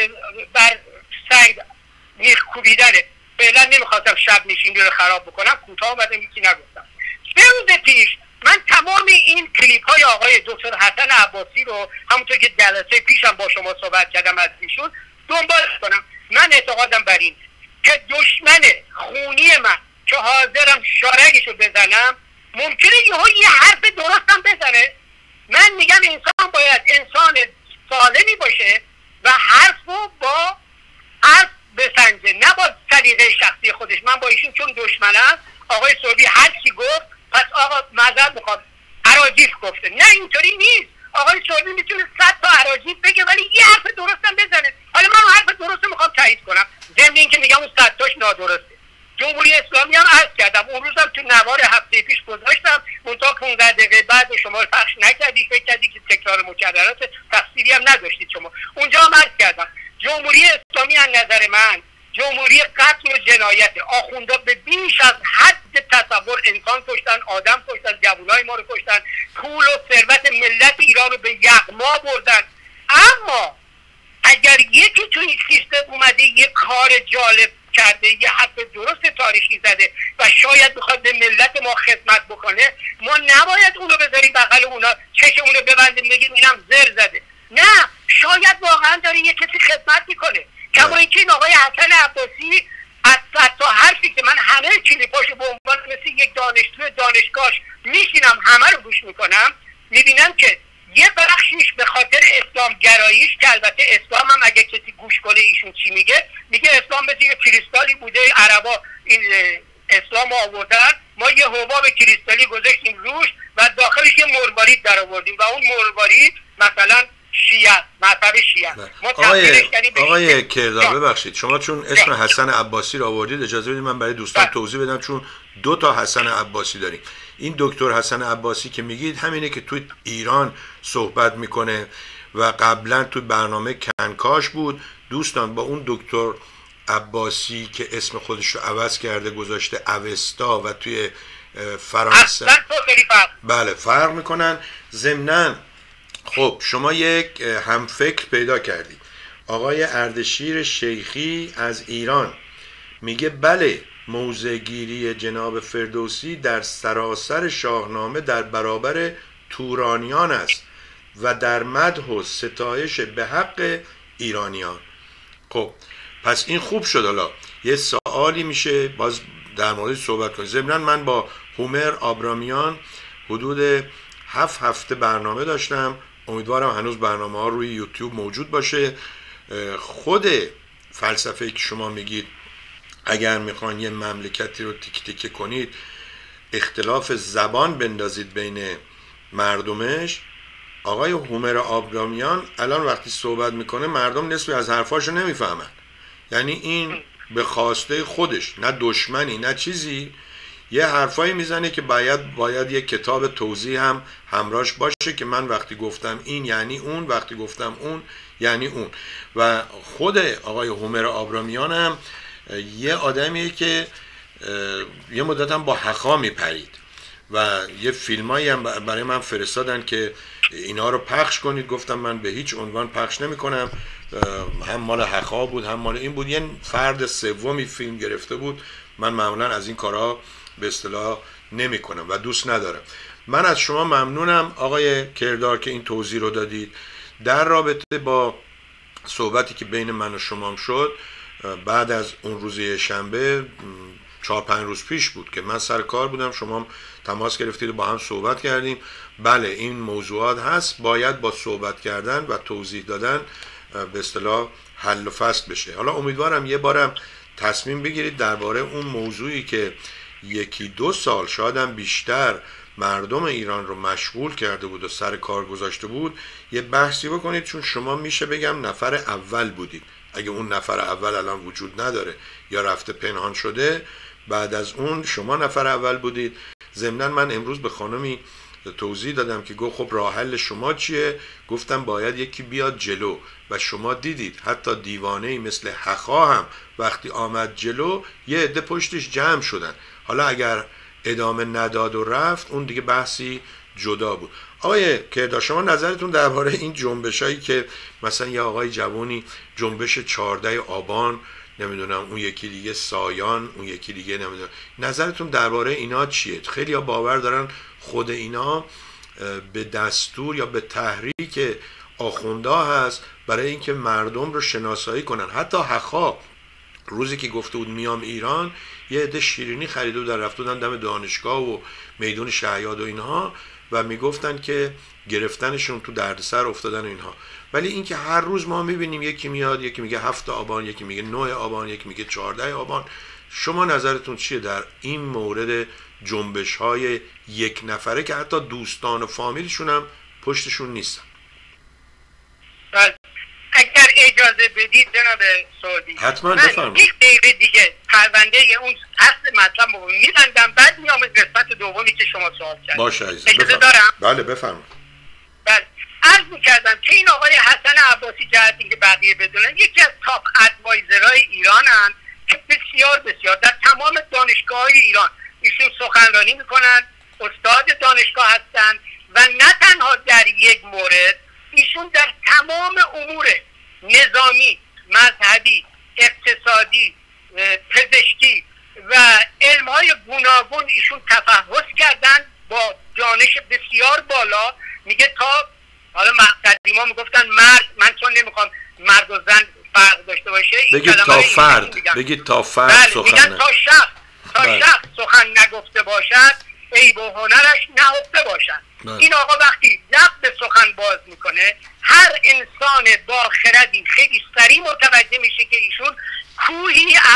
بر سنگ میخ کوبیدنه. فعلا نمیخواستم شب نشینی رو خراب بکنم، کوتاه اومدم یکی نگفتم. سه روز پیش من تمام این کلیپ های آقای دکتر حسن عباسی رو همونطور که جلسه پیشم با شما صحبت کردم از ایشون دنبال کنم. من اعتقادم بر این که دشمن خونی من که حاضرم شارگشو بزنم ممکنه یهو یه حرف درستم بزنه. من میگم انسان باید انسان سالمی باشه و حرف رو با حرف بسنجه، نه با سلیقه شخصی خودش. من با ایشون چون دشمنم، آقای سعودی هر چی گفت پس آقا معذرت میخوام اراجیف گفته، نه اینطوری نیست. آقای سعودی میتونه صد تا اراجیف بگه ولی یه حرف درستم بزنه. حالا من اون حرف درست میخوام تایید کنم، ضمن اینکه میگم اون صد تاش نادرسته. جمهوری اسلامی هم عرض کردم اون روزم تو نوار هفته پیش گذاشتم، منتها پانزده دقیقه بعد شما پخش نکردی، فکر کردی که تکرار مکررات، تفسیری هم نداشتید شما. اونجا هم عرض کردم جمهوری اسلامی از نظر من جمهوری قتل و جنایت. آخوندا به بیش از حد تصور انسان کشتن، آدم کشتن، جوانای ما رو کشتن، پول و ثروت ملت ایران رو به یغما بردن. اما اگر یکی تو این سیستم اومده یه کار جالب کرده، یه حرف درست تاریخی زده و شاید بخواد به ملت ما خدمت بکنه، ما نباید اونو بذاریم بغل اونا چش اونو ببندیم بگیم اینم زر زده. نه، شاید واقعا داره یه کسی خدمت میکنه. کما اینکه این آقای حسن عباسی از صد تا حرفی که من همه کلیپاشو به عنوان مثل یک دانشجو دانشگاهش میشینم همه رو گوش میکنم، میبینم که یه بخشیش به خاطر اسلام گراییش، که البته اسلام هم اگه کسی گوش کنه ایشون چی میگه، میگه اسلام مثل یه کریستالی بوده، عربا این اسلام آوردن، ما یه حباب کریستالی گذاشتیم روش و داخلش یه مروارید در آوردیم و اون مروارید مثلا شیعه، مذهب شیعه. آقای آقای کردار ببخشید، شما چون اسم حسن عباسی رو آوردید اجازه بدید من برای دوستان توضیح بدم، چون دو تا حسن عباسی داریم. این دکتر حسن عباسی که میگید همینه که توی ایران صحبت میکنه و قبلا توی برنامه کنکاش بود. دوستان با اون دکتر عباسی که اسم خودش رو عوض کرده گذاشته اوستا و توی فرانسه بله فرق میکنن. ضمناً خب شما یک همفکر پیدا کردید، آقای اردشیر شیخی از ایران میگه بله موضع‌گیری جناب فردوسی در سراسر شاهنامه در برابر تورانیان است و در مدح و ستایش به حق ایرانیان. خب پس این خوب شد. حالا یه سوالی میشه باز در مورد صحبت کنیم. ضمناً من با هومر آبرامیان حدود هفت هفته برنامه داشتم، امیدوارم هنوز برنامه ها روی یوتیوب موجود باشه. خود فلسفه‌ای که شما میگید اگر میخوان یه مملکتی رو تیک تیک کنید اختلاف زبان بندازید بین مردمش، آقای هومر آبرامیان الان وقتی صحبت میکنه مردم نصفی از حرفاشو نمیفهمن. یعنی این به خواسته خودش، نه دشمنی نه چیزی، یه حرفایی میزنه که باید باید یه کتاب توضیح هم همراهش باشه که من وقتی گفتم این یعنی اون، وقتی گفتم اون یعنی اون. و خود آقای هومر آبرامیان هم یه آدمیه که یه مدت هم با حقا میپرید و یه فیلمایی هم برای من فرستادن که اینا رو پخش کنید، گفتم من به هیچ عنوان پخش نمی کنم. هم مال حقا بود هم مال این بود. یه فرد سومی فیلم گرفته بود. من معمولا از این کارها به اصطلاح نمی کنم و دوست ندارم. من از شما ممنونم آقای کردار که این توضیح رو دادید. در رابطه با صحبتی که بین من و شما شد بعد از اون روز شنبه چهار پنج روز پیش بود که من سر کار بودم، شما تماس گرفتید و با هم صحبت کردیم. بله این موضوعات هست، باید با صحبت کردن و توضیح دادن به اصطلاح حل و فصل بشه. حالا امیدوارم یه بارم تصمیم بگیرید درباره اون موضوعی که یکی دو سال شاید هم بیشتر مردم ایران رو مشغول کرده بود و سر کار گذاشته بود یه بحثی بکنید، چون شما میشه بگم نفر اول بودید. اگه اون نفر اول الان وجود نداره یا رفته پنهان شده، بعد از اون شما نفر اول بودید. ضمناً من امروز به خانمی توضیح دادم که گفت خب راه حل شما چیه؟ گفتم باید یکی بیاد جلو و شما دیدید حتی دیوانه‌ای مثل حقا هم وقتی آمد جلو یه عده پشتش جمع شدن. حالا اگر ادامه نداد و رفت اون دیگه بحثی جدا بود. آقای کردار شما نظرتون درباره این جنبشایی که مثلا یه آقای جوانی جنبش چهارده آبان، نمیدونم اون یکی دیگه سایان، اون یکی دیگه نمیدونم، نظرتون درباره اینا چیه؟ خیلی ها باور دارن خود اینا به دستور یا به تحریک آخوندا هست برای اینکه مردم رو شناسایی کنن. حتی حقا روزی که گفته بود میام ایران یه عده شیرینی خریده بودن رفته بودن دم دانشگاه و میدون شهیاد و اینها و میگفتن که گرفتنشون تو دردسر افتادن اینها. ولی اینکه هر روز ما میبینیم یکی میاد یکی میگه هفت آبان، یکی میگه نه آبان، یکی میگه چهارده آبان، شما نظرتون چیه در این مورد جنبش های یک نفره که حتی دوستان و فامیلشون هم پشتشون نیستن؟ اگر اجازه بدید جناب سعودی حتما بفرمایید. یک دقیقه دیگه پرونده اون اصل مطلب رو میبندم، بعد میام قسمت دومی که شما سوال کردید. باشه عزیزم. اجازه دارم؟ بله بفرمایید. بله عرض میکردم که این آقای حسن عباسی جهت اینکه بقیه بدونن یکی از تاپ ادوایزرهای ایرانن که بسیار بسیار در تمام دانشگاه‌های ایران ایشون سخنرانی میکنن، استاد دانشگاه هستن و نه تنها در یک مورد، ایشون در تمام امور نظامی، مذهبی، اقتصادی، پزشکی و علم‌های گوناگون ایشون تفحص کردن با دانش بسیار بالا. میگه تا حالا قدیما میگفتن مرد، من چون نمیخوام مرد و زن فرق داشته باشه بگید تا فرد، بگید تا فرد بله، سخن میگن تا شخص تا بله. شخص سخن نگفته باشد عیب و هنرش نهفته باشد. بله. این آقا وقتی لب به سخن باز میکنه هر انسان با خردی خیلی سریع متوجه میشه که ایشون کوهی از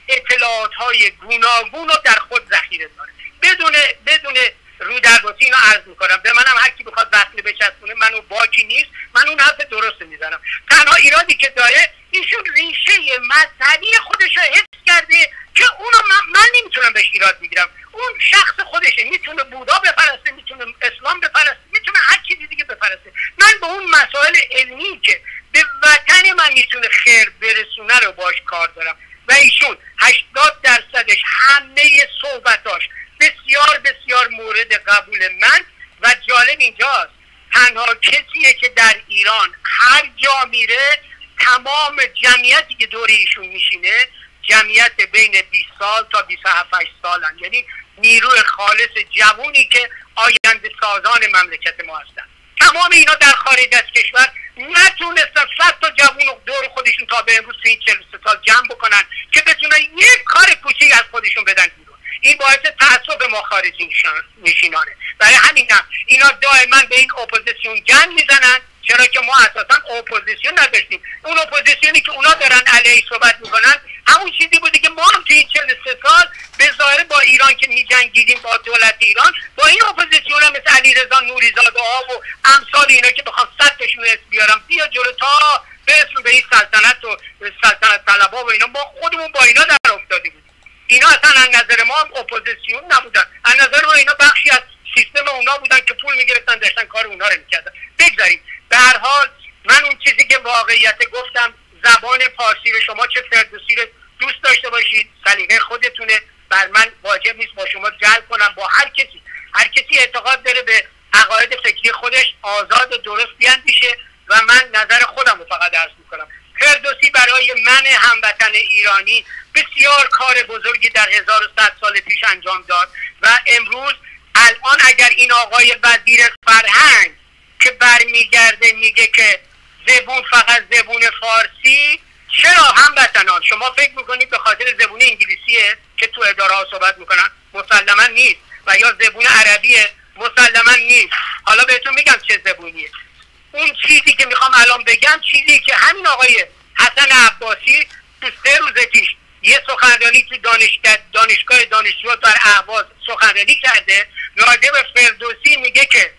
اطلاعات های گوناگون رو در خود ذخیره داره. بدون بدون رو درباسی اینو عرض میکنم، به منم هر کی بخواد وصله بچسبونه منو باکی نیست، من اون حرف درست میزنم. تنها ایرادی که داره ایشون ریشه مذهبی خودش رو حفظ کرده که اونو من, من نمیتونم بهش ایراد بگیرم. اون شخص خودشه، میتونه بودا بپرسته، میتونه اسلام بپرسته، میتونه هر چیزی دیگه بپرسته. من به اون مسائل علمی که به وطن من میتونه خیر برسونه رو باش کار دارم و ایشون هشتاد درصدش همه صحبتاش بسیار بسیار مورد قبول من و جالب اینجاست تنها کسیه که در ایران هر جا میره تمام جمعیتی که دور ایشون میشینه جمعیت بین بیست سال تا بیست و هفت سالن، یعنی نیروی خالص جوونی که آینده سازان مملکت ما هستن. تمام اینا در خارج از کشور نتونستن صد تا جوون دور خودشون تا به امروز این چهل و سه سال جمع بکنن که بتونن یک کار کوچیک از خودشون بدن بیرون. این باعث تعصب ما خارجی نشینانه. برای همین هم اینا دائما به این اپوزیسیون جنگ میزنن، چرا که ما اساسا اپوزیسیون نداشتیم. اون اپوزیسیونی که اونا دارن علیه صحبت میکنن همون چیزی بوده که ما هم توی این چهل و سه سال به ظاهر با ایران که میجنگیدیم با دولت ایران با این اپوزیسیون هم مثل علیرضا نوریزاده ها و امثال اینا که بخوام صد تاشون اسم بیارم بیا جلو تا برسون به این سلطنت و سلطنت طلبها و اینا، ما خودمون با اینا در افتاده بودیم. اینا اصلا از نظر ما هم اپوزیسیون نبودن، از نظر ما اینا بخشی از سیستم اونا بودن که پول میگرفتن داشتن کار اونا رو میکردن. بگذاریم. به هر حال من اون چیزی که واقعیت گفتم، زبان پارسی رو شما چه فردوسی رو دوست داشته باشید سلیقه خودتونه، بر من واجب نیست با شما جلب کنم. با هر کسی هر کسی اعتقاد داره به عقاید فکری خودش آزاد و درست بیاندیشه و من نظر خودم رو فقط عرض میکنم. فردوسی برای من هموطن ایرانی بسیار کار بزرگی در هزار و صد سال پیش انجام داد و امروز الان اگر این آقای وزیر فرهنگ که برمیگرده میگه که زبون فقط زبون فارسی، چرا هموطنان شما فکر میکنید به خاطر زبون انگلیسیه که تو اداره ها صحبت میکنن؟ مسلما نیست. و یا زبون عربیه؟ مسلما نیست. حالا بهتون میگم چه زبونیه. اون چیزی که میخوام الان بگم چیزی که همین آقای حسن عباسی تو سه روز پیش یه سخنرانی تو دانشگاه دانشگاه دانشجو در اهواز سخنرانی کرده، راجع به فردوسی میگه که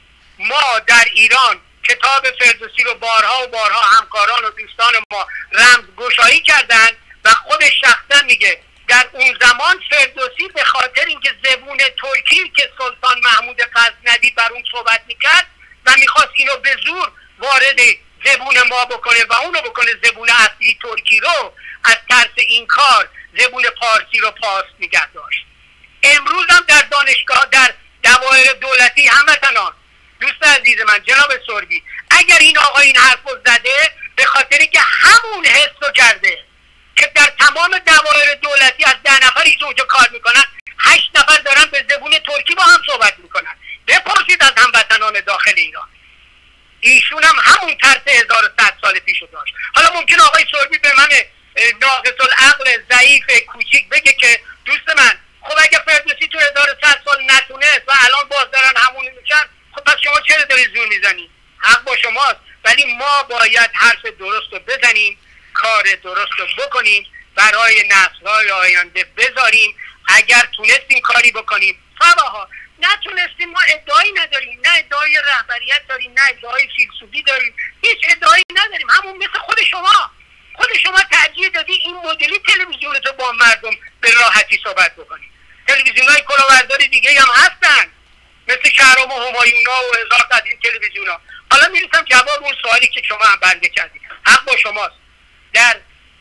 ما در ایران کتاب فردوسی رو بارها و بارها همکاران و دوستان ما رمزگشایی کردن و خودش شخصا میگه در اون زمان فردوسی به خاطر اینکه زبون ترکی که سلطان محمود غزنوی بر اون صحبت میکرد و میخواست اینو به زور وارد زبون ما بکنه و اونو بکنه زبون اصلی ترکی رو، از ترس این کار زبون پارسی رو پاس نگه داشت. امروز هم در دانشگاه در دوایر دولتی هموطنان دوست عزیز من جناب سربی، اگر این آقا این حرف رو زده به خاطری که همون حس رو کرده که در تمام دوایر دولتی از ده نفری که اونجا کار میکنن هشت نفر دارن به زبون ترکی با هم صحبت میکنن. بپرسید از هموطنان داخل ایران، ایشون هم همون ترس هزار و صد سال پیش رو داشت. حالا ممکن آقای سربی به من ناقص العقل ضعیف کوچیک بگه که دوست من خب اگه فردوسی تو هزار و صد سال نتونست و الان باز دارن همون میشن، خب پس شما چرا داری زور میزنی؟ حق با شماست، ولی ما باید حرف درست رو بزنیم، کار درست رو بکنیم، برای نسل‌های آینده بذاریم. اگر تونستیم کاری بکنیم فبها، نتونستیم ما ادعایی نداریم، نه ادعای رهبریت داریم نه ادعای فیلسوفی داریم، هیچ ادعایی نداریم. همون مثل خود شما خود شما ترجیح دادی این مدلی تلویزیون تو با مردم به راحتی صحبت بکنی. تلویزیون‌های کلاهبرداری دیگه هم هستن مثل شهرام و همایونا و هزار تا این تلویزیونا. حالا میرسم جواب اون سوالی که شما هم بنده کردید. حق با شماست. در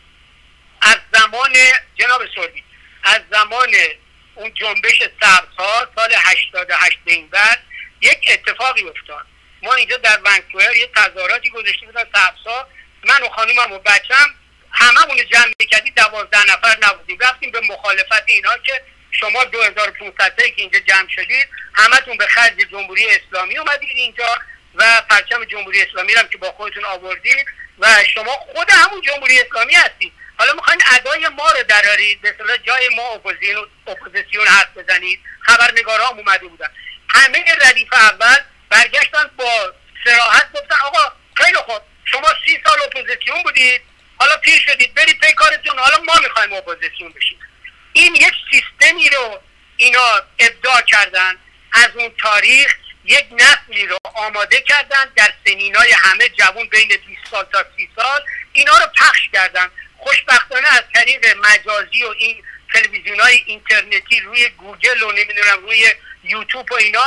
از زمان جناب سربی از زمان اون جنبش سبزها سال هشتاد و هشت به این بعد یک اتفاقی افتاد. ما اینجا در ونکوور یه تظاهراتی گذاشته بودن سبزها، من و خانومم و بچم هممون جمع می‌کردیم، دوازده نفر نبودیم، رفتیم به مخالفت اینا که شما دو هزار و پانصد تا که اینجا جمع شدید همتون به خرج جمهوری اسلامی اومدید اینجا و پرچم جمهوری اسلامی رو هم که با خودتون آوردید و شما خود همون جمهوری اسلامی هستید. حالا میخواین ادای ما رو درارید، به اصطلاح جای ما اپوزیسیون اپوزیسیون حرف بزنید. خبرنگارا هم اومده بودن، همه ردیف اول برگشتن با صراحت گفتن آقا خیلی خوب شما سی سال اپوزیسیون بودید، حالا پیر شدید برید پی کارتون، حالا ما میخوایم اپوزیسیون بشیم. این یک سیستمی رو اینا ابداع کردن، از اون تاریخ یک نسلی رو آماده کردن در سنینای همه جوان بین بیست سال تا سی سال، اینا رو پخش کردن. خوشبختانه از طریق مجازی و این تلویزیون های اینترنتی روی گوگل و نمیدونم روی یوتیوب و اینا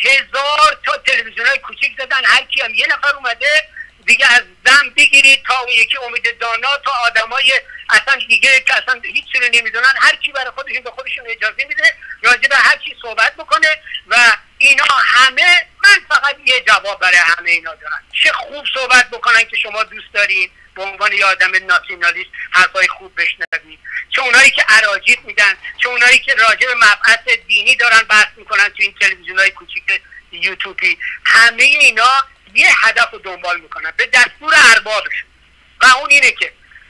هزار تا تلویزیون های کوچیک زدن، هر کی هم یه نفر اومده دیگه، از زن بگیرید تا اون یکی امید دانا تا آدمای اصلا دیگه که اصلا هیچ چیزی نمیدونن، هر کی برای خودشون به خودشون اجازه میده راجع به هر چی صحبت بکنه و اینا همه. من فقط یه جواب برای همه اینا دارم، چه خوب صحبت بکنن که شما دوست دارین به عنوان یه آدم ناسیونالیست حرفای خوب بشنوید، چه اونایی که اراجیف میدن، چه اونایی که راجع به مبحث دینی دارن بحث میکنن تو این تلویزیونای کوچیک یوتیوبی، همه اینا یه هدف رو دنبال میکنن به دستور اربابشون و اون اینه که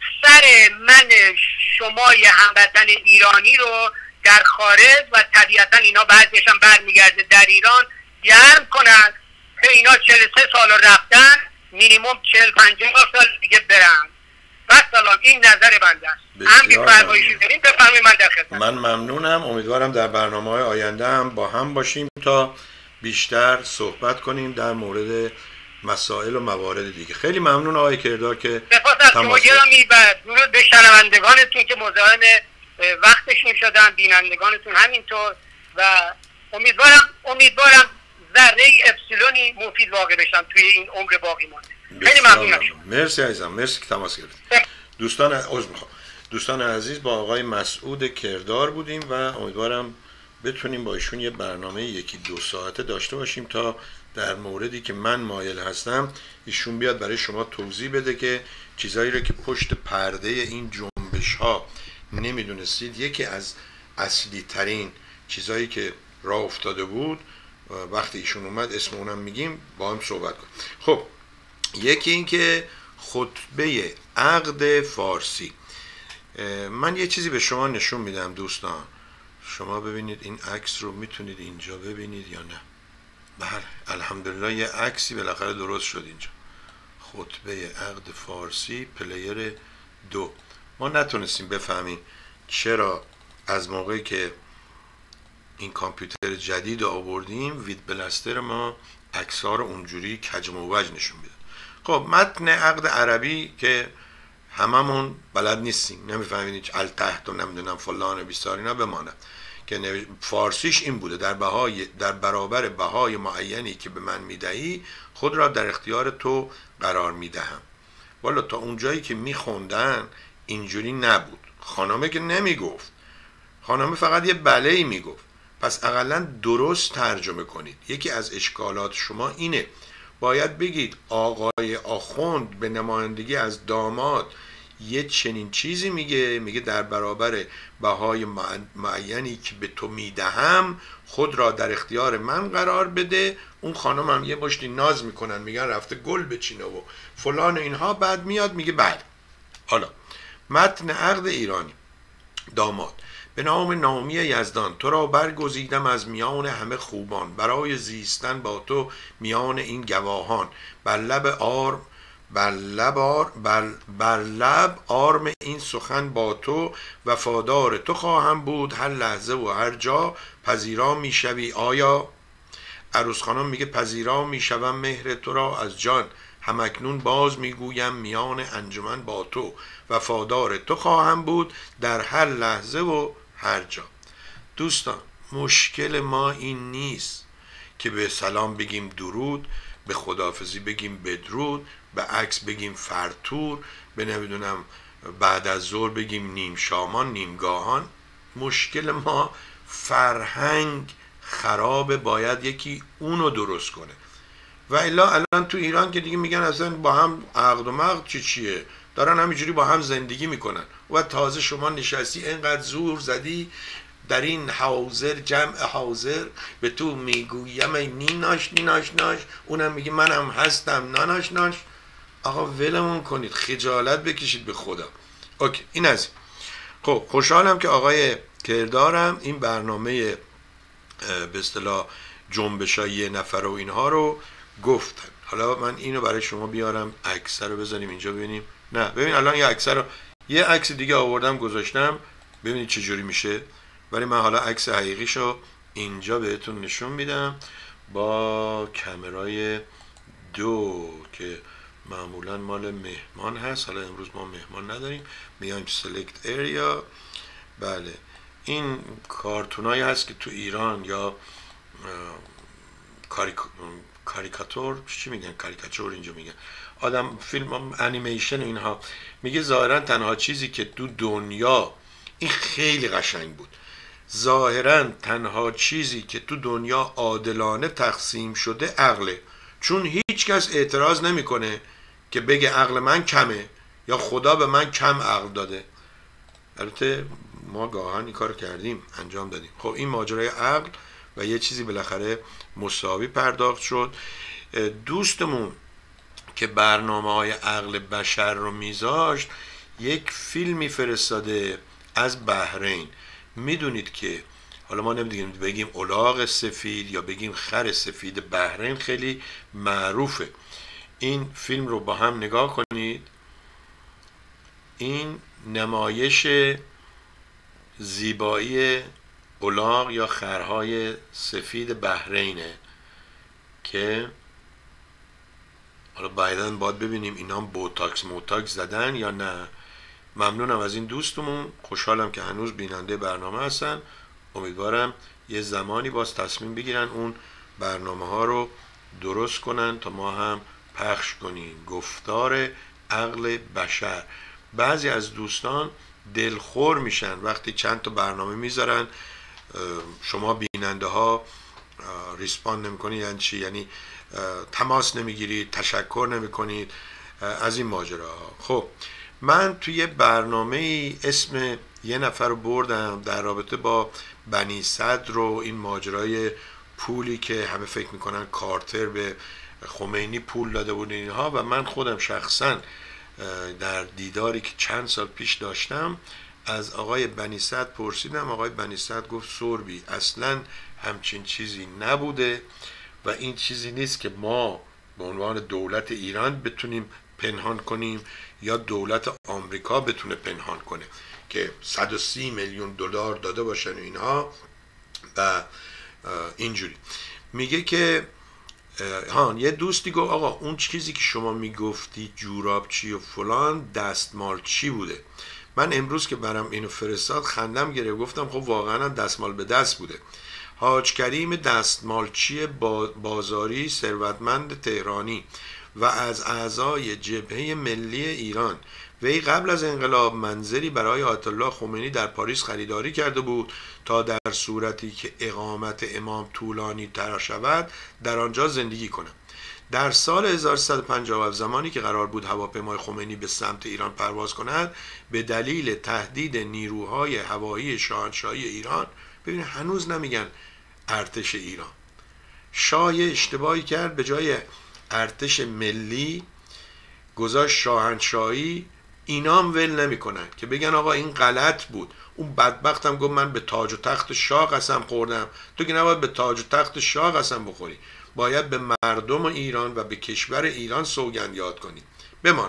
سر من شمای هموطن ایرانی رو در خارج و طبیعتا اینا بعضیش هم برمیگرده در ایران گرم کنن که اینا چهل و سه سال رفتن، مینیمم چهل پنجاه سال دیگه برن. و سلام، این نظر بنده است. هم بی فرمایشی داریم، بفرمایید من در خدمت. من ممنونم. امیدوارم در برنامه‌های آینده هم با هم باشیم تا بیشتر صحبت کنیم در مورد مسائل و موارد دیگه. خیلی ممنون آقای کردار که سپاس از شما گرامی و درود به شنوندگانتون که مزاحم وقتشون شدن، بینندگانتون همینطور، و امیدوارم امیدوارم ذره اپسیلونی مفید واقع بشن توی این عمر باقی مانده. خیلی ممنونم. مرسی عزیزم، مرسی که تماس گرفتید. دوستان عذر میخوام دوستان عزیز، با آقای مسعود کردار بودیم و امیدوارم بتونیم با ایشون یه برنامه یکی دو ساعته داشته باشیم تا در موردی که من مایل هستم ایشون بیاد برای شما توضیح بده که چیزایی رو که پشت پرده این جنبش ها نمیدونستید، یکی از اصلی ترین چیزایی که راه افتاده بود وقتی ایشون اومد اسم اونم میگیم با هم صحبت کنیم. خب یکی این که خطبه عقد فارسی، من یه چیزی به شما نشون میدم دوستان، شما ببینید این عکس رو میتونید اینجا ببینید یا نه؟ بله الحمدلله یه عکسی بالاخره درست شد اینجا. خطبه عقد فارسی پلیر دو. ما نتونستیم بفهمیم چرا از موقعی که این کامپیوتر جدید آوردیم وید بلستر ما عکس‌ها رو اونجوری کج موج نشون میده. خب متن عقد عربی که هممون بلد نیستیم، نمیفهمین هیچ التحت و نمیدونم فلان بیسار اینا بماند که فارسیش این بوده: در بهای در برابر بهای معینی که به من میدهی خود را در اختیار تو قرار میدهم. والا تا اونجایی که میخوندن اینجوری نبود. خانمه که نمیگفت، خانمه فقط یه بله‌ای میگفت. پس اقلا درست ترجمه کنید. یکی از اشکالات شما اینه، باید بگید آقای آخوند به نمایندگی از داماد یه چنین چیزی میگه، میگه در برابر بهای معینی که به تو میدهم خود را در اختیار من قرار بده. اون خانم هم یه مشتی ناز میکنن، میگن رفته گل بچینه و فلان اینها، بعد میاد میگه بله. حالا متن عقد ایرانی: داماد: به نام نامی یزدان تو را برگزیدم از میان همه خوبان، برای زیستن با تو میان این گواهان، بر لب آر بر لب آر بر, بر لب آرم این سخن با تو، وفادار تو خواهم بود هر لحظه و هر جا. پذیرا میشوی آیا؟ عروس خانم میگه پذیرا میشوم مهر تو را از جان، همکنون باز میگویم میان انجمن با تو، وفادار تو خواهم بود در هر لحظه و هر جا. دوستان مشکل ما این نیست که به سلام بگیم درود، به خداحافظی بگیم بدرود، به عکس بگیم فرتور، به نمیدونم بعد از ظهر بگیم نیم شامان نیم گاهان. مشکل ما فرهنگ خرابه، باید یکی اونو درست کنه. و الا الان تو ایران که دیگه میگن اصلا با هم عقد و مقد چی چیه، دارن همینجوری با هم زندگی میکنن. و تازه شما نشستی اینقدر زور زدی در این حاضر جمع حاضر، به تو میگویم ای نیناش نیناش ناش، اونم میگه منم هستم ناناش ناش. آقا ولمون کنید، خجالت بکشید به خدا. اوکی این از خب خوشحالم که آقای کردارم این برنامه به اصطلاح جنبشای نفر و اینها رو گفتن. حالا من اینو برای شما بیارم، عکس رو بذاریم اینجا ببینیم نه ببین الان یه عکس رو یه عکس دیگه آوردم گذاشتم ببینید چه جوری میشه، ولی من حالا عکس حقیقیشو اینجا بهتون نشون میدم با کامرای دو که معمولا مال مهمان هست. حالا امروز ما مهمان نداریم، میایم سلکت اریا. بله این کارتونایی هست که تو ایران یا کاریک... کاریکاتور چی میگن، کاریکاتور اینجا میگن، آدم فیلم انیمیشن اینها. میگه ظاهرا تنها چیزی که تو دنیا، این خیلی قشنگ بود، ظاهرا تنها چیزی که تو دنیا عادلانه تقسیم شده عقله، چون هیچ کس اعتراض نمیکنه که بگه عقل من کمه یا خدا به من کم عقل داده. البته ما گاهن این کار کردیم، انجام دادیم. خب این ماجرای عقل و یه چیزی بالاخره مساوی پرداخت شد. دوستمون که برنامه های عقل بشر رو میذاشت یک فیلمی فرستاده از بحرین. میدونید که حالا ما نمیدونیم بگیم الاغ سفید یا بگیم خر سفید، بحرین خیلی معروفه. این فیلم رو با هم نگاه کنید. این نمایش زیبایی الاغ یا خرهای سفید بحرینه که حالا بعداً باید ببینیم اینا هم بوتاکس موتاکس زدن یا نه. ممنونم از این دوستمون، خوشحالم که هنوز بیننده برنامه هستن. امیدوارم یه زمانی باز تصمیم بگیرن اون برنامه ها رو درست کنن تا ما هم پخش کنیم. گفتار عقل بشر. بعضی از دوستان دلخور میشن وقتی چند تا برنامه میذارن شما بیننده ها ریسپاند نمیکنید. یعنی چی؟ یعنی تماس نمیگیرید، تشکر نمیکنید از این ماجراها. خب من توی برنامه ای اسم یه نفر رو بردم در رابطه با بنی صدر و این ماجرای پولی که همه فکر میکنن کارتر به خمینی پول داده بود اینها، و من خودم شخصا در دیداری که چند سال پیش داشتم از آقای بنی صدر پرسیدم. آقای بنی صدر گفت سوربی اصلا همچین چیزی نبوده و این چیزی نیست که ما به عنوان دولت ایران بتونیم پنهان کنیم یا دولت آمریکا بتونه پنهان کنه که صد و سی میلیون دلار داده باشن اینها. و اینجوری میگه که ها یه دوستی گفت آقا اون چیزی که شما میگفتی جوراب چی و فلان دستمال چی بوده. من امروز که برام اینو فرستاد خندم گرفت، گفتم خب واقعا دستمال به دست بوده. حاج کریم دستمالچی بازاری ثروتمند تهرانی و از اعضای جبهه ملی ایران، وی قبل از انقلاب منزلی برای آیت الله خمینی در پاریس خریداری کرده بود تا در صورتی که اقامت امام طولانی تر شود در آنجا زندگی کند. در سال هزار و سیصد و پنجاه و هفت زمانی که قرار بود هواپیمای خمینی به سمت ایران پرواز کند، به دلیل تهدید نیروهای هوایی شاهنشاهی ایران، ببین هنوز نمیگن ارتش ایران، شاه اشتباهی کرد، به جای ارتش ملی گذاشت شاهنشاهی. اینا هم ول نمیکنن که بگن آقا این غلط بود. اون بدبخت هم گفت من به تاج و تخت شاه قسم خوردم. تو که نباید به تاج و تخت شاه قسم بخوری، باید به مردم ایران و به کشور ایران سوگند یاد کنی. بمانه.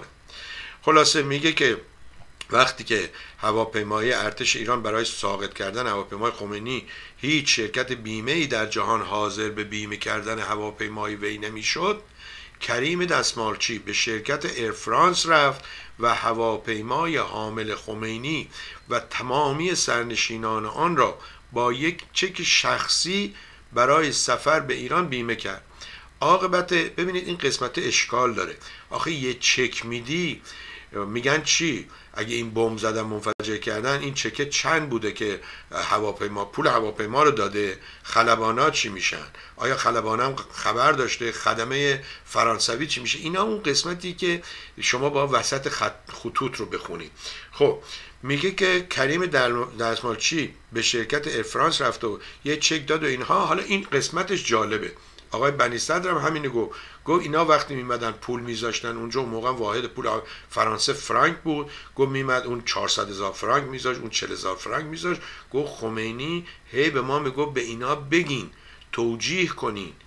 خلاصه میگه که وقتی که هواپیمای ارتش ایران برای ساقط کردن هواپیمای خمینی هیچ شرکت بیمه‌ای در جهان حاضر به بیمه کردن هواپیمای وی نمیشد، کریم دستمالچی به شرکت ایر فرانس رفت و هواپیمای حامل خمینی و تمامی سرنشینان آن را با یک چک شخصی برای سفر به ایران بیمه کرد. عاقبت ببینید این قسمت اشکال داره. آخه یه چک میدی میگن چی؟ اگه این بمب زدن منفجر کردن این چکه چند بوده که هواپیما پول هواپیما رو داده؟ خلبانا چی میشن؟ آیا خلبانا هم خبر داشته؟ خدمه فرانسوی چی میشه؟ اینا اون قسمتی که شما با وسط خط خطوط رو بخونید. خب میگه که کریم دستمالچی به شرکت ایر فرانس رفت و یه چک داد و اینها. حالا این قسمتش جالبه. آقای بنی صدر هم همینو گفت. گفت اینا وقتی میمدن پول میذاشتن اونجا، اون موقع واحد پول فرانسه فرانک بود، گفت میمد اون چهارصد هزار فرانک میذاشت، اون چهل هزار فرانک میذاشت. گفت خمینی هی به ما میگفت به اینا بگین، توجیه کنین، شیر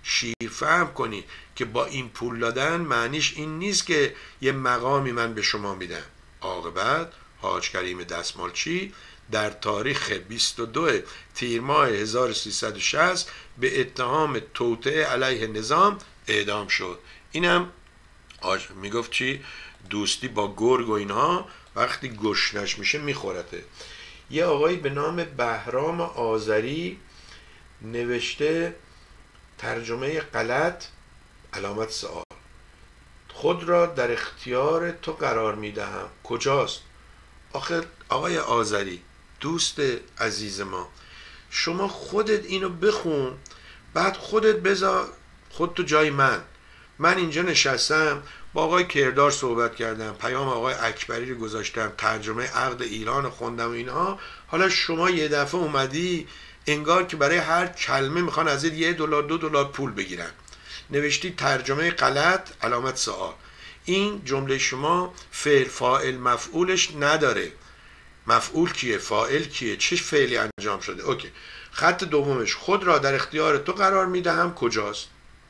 فهم کنید که با این پول دادن معنیش این نیست که یه مقامی من به شما میدم. عاقبت حاج کریم دستمالچی در تاریخ بیست و دو تیر ماه هزار و سیصد و شصت به اتهام توطئه علیه نظام اعدام شد. اینم آج... میگفت چی؟ دوستی با گرگ و اینها وقتی گشنش میشه میخورته. یه آقایی به نام بهرام آذری نوشته ترجمه غلط علامت سوال. خود را در اختیار تو قرار میدهم. کجاست؟ آخه آقای آذری دوست عزیز ما، شما خودت اینو بخون، بعد خودت بذار خود تو جای من. من اینجا نشستم با آقای کردار صحبت کردم، پیام آقای اکبری رو گذاشتم، ترجمه عقد ایران خوندم و اینها. حالا شما یه دفعه اومدی انگار که برای هر کلمه میخوان از یه دلار دو دلار پول بگیرن. نوشتی ترجمه غلط علامت سوال. این جمله شما فعل فاعل مفعولش نداره. مفعول کیه؟ فاعل کیه؟ چه فعلی انجام شده؟ اوکی. خط دومش خود را در اختیار تو قرار میدهم کجاست؟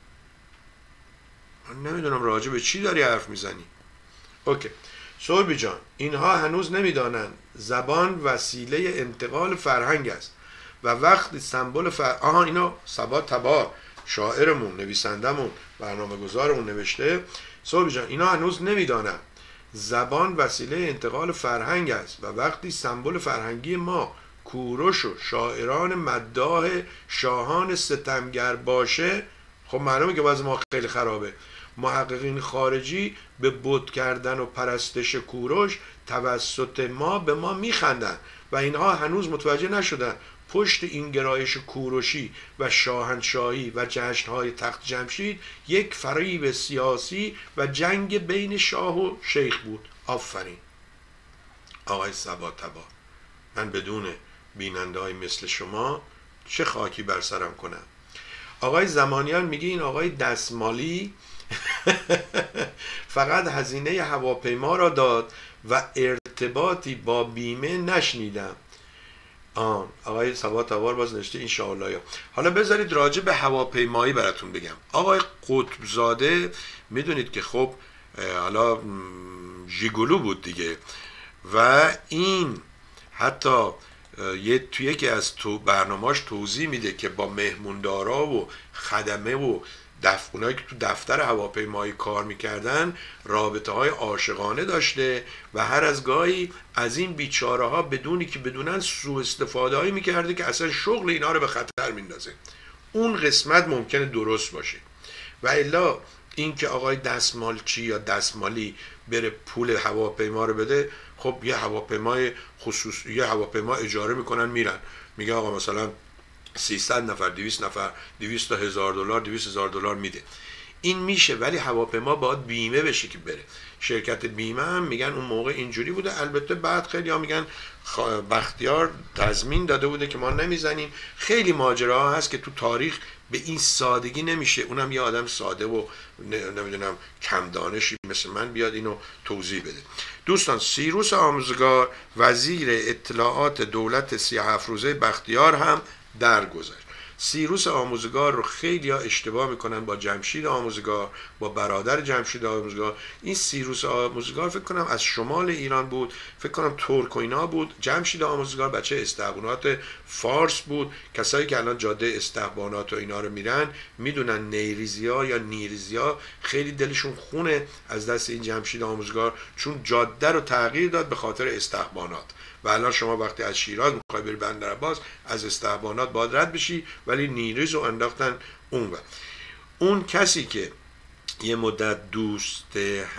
من نمیدونم راجع به چی داری حرف میزنی. اوکی. سوربی جان، اینها هنوز نمیدانند زبان وسیله انتقال فرهنگ است و وقتی سمبل فر... آها اینا ثبات تبار شاعرمون، نویسندمون، برنامه گذارمون نوشته. سوربی جان، اینا هنوز نمیدانند زبان وسیله انتقال فرهنگ است و وقتی سمبل فرهنگی ما کوروش و شاعران مداح شاهان ستمگر باشه، خب معلومه که وضع ما خیلی خرابه. محققین خارجی به بت کردن و پرستش کوروش توسط ما به ما میخندن و اینها هنوز متوجه نشدن پشت این گرایش کوروشی و شاهنشاهی و جشنهای تخت جمشید یک فریب سیاسی و جنگ بین شاه و شیخ بود. آفرین آقای ثبات تبار، من بدون بیننده های مثل شما چه خاکی بر سرم کنم. آقای زمانیان میگه این آقای دستمالی فقط هزینه هواپیما را داد و ارتباطی با بیمه نشنیدم. آن آقای ثبات تبار باز نشته این شاءالله. حالا بذارید راجع به هواپیمایی براتون بگم. آقای قطبزاده میدونید که خب حالا ژیگولو بود دیگه و این حتی یه توی یکی از تو برنامه‌اش توضیح میده که با مهموندارا و خدمه و دف... اونایی که تو دفتر هواپیمایی کار میکردن رابطه های عاشقانه داشته و هر از گاهی از این بیچاره ها بدونی که بدونن سوء استفاده هایی میکرده که اصلا شغل اینا رو به خطر میندازه. اون قسمت ممکنه درست باشه و الا این که آقای دستمالچی یا دستمالی بره پول هواپیما رو بده، خب یه هواپیمای خصوصی یه هواپیما اجاره میکنن میرن، میگه آقا مثلا سیصد نفر دویست نفر دویست تا هزار دلار دویست هزار دلار میده. این میشه، ولی هواپیما باید بیمه بشه که بره. شرکت بیمه هم میگن اون موقع اینجوری بوده، البته بعد خیلی ها میگن بختیار تضمین داده بوده که ما نمیزنیم. خیلی ماجراها هست که تو تاریخ به این سادگی نمیشه اونم یه آدم ساده و نمیدونم کم دانشی مثل من بیاد اینو توضیح بده. دوستان، سیروس آموزگار وزیر اطلاعات دولت سی و هفت روزه بختیار هم درگذشت. سیروس آموزگار رو خیلی ها اشتباه میکنن با جمشید آموزگار، با برادر جمشید آموزگار. این سیروس آموزگار فکر کنم از شمال ایران بود، فکر کنم ترک و اینا بود. جمشید آموزگار بچه استحبانات فارس بود. کسایی که الان جاده استحبانات و اینا رو میرن میدونن نیریزی ها یا نیریزی ها خیلی دلشون خونه از دست این جمشید آموزگار، چون جاده رو تغییر داد به خاطر استحبانات. و الان شما وقتی از شیراز میخوای بری بندرعباس از استحبانات باید رد بشی، ولی نیریز رو انداختن اون. و اون کسی که یه مدت دوست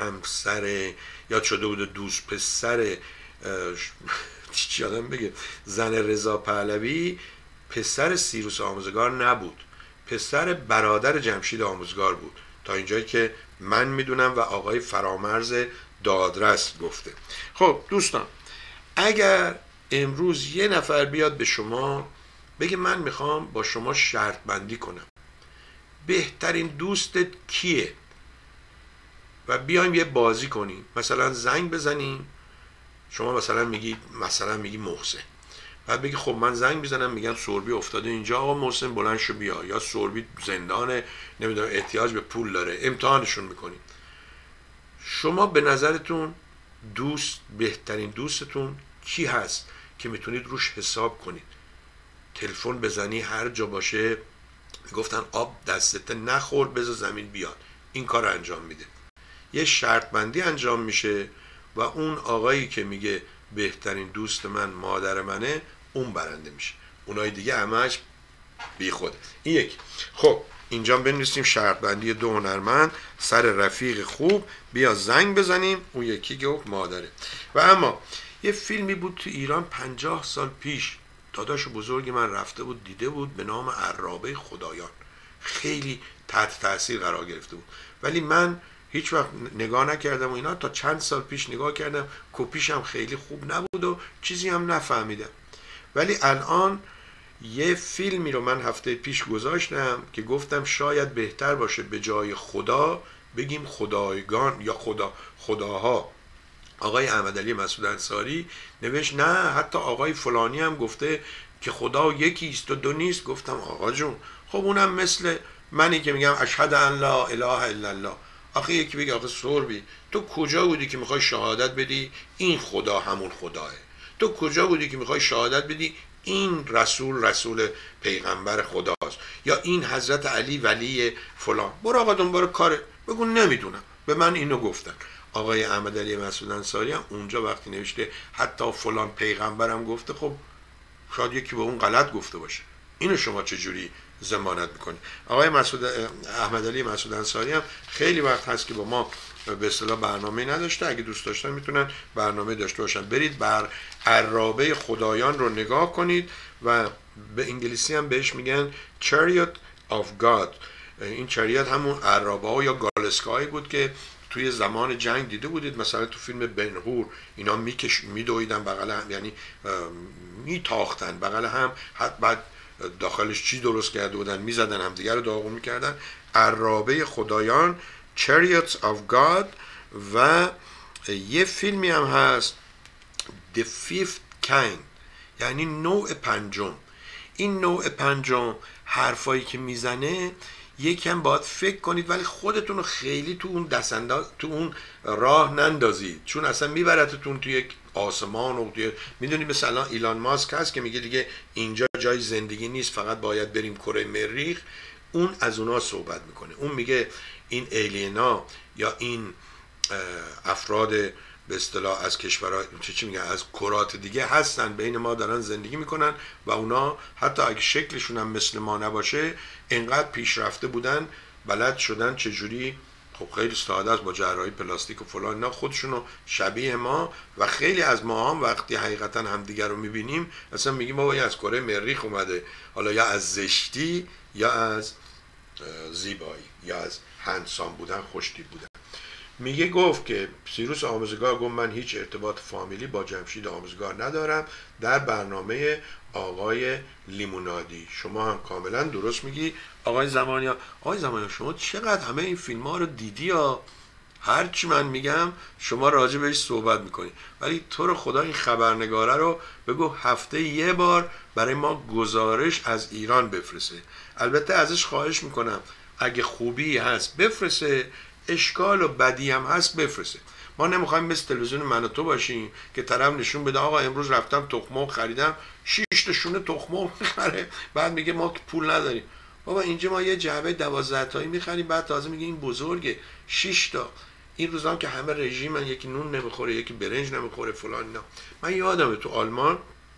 همسر یا شده بود دوست پسر چی آدم بگه زن رضا پهلوی، پسر سیروس آموزگار نبود، پسر برادر جمشید آموزگار بود، تا اینجایی که من میدونم و آقای فرامرز دادرس گفته. خب دوستان، اگر امروز یه نفر بیاد به شما بگه من میخوام با شما شرط بندی کنم، بهترین دوستت کیه و بیایم یه بازی کنیم، مثلا زنگ بزنیم، شما مثلا میگی مثلا میگی محسن، بعد بگی خب من زنگ میزنم میگم سوربی افتاده اینجا، آقا محسن بلند شو بیا، یا سوربی زندانه نمیدونم احتیاج به پول داره، امتحانشون میکنیم. شما به نظرتون دوست، بهترین دوستتون کی هست که میتونید روش حساب کنید؟ تلفن بزنی هر جا باشه گفتن آب دستت نخور بذار زمین بیاد، این کار انجام میده. یه شرط بندی انجام میشه و اون آقایی که میگه بهترین دوست من مادر منه اون برنده میشه، اونای دیگه همش بی خود. این یک. خب اینجا بنویسیم شرط بندی دو هنرمند سر رفیق خوب بیا زنگ بزنیم، اون یکی گفت مادره. و اما یه فیلمی بود تو ایران پنجاه سال پیش، داداش بزرگ من رفته بود دیده بود، به نام عرابه خدایان، خیلی تحت تاثیر قرار گرفته بود، ولی من هیچ وقت نگاه نکردم و اینا، تا چند سال پیش نگاه کردم، کپیش هم خیلی خوب نبود و چیزی هم نفهمیدم. ولی الان یه فیلمی رو من هفته پیش گذاشتم که گفتم شاید بهتر باشه به جای خدا بگیم خدایگان یا خدا خداها. آقای احمدعلی مسعود انصاری نوشت نه حتی آقای فلانی هم گفته که خدا یکی است و دو نیست. گفتم آقا جون خب اونم مثل منی که میگم اشهد ان لا اله الا الله. آخه یکی بگه آقا سوربی تو کجا بودی که میخوای شهادت بدی این خدا همون خداه؟ تو کجا بودی که میخوای شهادت بدی این رسول رسول پیغمبر خداست یا این حضرت علی ولی فلان؟ برو آقا دنبال کاره، بگو نمیدونم به من اینو گفتن. آقای احمدعلی مسعود انصاری هم اونجا وقتی نوشته حتی فلان پیغمبرم گفته، خب شاید یکی به اون غلط گفته باشه، اینو شما چجوری ضمانت میکنی؟ آقای مسعود احمدعلی مسعود انصاری هم خیلی وقت هست که با ما به اصطلاح برنامه نداشته، اگه دوست داشتن میتونن برنامه داشته باشن. برید بر عرابه خدایان رو نگاه کنید و به انگلیسی هم بهش میگن Chariot of God. این چریت همون عرابه ها یا گالسکایی بود که توی زمان جنگ دیده بودید، مثلا تو فیلم بنهور اینا میکش میدویدن بغل هم، یعنی میتاختن بغل هم، حتی بعد داخلش چی درست کرده بودن میزدن هم دیگر رو داغون میکردن. عرابه خدایان Chariots of God. و یه فیلمی هم هست The Fifth Kind، یعنی نوع پنجم. این نوع پنجم حرفایی که میزنه یکم باید فکر کنید ولی خودتون رو خیلی تو اون دستانداز تو اون راه نندازید، چون اصلا میبرتتون توی یک آسمان و توی میدونید مثلا ایلان ماسک هست که میگه دیگه اینجا جای زندگی نیست فقط باید بریم کره مریخ. اون از اونا صحبت میکنه، اون میگه این ایلینا یا این افراد به اصطلاح از کشورها چه چی میگن از کرات دیگه هستن بین ما دارن زندگی میکنن و اونا حتی اگه شکلشون هم مثل ما نباشه انقدر پیشرفته بودن بلد شدن چجوری، خب خیلی ساده است با جراحی پلاستیک و فلان اینا خودشونو شبیه ما و خیلی از ما هم وقتی حقیقتا همدیگر رو میبینیم اصلا میگیم ما از کره مریخ اومده، حالا یا از زشتی یا از زیبایی یا از هندسام بودن خوشتیپ بودن. میگه گفت که سیروس آموزگار گفت من هیچ ارتباط فامیلی با جمشید آموزگار ندارم در برنامه آقای لیمونادی. شما هم کاملا درست میگی آقای زمانیا. آقای زمانیا شما چقدر همه این فیلم ها رو دیدی یا هر چی من میگم شما راجع بهش صحبت میکنی، ولی تو رو خدا این خبرنگاره رو بگو هفته یه بار برای ما گزارش از ایران بفرسته. البته ازش خواهش میکنم اگه خوبی هست بفرسته، اشکال و بدی هم هست بفرسته. ما نمیخوایم مثل تلویزیون من و تو باشیم که طرف نشون بده آقا امروز رفتم تخم خریدم شش تا شونه تخم میخره بعد میگه ما پول نداریم. بابا اینجا ما یه جعبه دوازده تایی میخریم بعد تازه میگه این بزرگه شش تا. این روزا که همه رژیمن، یکی نون نمیخوره یکی برنج نمیخوره فلان اینا. من یادمه تو آلمان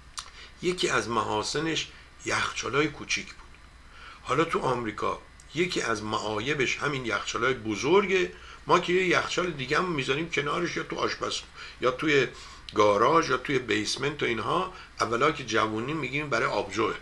یکی از محاسنش یخچالای کوچیک بود. حالا تو آمریکا یکی از معایبش همین یخچالای بزرگه. ما که یه یخچال دیگه هم میذاریم کنارش یا تو آشپز یا توی گاراژ یا توی بیسمنت و اینها. اولا که جوونی میگیم برای آبجوه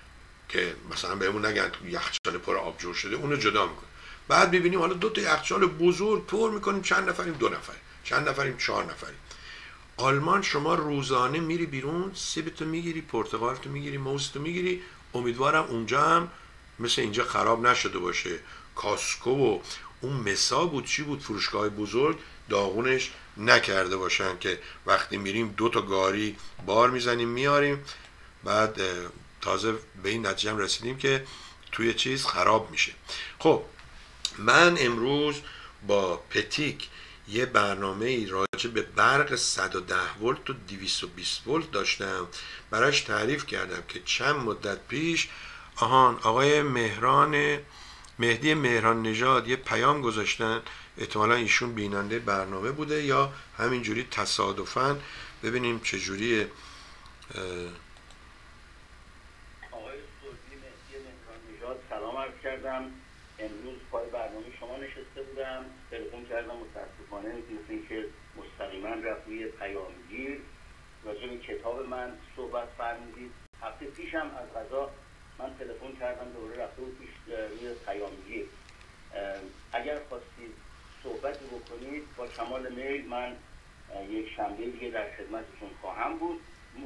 که مثلا بهمون نگن یخچال پر آبجو شده، اونو جدا میکنیم. بعد میبینیم حالا دو تا یخچال بزرگ پر میکنیم، چند نفریم؟ دو نفریم. چند نفریم؟ چهار نفریم. آلمان شما روزانه میری بیرون، سیبتو میگیری، پرتقالتو میگیری، موزتو میگیری. امیدوارم اونجا هم مثل اینجا خراب نشده باشه. کاسکو و اون مسا بود چی بود فروشگاه بزرگ داغونش نکرده باشن که وقتی میریم دو تا گاری بار میزنیم میاریم بعد تازه به این نتیجه رسیدیم که توی چیز خراب میشه. خب من امروز با پتیک یه برنامه ای راجع به برق صد و ده ولت و دویست و بیست ولت داشتم، براش تعریف کردم که چند مدت پیش آهان آقای مهران مهدی مهران نژاد یه پیام گذاشتن، احتمالا ایشون بیننده برنامه بوده یا همینجوری تصادفاً. ببینیم چجوریه. آقای سلطانی مهدی مهران نژاد سلام عرض کردم. امروز پای برنامه شما نشسته بودم، تلفن کردم، متاسفانه مثل اینکه مستقیما رفت روی پیامگیر راجع به کتاب من صحبت فرمودید. هفته پیشم از قضا من تلفن کردم دوباره رفته بود پیش روی پیامگیر. اگر خواستید صحبتی بکنید با کمال میل من یک شنبه دیگه در خدمتتون خواهم بود.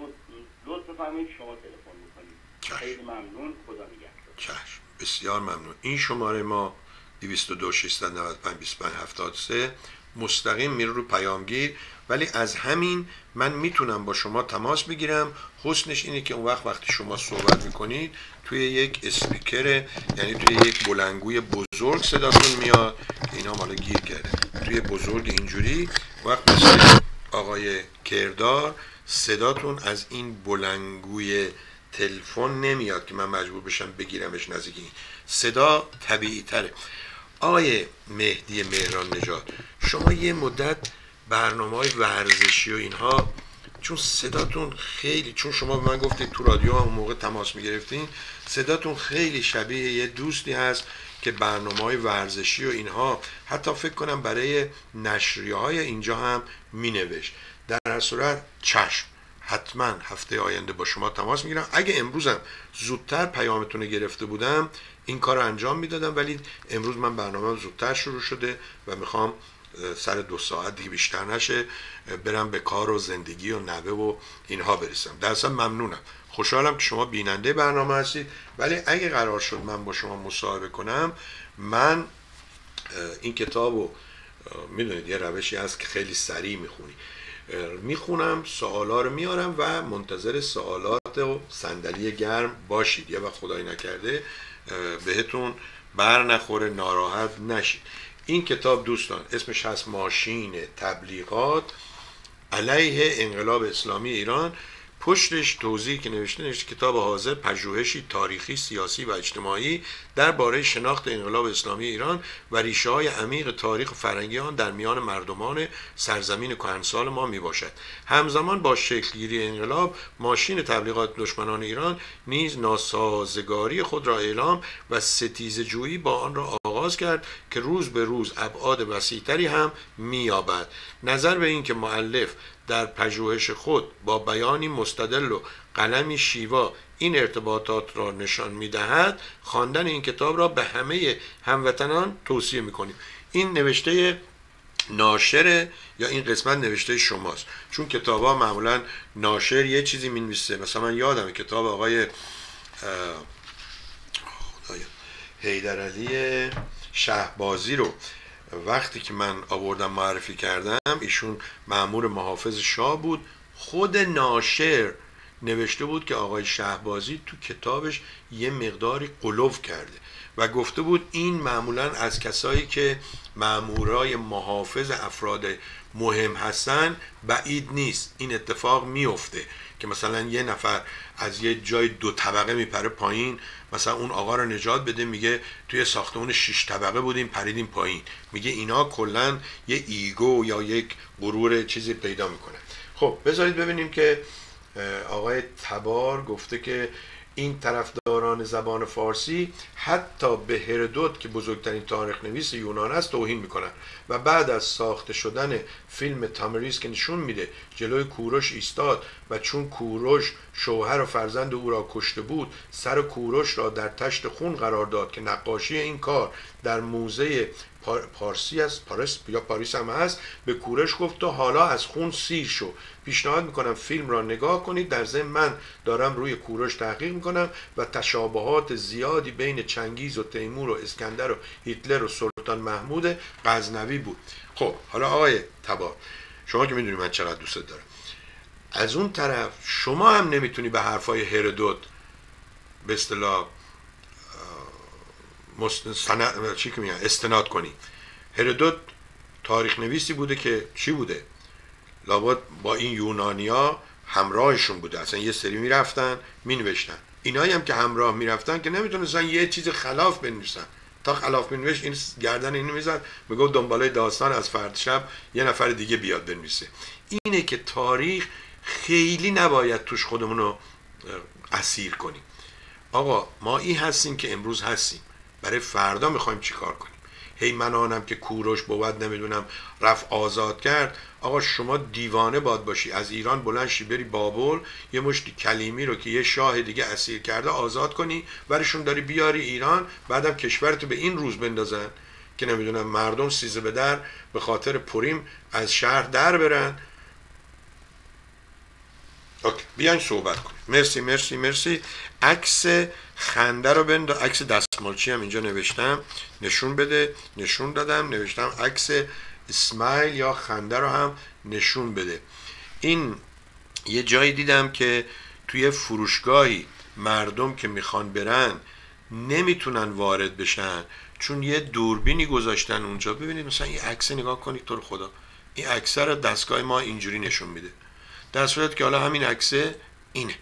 لطف بفرمایید شما تلفن بکنید. خیلی ممنون، خدا نگهدار. چشم، بسیار ممنون. این شماره ما دویست و دو ششصد و نود و پنج بیست و پنج هفتاد و سه مستقیم میره رو پیامگیر، ولی از همین من میتونم با شما تماس بگیرم. حسنش اینه که اون وقت وقتی شما صحبت میکنید توی یک اسپیکر، یعنی توی یک بلندگوی بزرگ صداتون میاد که اینا مالا گیر کرده توی بزرگ اینجوری، وقت مثل آقای کردار صداتون از این بلندگوی تلفن نمیاد که من مجبور بشم بگیرمش نزدیک این. صدا طبیعی تره. آقای مهدی مهران نژاد، شما یه مدت برنامه‌های ورزشی و اینها، چون صداتون خیلی، چون شما به من گفتید تو رادیو هم اون موقع تماس میگرفتین، صداتون خیلی شبیه یه دوستی هست که برنامه‌های ورزشی و اینها، حتی فکر کنم برای نشریه‌های اینجا هم مینوشت. در هر صورت چشم، حتما هفته آینده با شما تماس میگیرم. اگه امروزم زودتر پیامتون رو گرفته بودم این کار رو انجام میدادم، ولی امروز من برنامه زودتر شروع شده و میخوام سر دو ساعت دیگه بیشتر نشه برم به کار و زندگی و نوه و اینها برسم. در اصل ممنونم، خوشحالم که شما بیننده برنامه هستید. ولی اگه قرار شد من با شما مصاحبه کنم، من این کتاب رو میدونید یه روشی هست که خیلی سریع میخونی، میخونم، سوالا رو میارم و منتظر سوالات و صندلی گرم باشید. یه وقت خدای نکرده بهتون بر نخوره، ناراحت نشید. این کتاب دوستان اسمش هست ماشین تبلیغات علیه انقلاب اسلامی ایران. پشتش توضیح که نوشته نوشته کتاب حاضر پژوهشی تاریخی، سیاسی و اجتماعی درباره شناخت انقلاب اسلامی ایران و ریشه های عمیق تاریخ و فرهنگی آن در میان مردمان سرزمین کهنسال ما می باشد. همزمان با شکلگیری انقلاب، ماشین تبلیغات دشمنان ایران نیز ناسازگاری خود را اعلام و ستیزه جویی با آن را آغاز کرد که روز به روز ابعاد وسیع‌تری هم می‌یابد. نظر به این که مؤلف در پژوهش خود با بیانی مستدل و قلمی شیوا این ارتباطات را نشان می‌دهد، خواندن این کتاب را به همه هموطنان توصیه می‌کنیم. این نوشته ناشر یا این قسمت نوشته شماست، چون کتاب‌ها معمولاً ناشر یه چیزی می‌نویسه. مثلا من یادم کتاب آقای حیدرعلی شهبازی رو وقتی که من آوردم معرفی کردم، ایشون مأمور محافظ شاه بود، خود ناشر نوشته بود که آقای شهبازی تو کتابش یه مقداری غلو کرده و گفته بود این معمولاً از کسایی که مأمورای محافظ افراد مهم هستن بعید نیست این اتفاق میفته که مثلا یه نفر از یه جای دو طبقه میپره پایین، مثلا اون آقا رو نجات بده، میگه توی ساختمون شش طبقه بودیم پریدیم پایین. میگه اینا کلن یه ایگو یا یک غرور چیزی پیدا میکنه. خب بذارید ببینیم که آقای تبار گفته که این طرفداران زبان فارسی حتی به هرودوت که بزرگترین تاریخ نویس یونان است توهین میکنن و بعد از ساخته شدن فیلم تامریز که نشون میده جلوی کوروش ایستاد و چون کوروش شوهر و فرزند او را کشته بود سر کوروش را در تشت خون قرار داد که نقاشی این کار در موزه پارسی است، پاریس یا پاریس هم هست، به کوروش گفت تو حالا از خون سیر شو. پیشنهاد میکنم فیلم را نگاه کنید. در ضمن من دارم روی کوروش تحقیق میکنم و تشابهات زیادی بین چنگیز و تیمور و اسکندر و هیتلر و سلطان محمود غزنوی بود. خب حالا آقای تبار، شما که میدونی من چقدر دوست دارم، از اون طرف شما هم نمیتونی به حرفای هرودوت به اصطلاح مستند چی که میگن استناد کنی. هرودوت تاریخ نویسی بوده که چی بوده؟ لابد با این یونانیا همراهشون بوده، اصلا یه سری میرفتن مینوشتن. اینایی هم که همراه میرفتن که نمیتونستن یه چیز خلاف بنویسن، تا خلاف بنوشت این گردن اینو میزد میگفت دنباله داستان از فرد شب یه نفر دیگه بیاد بنویسه. اینه که تاریخ خیلی نباید توش خودمون رو اسیر کنیم. آقا ما این هستیم که امروز هستیم، برای فردا میخوایم چی کار کنیم. هی من آنم که کوروش بود نمیدونم رفت آزاد کرد. آقا شما دیوانه باد باشی از ایران بلند شی بری بابل یه مشتی کلیمی رو که یه شاه دیگه اسیر کرده آزاد کنی، برشون داری بیاری ایران، بعدم کشورتو به این روز بندازن که نمیدونم مردم سیزه به در به خاطر پریم از شهر در برن. اوکی. بیاین صحبت کنیم. مرسی مرسی مرسی. عکس خنده رو بند، عکس دستمالچی هم اینجا نوشتم نشون بده، نشون دادم، نوشتم عکس اسمایل یا خنده رو هم نشون بده. این یه جایی دیدم که توی فروشگاهی مردم که میخوان برن نمیتونن وارد بشن چون یه دوربینی گذاشتن اونجا. ببینید مثلا این عکس نگاه کنید تو رو خدا، این عکس رو دستگاه ما اینجوری نشون میده، در صورت که حالا همین عکس اینه.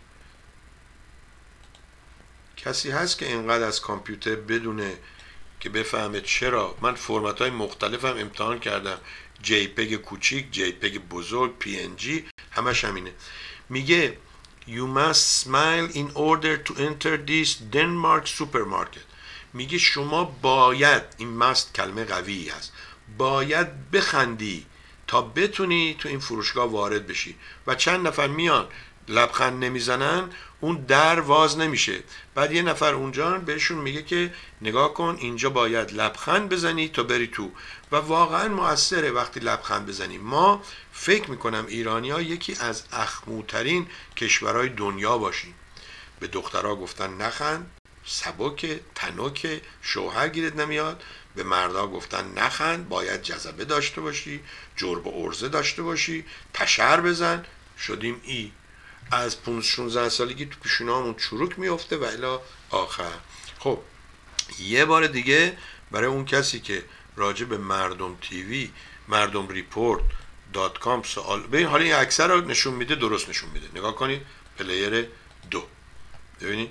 کسی هست که اینقدر از کامپیوتر بدونه که بفهمه چرا من فرمت های مختلف هم امتحان کردم، جی پگ کوچیک، جی پگ بزرگ، پی ان جی، همش همینه. میگه you must smile in order to enter this Denmark supermarket. میگه شما باید، این must کلمه قوی هست، باید بخندی تا بتونی تو این فروشگاه وارد بشی. و چند نفر میان لبخند نمیزنن اون در واز نمیشه. بعد یه نفر اونجا بهشون میگه که نگاه کن اینجا باید لبخند بزنی تا بری تو. و واقعا مؤثره وقتی لبخند بزنی. ما فکر میکنم ایرانی ها یکی از اخموترین کشورهای دنیا باشیم. به دخترها گفتن نخند، سبک، تنک، شوهر گیرت نمیاد. به مردا گفتن نخند، باید جذبه داشته باشی، جرب و عرضه داشته باشی، تشر بزن. شدیم ای از پانزده شانزده سالگی تو پیشونامون چروک میفته و الی آخر. خب یه بار دیگه برای اون کسی که راجع به مردم تیوی، مردم ریپورت دات کام سوال ببین، حالا این اکثر رو نشون میده، درست نشون میده. نگاه کنید پلیر دو، ببینید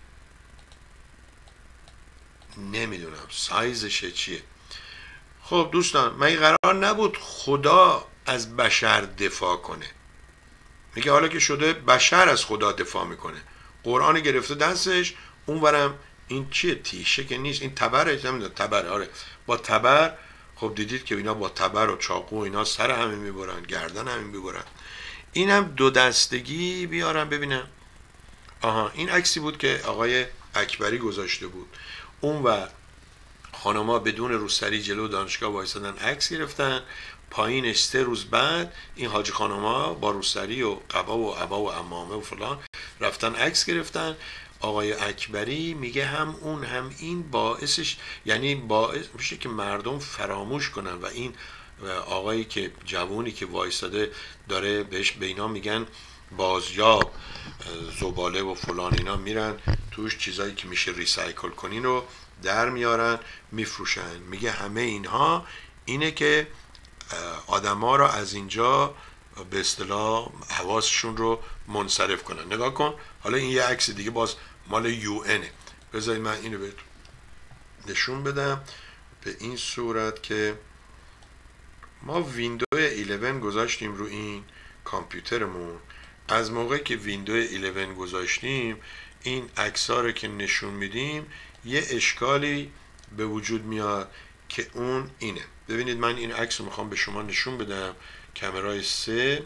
نمیدونم سایزشه چیه. خب دوستان من قرار نبود خدا از بشر دفاع کنه. میگه حالا که شده بشر از خدا دفاع میکنه، قرآن گرفته دستش، اونورم این چیه؟ تیشه که نیست، این تبره، نمیدونم تبره. آره با تبر. خب دیدید که اینا با تبر و چاقو اینا سر همه میبرن، گردن همه میبرن. اینم دو دستگی بیارم ببینم. آها این عکسی بود که آقای اکبری گذاشته بود. اون و خانما بدون روسری جلو دانشگاه وایسادن عکس گرفتن. پایینش سه روز بعد این حاجی خانما با روسری و قبا و عبا و عمامه و فلان رفتن عکس گرفتن. آقای اکبری میگه هم اون هم این باعثش، یعنی باعث میشه که مردم فراموش کنن. و این آقایی که جوونی که وایساده داره بهش به اینا میگن بازیاب، زباله و فلان، اینا میرن توش چیزایی که میشه ریسایکل کنین رو در میارن میفروشن. میگه همه اینها اینه که آدما رو از اینجا به اصطلاح حواسشون رو منصرف کنن. نگاه کن حالا این یه عکس دیگه باز مال یو انه. بذارید من اینو بهتون نشون بدم به این صورت که ما ویندو یازده گذاشتیم رو این کامپیوترمون. از موقعی که ویندو یازده گذاشتیم این عکس‌ها رو که نشون میدیم یه اشکالی به وجود میاد که اون اینه. ببینید من این عکس رو میخوام به شما نشون بدم، کامرای سه.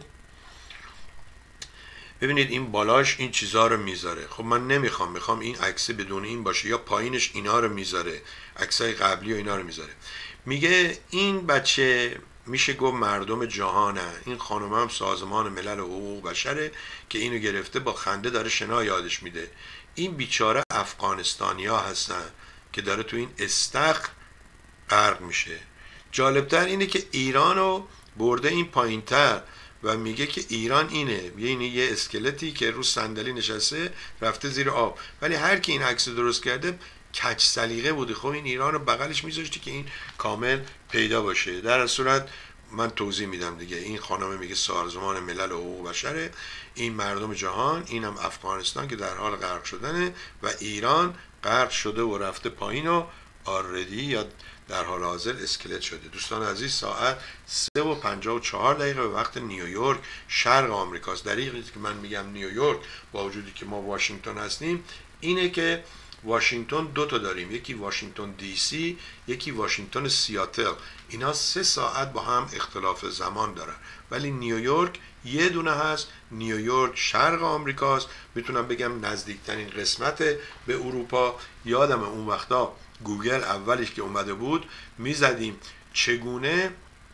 ببینید این بالاش این چیزها رو میذاره. خب من نمیخوام، میخوام این عکس بدون این باشه، یا پایینش اینا رو میذاره، عکسای قبلی و اینا رو میذاره. میگه این بچه میشه گفت مردم جهانه. این خانم هم سازمان ملل حقوق بشره که اینو گرفته با خنده داره شنا یادش میده. این بیچاره افغانستانیا هستن که داره تو این استخر غرق میشه. جالبتر اینه که ایرانو برده این پایینتر و میگه که ایران اینه، یعنی یه اسکلتی که رو صندلی نشسته رفته زیر آب، ولی هر کی این عکس درست کرده کج سلیقه بوده. خب این ایران رو بغلش میذاشتی که این کامل پیدا باشه. در این صورت من توضیح میدم دیگه. این خانم میگه سازمان ملل و حقوق بشره، این مردم جهان، اینم افغانستان که در حال غرق شدنه و ایران غرق شده و رفته پایین و آردی یا در حال حاضر اسکلت شده. دوستان عزیز، ساعت سه و پنجاه و چهار دقیقه به وقت نیویورک شرق آمریکاست. دقیقی که من میگم نیویورک با وجودی که ما واشنگتن هستیم اینه که واشنگتن دو تا داریم، یکی واشنگتن دی سی، یکی واشنگتن سیاتل. اینا سه ساعت با هم اختلاف زمان دارن، ولی نیویورک یه دونه هست. نیویورک شرق آمریکاست، میتونم بگم نزدیکترین قسمت به اروپا. یادم اون وقتا گوگل اولش که اومده بود میزدیم چگونه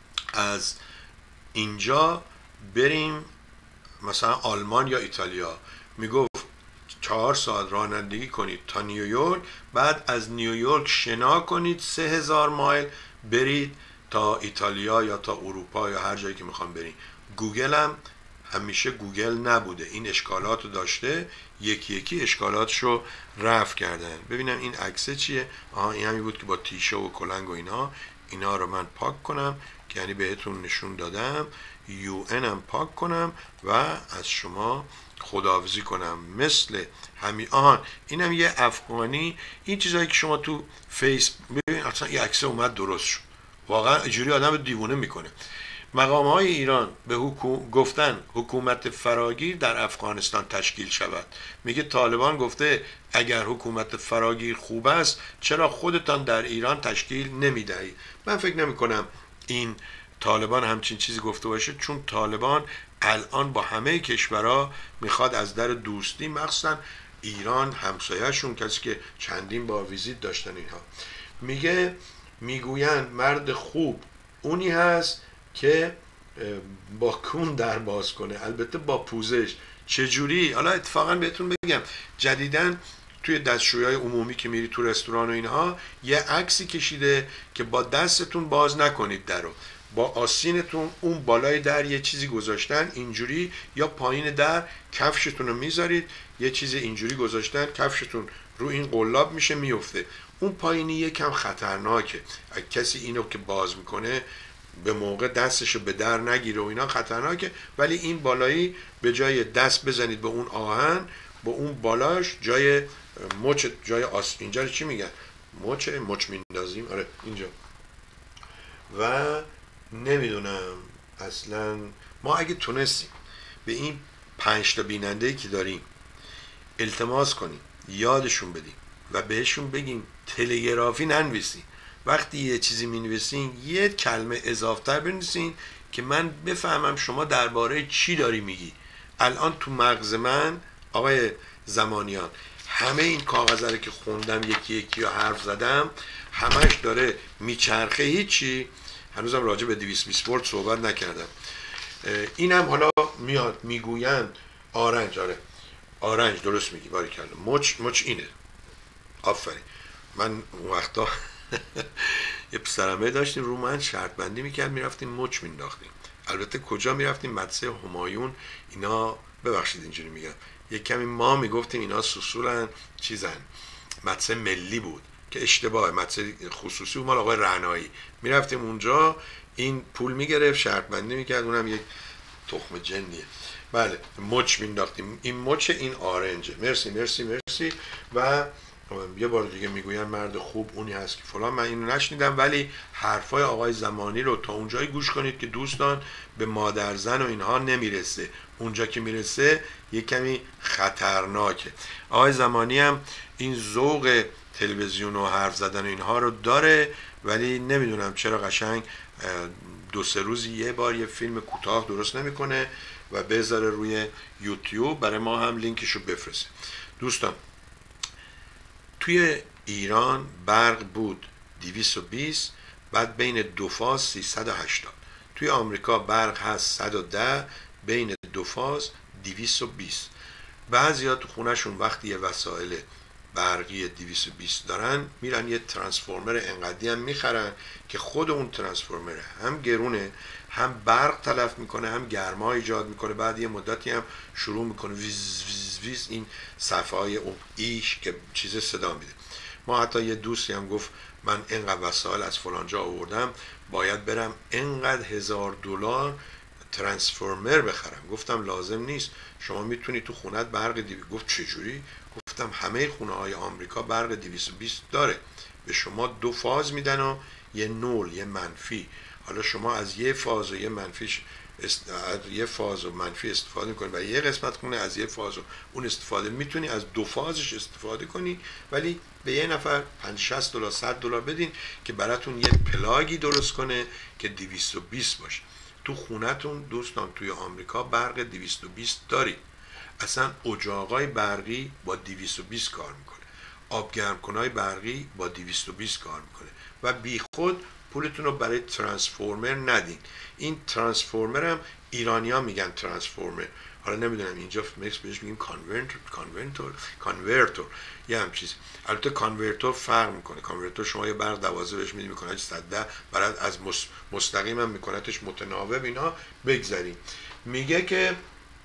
از اینجا بریم مثلا آلمان یا ایتالیا، میگفت چهار ساعت رانندگی کنید تا نیویورک، بعد از نیویورک شنا کنید سه هزار مایل برید تا ایتالیا یا تا اروپا یا هر جایی که میخوام برید. گوگل هم همیشه گوگل نبوده، این اشکالات رو داشته، یکی یکی اشکالاتش رو رفع کردن. ببینم این عکسه چیه؟ آها این همی بود که با تیشه و کلنگ و اینا. اینا رو من پاک کنم که یعنی بهتون نشون دادم. یو ان هم پاک کنم و از شما خداحافظی کنم مثل همین. آهان اینم یه افغانی. این چیزایی که شما تو فیس ببین اصلا این عکس اومد درست شد، واقعا اینجوری آدم دیوونه میکنه. مقام های ایران به حکوم... گفتن حکومت فراگیر در افغانستان تشکیل شود. میگه طالبان گفته اگر حکومت فراگیر خوب است چرا خودتان در ایران تشکیل نمیدهید؟ من فکر نمی کنم این طالبان همچین چیزی گفته باشه، چون طالبان الان با همه کشورها میخواد از در دوستی، مخصوصا ایران همسایه‌شون، کسی که چندین با ویزیت داشتن اینها، میگه میگویند مرد خوب اونی هست که با کون در باز کنه، البته با پوزش. چجوری؟ حالا اتفاقا بهتون بگم جدیدن توی دستشویی عمومی که میری تو رستوران و اینها یه عکسی کشیده که با دستتون باز نکنید درو، با آستینتون اون بالای در یه چیزی گذاشتن اینجوری، یا پایین در کفشتون رو میذارید یه چیزی اینجوری گذاشتن، کفشتون رو این قلاب میشه میفته. اون پایینی یکم خطرناکه، اگه کسی اینو که باز میکنه به موقع دستشو به در نگیره و اینا خطرناکه. ولی این بالایی به جای دست بزنید به اون آهن، با اون بالاش جای مچ، جای آس، اینجا چی میگن؟ مچ مچ میندازیم، آره اینجا. و نمیدونم اصلا ما اگه تونستیم به این پنج تا بیننده‌ای که داریم التماس کنیم، یادشون بدیم و بهشون بگیم تلگرافی ننویسین، وقتی یه چیزی مینویسین یه کلمه اضافتر بنویسین که من بفهمم شما درباره چی داری میگی. الان تو مغز من آقای زمانیان همه این کاغذ رو که خوندم یکی یکی رو حرف زدم همش داره میچرخه، هیچی. هنوزم راجع به دویست بیست ورد صحبت نکردم. اینم حالا میاد میگویند آرنج، آره آرنج درست میگی، باریکلا. مچ مچ اینه، آفرین. من اون وقتا یه پسرمه داشتیم رو من شرط بندی میکرد، میرفتیم مچ مینداختیم. البته کجا میرفتیم؟ مدرسه همایون اینا، ببخشید اینجوری میگم، یک کمی ما میگفتیم اینا سوسولن چیزن، مدرسه ملی بود که اشتباه، مدرسه خصوصی و مال آقای رعنایی. میرفتیم اونجا، این پول میگرفت شرط بندی میکرد، اونم یک تخم جنیه. بله مچ مینداختیم. این مچ این آرنجه. مرسی مرسی مرسی. و یه بار دیگه میگویم مرد خوب اونی هست که فلان. من اینو نشنیدم، ولی حرفای آقای زمانی رو تا اونجایی گوش کنید که دوستان به مادر زن و اینها نمیرسه، اونجا که میرسه یه کمی خطرناکه. آقای زمانی هم این ذوق تلویزیون و حرف زدن و اینها رو داره، ولی نمیدونم چرا قشنگ دو سه روزی یه بار یه فیلم کوتاه درست نمیکنه و بذاره روی یوتیوب برای ما هم لینکشو بفرسته. دوستان توی ایران برق بود دویست و بیست، بعد بین دو فاز سیصد و هشتاد. توی آمریکا برق هست صد و ده، بین دو فاز دویست و بیست. بعضیا تو خونهشون وقتی یه وسایل برقی دویست و بیست دارن، میرن یه ترانسفورمر انقدی هم میخرن که خود اون ترانسفورمر هم گرونه، هم برق تلف میکنه، هم گرما ایجاد میکنه. بعد یه مدتی هم شروع میکنه ویز ویز ویز این صفحه های ایش که چیز صدا میده. ما حتی یه دوستی هم گفت من اینقدر وسایل از فلان جا آوردم، باید برم اینقدر هزار دلار ترانسفورمر بخرم. گفتم لازم نیست، شما میتونی تو خونت برق دیوی. گفت چجوری؟ گفتم همه خونه های آمریکا برق دویست و بیست داره، به شما دو فاز میدن و یه نول یه منفی. حالا شما از یه فاز و یه منفیش است... یه فاز و منفی استفاده میکنی و یه قسمت خونه از یه فاز و اون استفاده میتونی از دو فازش استفاده کنی، ولی به یه نفر پنجاه شصت دلار صد دلار بدین که براتون یه پلاگی درست کنه که دویست و بیست باشه. تو خونتون دوستان توی آمریکا برق دویست و بیست داری. اصلا اجاقای برقی با دویست و بیست کار میکنه، آبگرمکنای برقی با دویست و بیست کار میکنه و بی خود پولتون رو برای ترانسفورمر ندین. این ترانسفورمر هم ایرانی ها میگن ترانسفورمر، حالا نمیدونم اینجا مکس بهش میگیم کانورتور کانورتور کانورتور یه هم چیز. البته کانورتور فرق میکنه. کانورتور شما یه برق دوازده بهش میدی میکنه صد ده، برای از مستقیم هم میکنتش متناوب. اینا بگذاریم. میگه که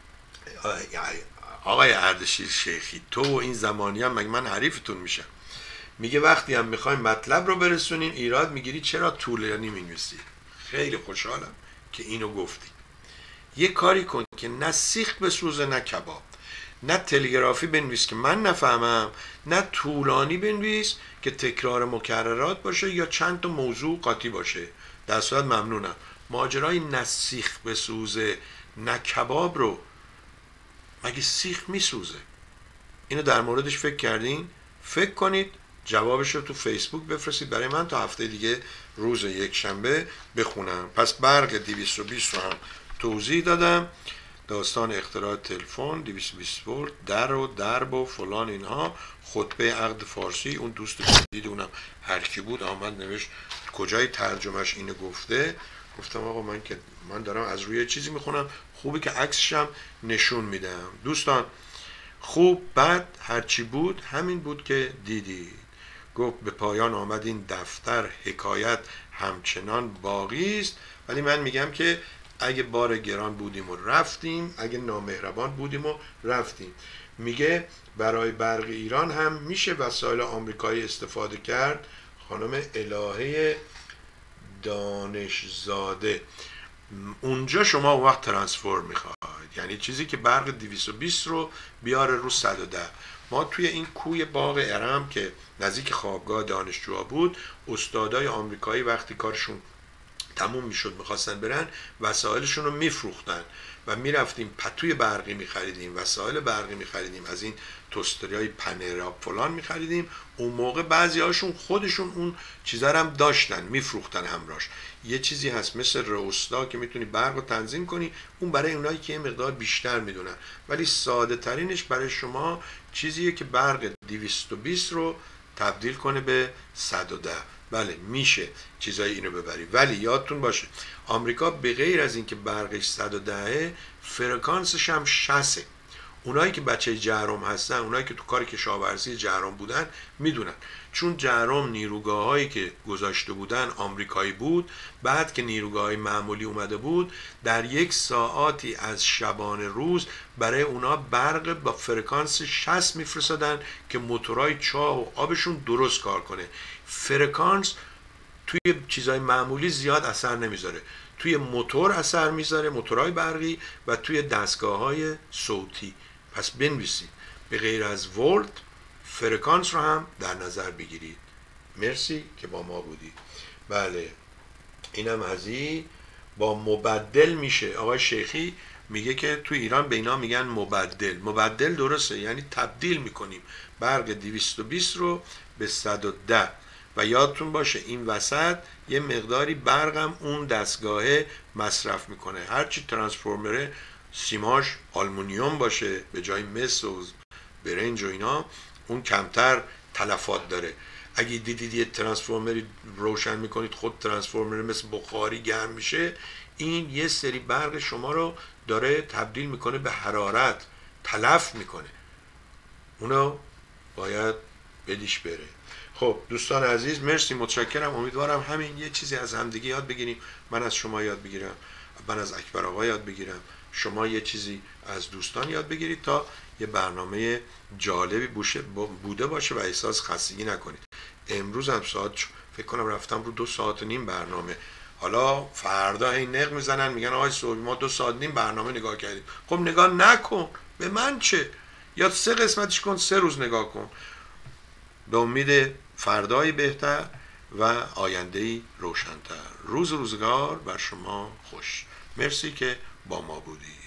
آقای اردشیر شیخی تو و این زمانی هم مگه من حریفتون میشم. میگه وقتی هم میخوایم مطلب رو برسونین ایراد میگیری چرا طولانی مینویسی. خیلی خوشحالم که اینو گفتی. یه کاری کن که نه سیخ بسوزه نه کباب، نه تلگرافی بنویس که من نفهمم، نه طولانی بنویس که تکرار مکررات باشه یا چند تا موضوع قاطی باشه. در صورت ممنونم. ماجرای نه سیخ بسوزه نه کباب رو مگه سیخ میسوزه؟ اینو در موردش فکر کردین؟ فکر کنید جوابش رو تو فیسبوک بفرستید برای من تا هفته دیگه روز یک شنبه بخونم. پس برق دویست و بیست رو هم توضیح دادم، داستان اختراع تلفن دویست و بیست ولت، در و درب و فلان اینها، خطبه عقد فارسی. اون دوست جدید اونم هر کی بود آمد نوشت کجای ترجمهش اینو گفته. گفتم آقا من که من دارم از روی چیزی میخونم، خوبه که عکسش هم نشون میدم. دوستان خوب بد هرچی بود همین بود که دیدید. گفت به پایان آمد این دفتر، حکایت همچنان باقی است. ولی من میگم که اگه بار گران بودیم و رفتیم، اگه نامهربان بودیم و رفتیم. میگه برای برق ایران هم میشه وسایل آمریکایی استفاده کرد. خانم الهه دانشزاده، اونجا شما اون وقت ترانسفورم میخواید، یعنی چیزی که برق دویست و بیست رو بیاره رو صد و ده. ما توی این کوی باغ ارم که نزدیک خوابگاه دانشجوها بود، استادای آمریکایی وقتی کارشون تموم میشد میخواستن برن، وسایلشون رو میفروختن و میرفتیم پتوی برقی میخریدیم، وسایل برقی میخریدیم، از این توستریای پنرا فلان میخریدیم. اون موقع بعضی هاشون خودشون اون چیزا هم داشتن میفروختن همراش. یه چیزی هست مثل روستا که میتونی برق رو تنظیم کنی، اون برای اونایی که یه مقدار بیشتر میدونن، ولی ساده ترینش برای شما چیزیه که برق دویست و بیست رو تبدیل کنه به صد و ده. بله میشه چیزای اینو ببری، ولی یادتون باشه آمریکا به غیر از اینکه برقش صد و ده، فرکانسش هم شصت. اونایی که بچه جهرم هستن، اونایی که تو کار کشاورزی جهرم بودن میدونن، چون جهرم نیروگاه هایی که گذاشته بودن آمریکایی بود، بعد که نیروگاه های معمولی اومده بود در یک ساعتی از شبانه روز برای اونا برق با فرکانس شصت میفرستادن که موتورهای چاه و آبشون درست کار کنه. فرکانس توی چیزای معمولی زیاد اثر نمیذاره، توی موتور اثر میذاره، موتورهای برقی، و توی دستگاه های صوتی. پس بنویسید به غیر از ولت فرکانس رو هم در نظر بگیرید. مرسی که با ما بودید. بله اینم از این. با مبدل میشه. آقای شیخی میگه که تو ایران به اینا میگن مبدل. مبدل درسته، یعنی تبدیل میکنیم برق دویست و بیست رو به صد و ده. و یادتون باشه این وسط یه مقداری برقم اون دستگاهه مصرف میکنه. هرچی ترانسفورمره سیماش آلومینیوم باشه به جای مس و برنج و اینا، اون کمتر تلفات داره. اگه دیدید یه ترانسفورمری روشن میکنید خود ترانسفورمر مثل بخاری گرم میشه، این یه سری برق شما رو داره تبدیل میکنه به حرارت، تلف میکنه. اونو باید بدیش بره. خب دوستان عزیز مرسی، متشکرم. امیدوارم همین یه چیزی از همدیگه یاد بگیریم. من از شما یاد بگیرم، من از اکبر آقا یاد بگیرم، شما یه چیزی از دوستان یاد بگیرید تا یه برنامه جالبی بوده باشه و احساس خستگی نکنید. امروز هم ساعت فکر کنم رفتم رو دو ساعت و نیم برنامه. حالا فردا هی نق میزنن میگن آقای صبحی ما دو ساعت نیم برنامه نگاه کردیم. خب نگاه نکن، به من چه؟ یا سه قسمتش کن، سه روز نگاه کن. به امید فردایی بهتر و آینده‌ای روشن‌تر. روز روزگار بر شما خوش. مرسی که با ما بودی.